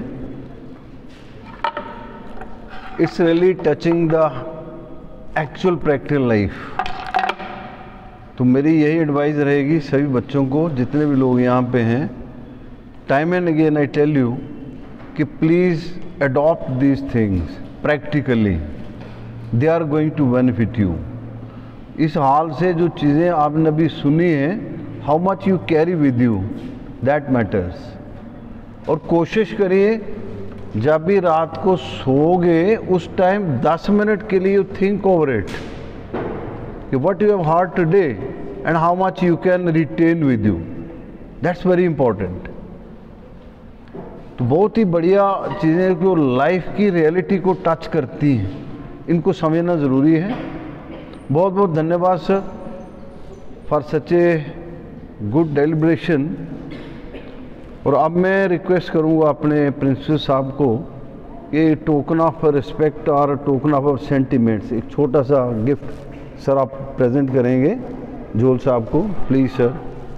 it's really touching the actual practical life. तो मेरी यही एडवाइस रहेगी सभी बच्चों को, जितने भी लोग यहाँ पे हैं, time and again I tell you कि please adopt these things practically, they are going to benefit you. इस हाल से जो चीज़ें आपने अभी सुनी हैं, how much you carry with you, that matters. और कोशिश करिए जब भी रात को सोओगे उस टाइम 10 मिनट के लिए यू थिंक ओवर इट कि what you have heard today and how much you can retain with you, that's very important. तो बहुत ही बढ़िया चीज़ें जो लाइफ की रियलिटी को टच करती हैं, इनको समझना ज़रूरी है। बहुत बहुत धन्यवाद sir for such a good deliberation. और अब मैं रिक्वेस्ट करूंगा अपने प्रिंसिपल साहब को कि टोकन ऑफ रिस्पेक्ट और टोकन ऑफ सेंटिमेंट्स एक छोटा सा गिफ्ट सर आप प्रेजेंट करेंगे जोहल साहब को, please sir.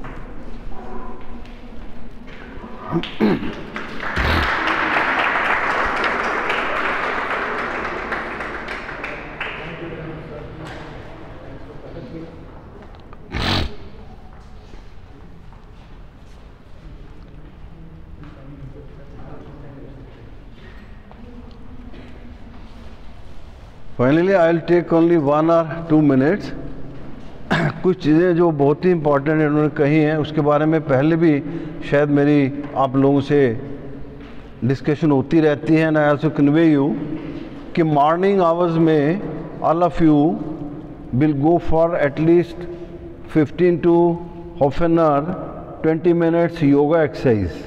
Finally I will take only 1 or 2 minutes। कुछ चीज़ें जो बहुत ही इम्पोर्टेंट उन्होंने कही हैं उसके बारे में पहले भी शायद मेरी आप लोगों से डिस्कशन होती रहती है। And I also convey you कि मॉर्निंग आवर्स में all of you will go for at least 15 to half an hour 20 minutes yoga exercise.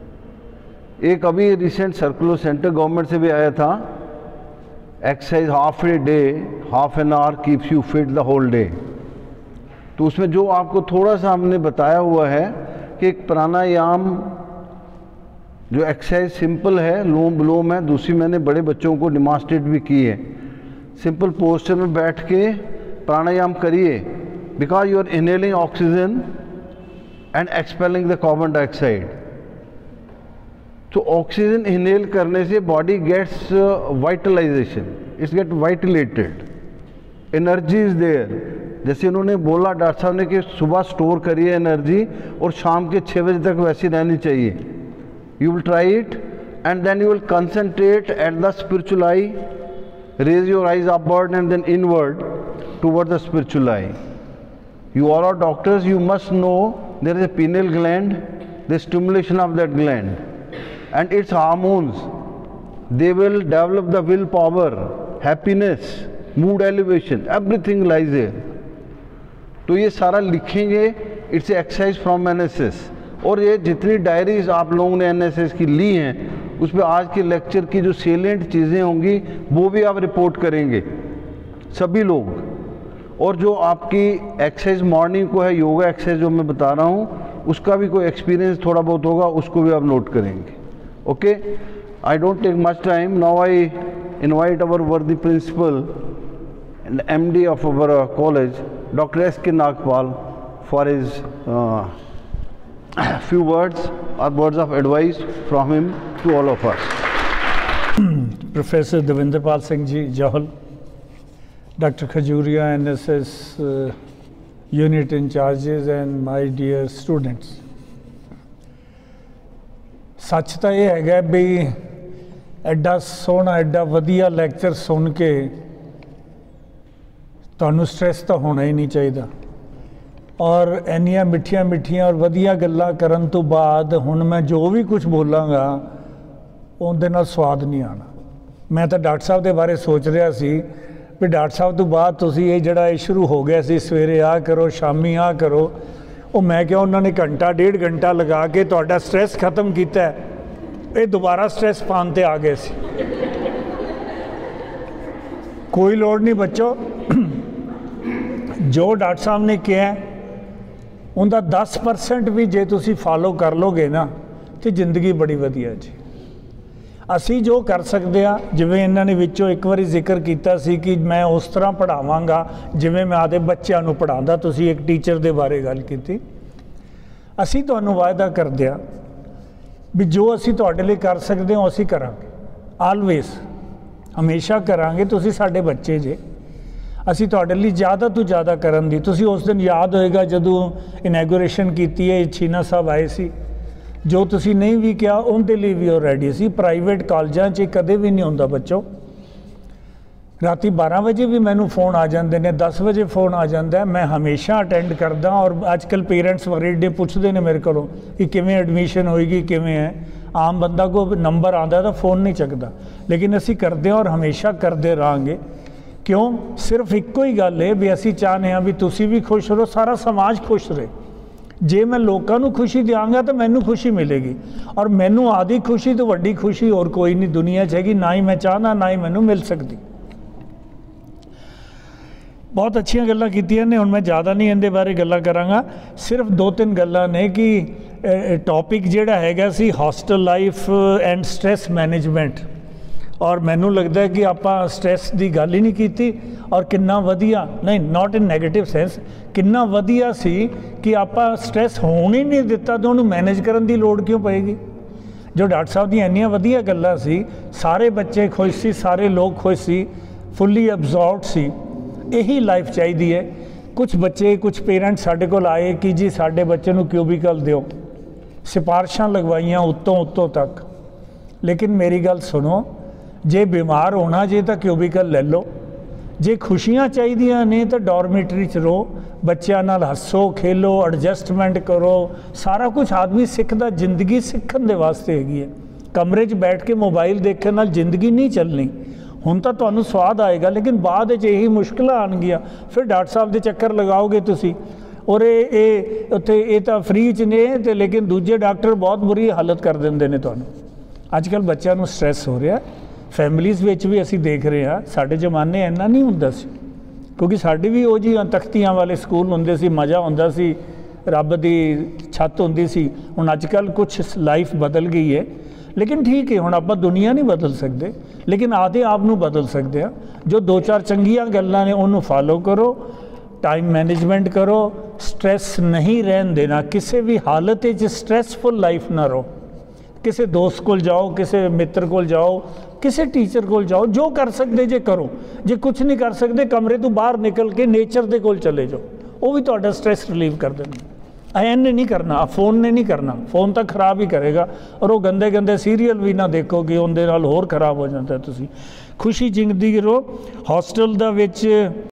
एक अभी रिसेंट सर्कुलर सेंटर गवर्नमेंट से भी आया था, exercise half a day, half an hour keeps you fit the whole day. तो उसमें जो आपको थोड़ा सा हमने बताया हुआ है कि एक प्राणायाम जो एक्सरसाइज सिंपल है, लोम विलोम है, दूसरी मैंने बड़े बच्चों को डिमॉन्स्ट्रेट भी की है। सिंपल पोस्चर में बैठ के प्राणायाम करिए, because you are inhaling oxygen and expelling the carbon dioxide. तो ऑक्सीजन इनहेल करने से body gets vitalization, it's get vitalated, energy is there. जैसे उन्होंने बोला डॉक्टर साहब ने कि सुबह स्टोर करिए एनर्जी और शाम के 6 बजे तक वैसी रहनी चाहिए। You will try it and then you will concentrate at the spiritual eye, raise your eyes upward and then inward toward the spiritual eye. You all are doctors, you must know there is a pineal gland, the stimulation of that gland and its hormones, they will develop the willpower, happiness, mood elevation, everything lies there. तो ये सारा लिखेंगे, it's exercise from NSS. और ये जितनी diaries आप लोगों ने एनएसएस की ली हैं उस पर आज के लेक्चर की जो सेलेंट चीज़ें होंगी वो भी आप रिपोर्ट करेंगे सभी लोग। और जो आपकी एक्सरसाइज मॉर्निंग को है, योगा एक्सरसाइज जो मैं बता रहा हूँ, उसका भी कोई एक्सपीरियंस थोड़ा बहुत होगा, उसको भी आप नोट करेंगे। Okay, I don't take much time now. I invite our worthy principal and MD of our college doctor S.K. Nagpal for his few words or words of advice from him to all of us. Professor Devinderpal Singh Ji Johal, Dr. Khajuria, NSS unit in charges, and my dear students. सच तो ये है भी एडा सोहना एडा वधिया lecture सुन के तुहानू स्ट्रैस तो होना ही नहीं चाहिए। और इन्नियां मिठियां मिठियां और वधिया गल्लां करन तो बाद हुण मैं जो भी कुछ बोलांगा उहदे नाल स्वाद नहीं आना। मैं तो डॉक्टर साहब के बारे सोच रहा सी भी डॉक्टर साहब तो बाद तुसीं ये जिहड़ा शुरू हो गया सी सवेरे आ करो शामी आ करो, वो मैं क्या उन्होंने घंटा 1.5 घंटा लगा के तुहाडा स्ट्रैस खत्म किया, ये दोबारा स्ट्रैस पान ते आ गए सी। कोई लोड़ नहीं बच्चों, जो डॉक्टर साहब ने कहा उनका 10% भी जे तुसी फॉलो कर लोगे ना तो जिंदगी बड़ी वधिया जी। असी जो कर सकते हैं, जिवें इन्होंने विचों एक बार जिक्र किया सी कि मैं उस तरह पढ़ावांगा जिवें मैं आदे बच्चों को पढ़ाता, तुसी एक टीचर के बारे गल की। असी तुहानू वायदा करते हैं भी जो असी तुहाडे लई कर सकते हो असी करांगे, ऑलवेज हमेशा करांगे। तुसी साडे बच्चे जे, असी तुहाडे लई ज़्यादा तो ज़्यादा करन दी। तुसी उस दिन याद होएगा जदों इनैगोरेशन की है, छीना साहब आए सी, जो तुसी नहीं भी किया उनके लिए भी और रेडी सी। प्राइवेट कॉलेजां च कदे भी नहीं होंदा बच्चों। राती 12 बजे भी मैनू फोन आ जाते हैं, 10 बजे फोन आ जाता है, मैं हमेशा अटेंड करदा। और अजकल पेरेंट्स बड़े पूछते हैं मेरे को कि किवें एडमिशन होएगी, किवें है। आम बंदा को नंबर आता तो फ़ोन नहीं चकता, लेकिन असी करते हैं और हमेशा करते रहेंगे। क्यों? सिर्फ एको ही गल है भी असी चाहते हैं भी तुसी भी खुश रहो, सारा समाज खुश रहे। जे मैं लोगों को खुशी देंगा तो मैनू खुशी मिलेगी, और मैनू आदि खुशी तो वड्डी खुशी और कोई नहीं दुनिया च हैगी, ना ही मैं चाहना ना ही मैनू मिल सकती। बहुत अच्छिया गल्लां कीतियां ने, हुण मैं ज़्यादा नहीं इहदे बारे गल्लां करांगा, सिर्फ 2-3 गल्लां ने कि टॉपिक जिहड़ा हैगा सी hostel life and stress management, और मैनू लगता है कि आपां स्ट्रैस की गल ही नहीं की, और कितना वधिया नहीं, नॉट इन नैगेटिव सेंस, कितना वधिया सी कि आपां स्ट्रैस होण ही नहीं दिता, तो उन्होंने मैनेज करन दी लोड़ क्यों पएगी। जो डॉक्टर साहब दी इन्नियां वधिया गल्लां सी, सारे बच्चे खुश सी, सारे लोग खुश सी, फुली अब्जॉर्ब्ड सी, यही लाइफ चाहिए है। कुछ बच्चे कुछ पेरेंट्स साडे कोल आए कि जी साडे बच्चे नूं क्यूबिकल दिओ, सिफारिशां लगवाइयां उत्तों तक, लेकिन मेरी गल सुनो, जे बीमार होना जे तो क्यूबिकल ले लो, जे खुशियां चाहिए ने तो डॉर्मेटरी च रहो, बच्चों नाल हसो खेलो, एडजस्टमेंट करो, सारा कुछ आदमी सीखता, जिंदगी सीखण दे वास्ते हैगी है। कमरे 'च बैठ के मोबाइल देखने नाल जिंदगी नहीं चलनी। हुण तो तुहानूं स्वाद आएगा, लेकिन बाद यही मुश्किल आउणगियां, फिर डॉक्टर साहब दे चक्कर लगाओगे तुसी, और ये उत्थे ये तो फ्री च ने ते लेकिन दूजे डॉक्टर बहुत बुरी हालत कर देंदे ने तुहानूं। अजकल बच्चों नूं स्ट्रैस हो रहा, फैमिलीज़ विच भी असी देख रहे हैं, साडे जमाने इन्ना नहीं हुंदा सी, क्योंकि साडी भी वो जी तख्तियां वाले स्कूल हुंदे सी, मज़ा हुंदा सी, रब दी छत हुंदी सी। हुण अजकल कुछ लाइफ बदल गई है, लेकिन ठीक है, हुण आपां दुनिया नहीं बदल सकते, लेकिन आदे आप नूं बदल सकते हैं। जो 2-4 चंगियां गल्लां ने उन्होंने फॉलो करो, टाइम मैनेजमेंट करो, स्ट्रैस नहीं रहन देना, किसी भी हालत में स्ट्रैसफुल लाइफ ना रहो। किसी दोस्त को जाओ, किसी मित्र को जाओ, किसी टीचर को जाओ, जो कर सकते जे करो, जे कुछ नहीं कर सकते कमरे तो बाहर निकल के नेचर के कोल चले जाओ, वो भी तुहाडा स्ट्रैस रिलीव कर देंगे। इन्हें नहीं करना, फ़ोन ने नहीं करना, फ़ोन तो खराब ही करेगा, और वो गंदे गंदे सीरीयल भी ना देखो कि उनके नाल होर खराब हो जाता है। तुसी खुशी जिंदगी रहो। हॉस्टल दा विच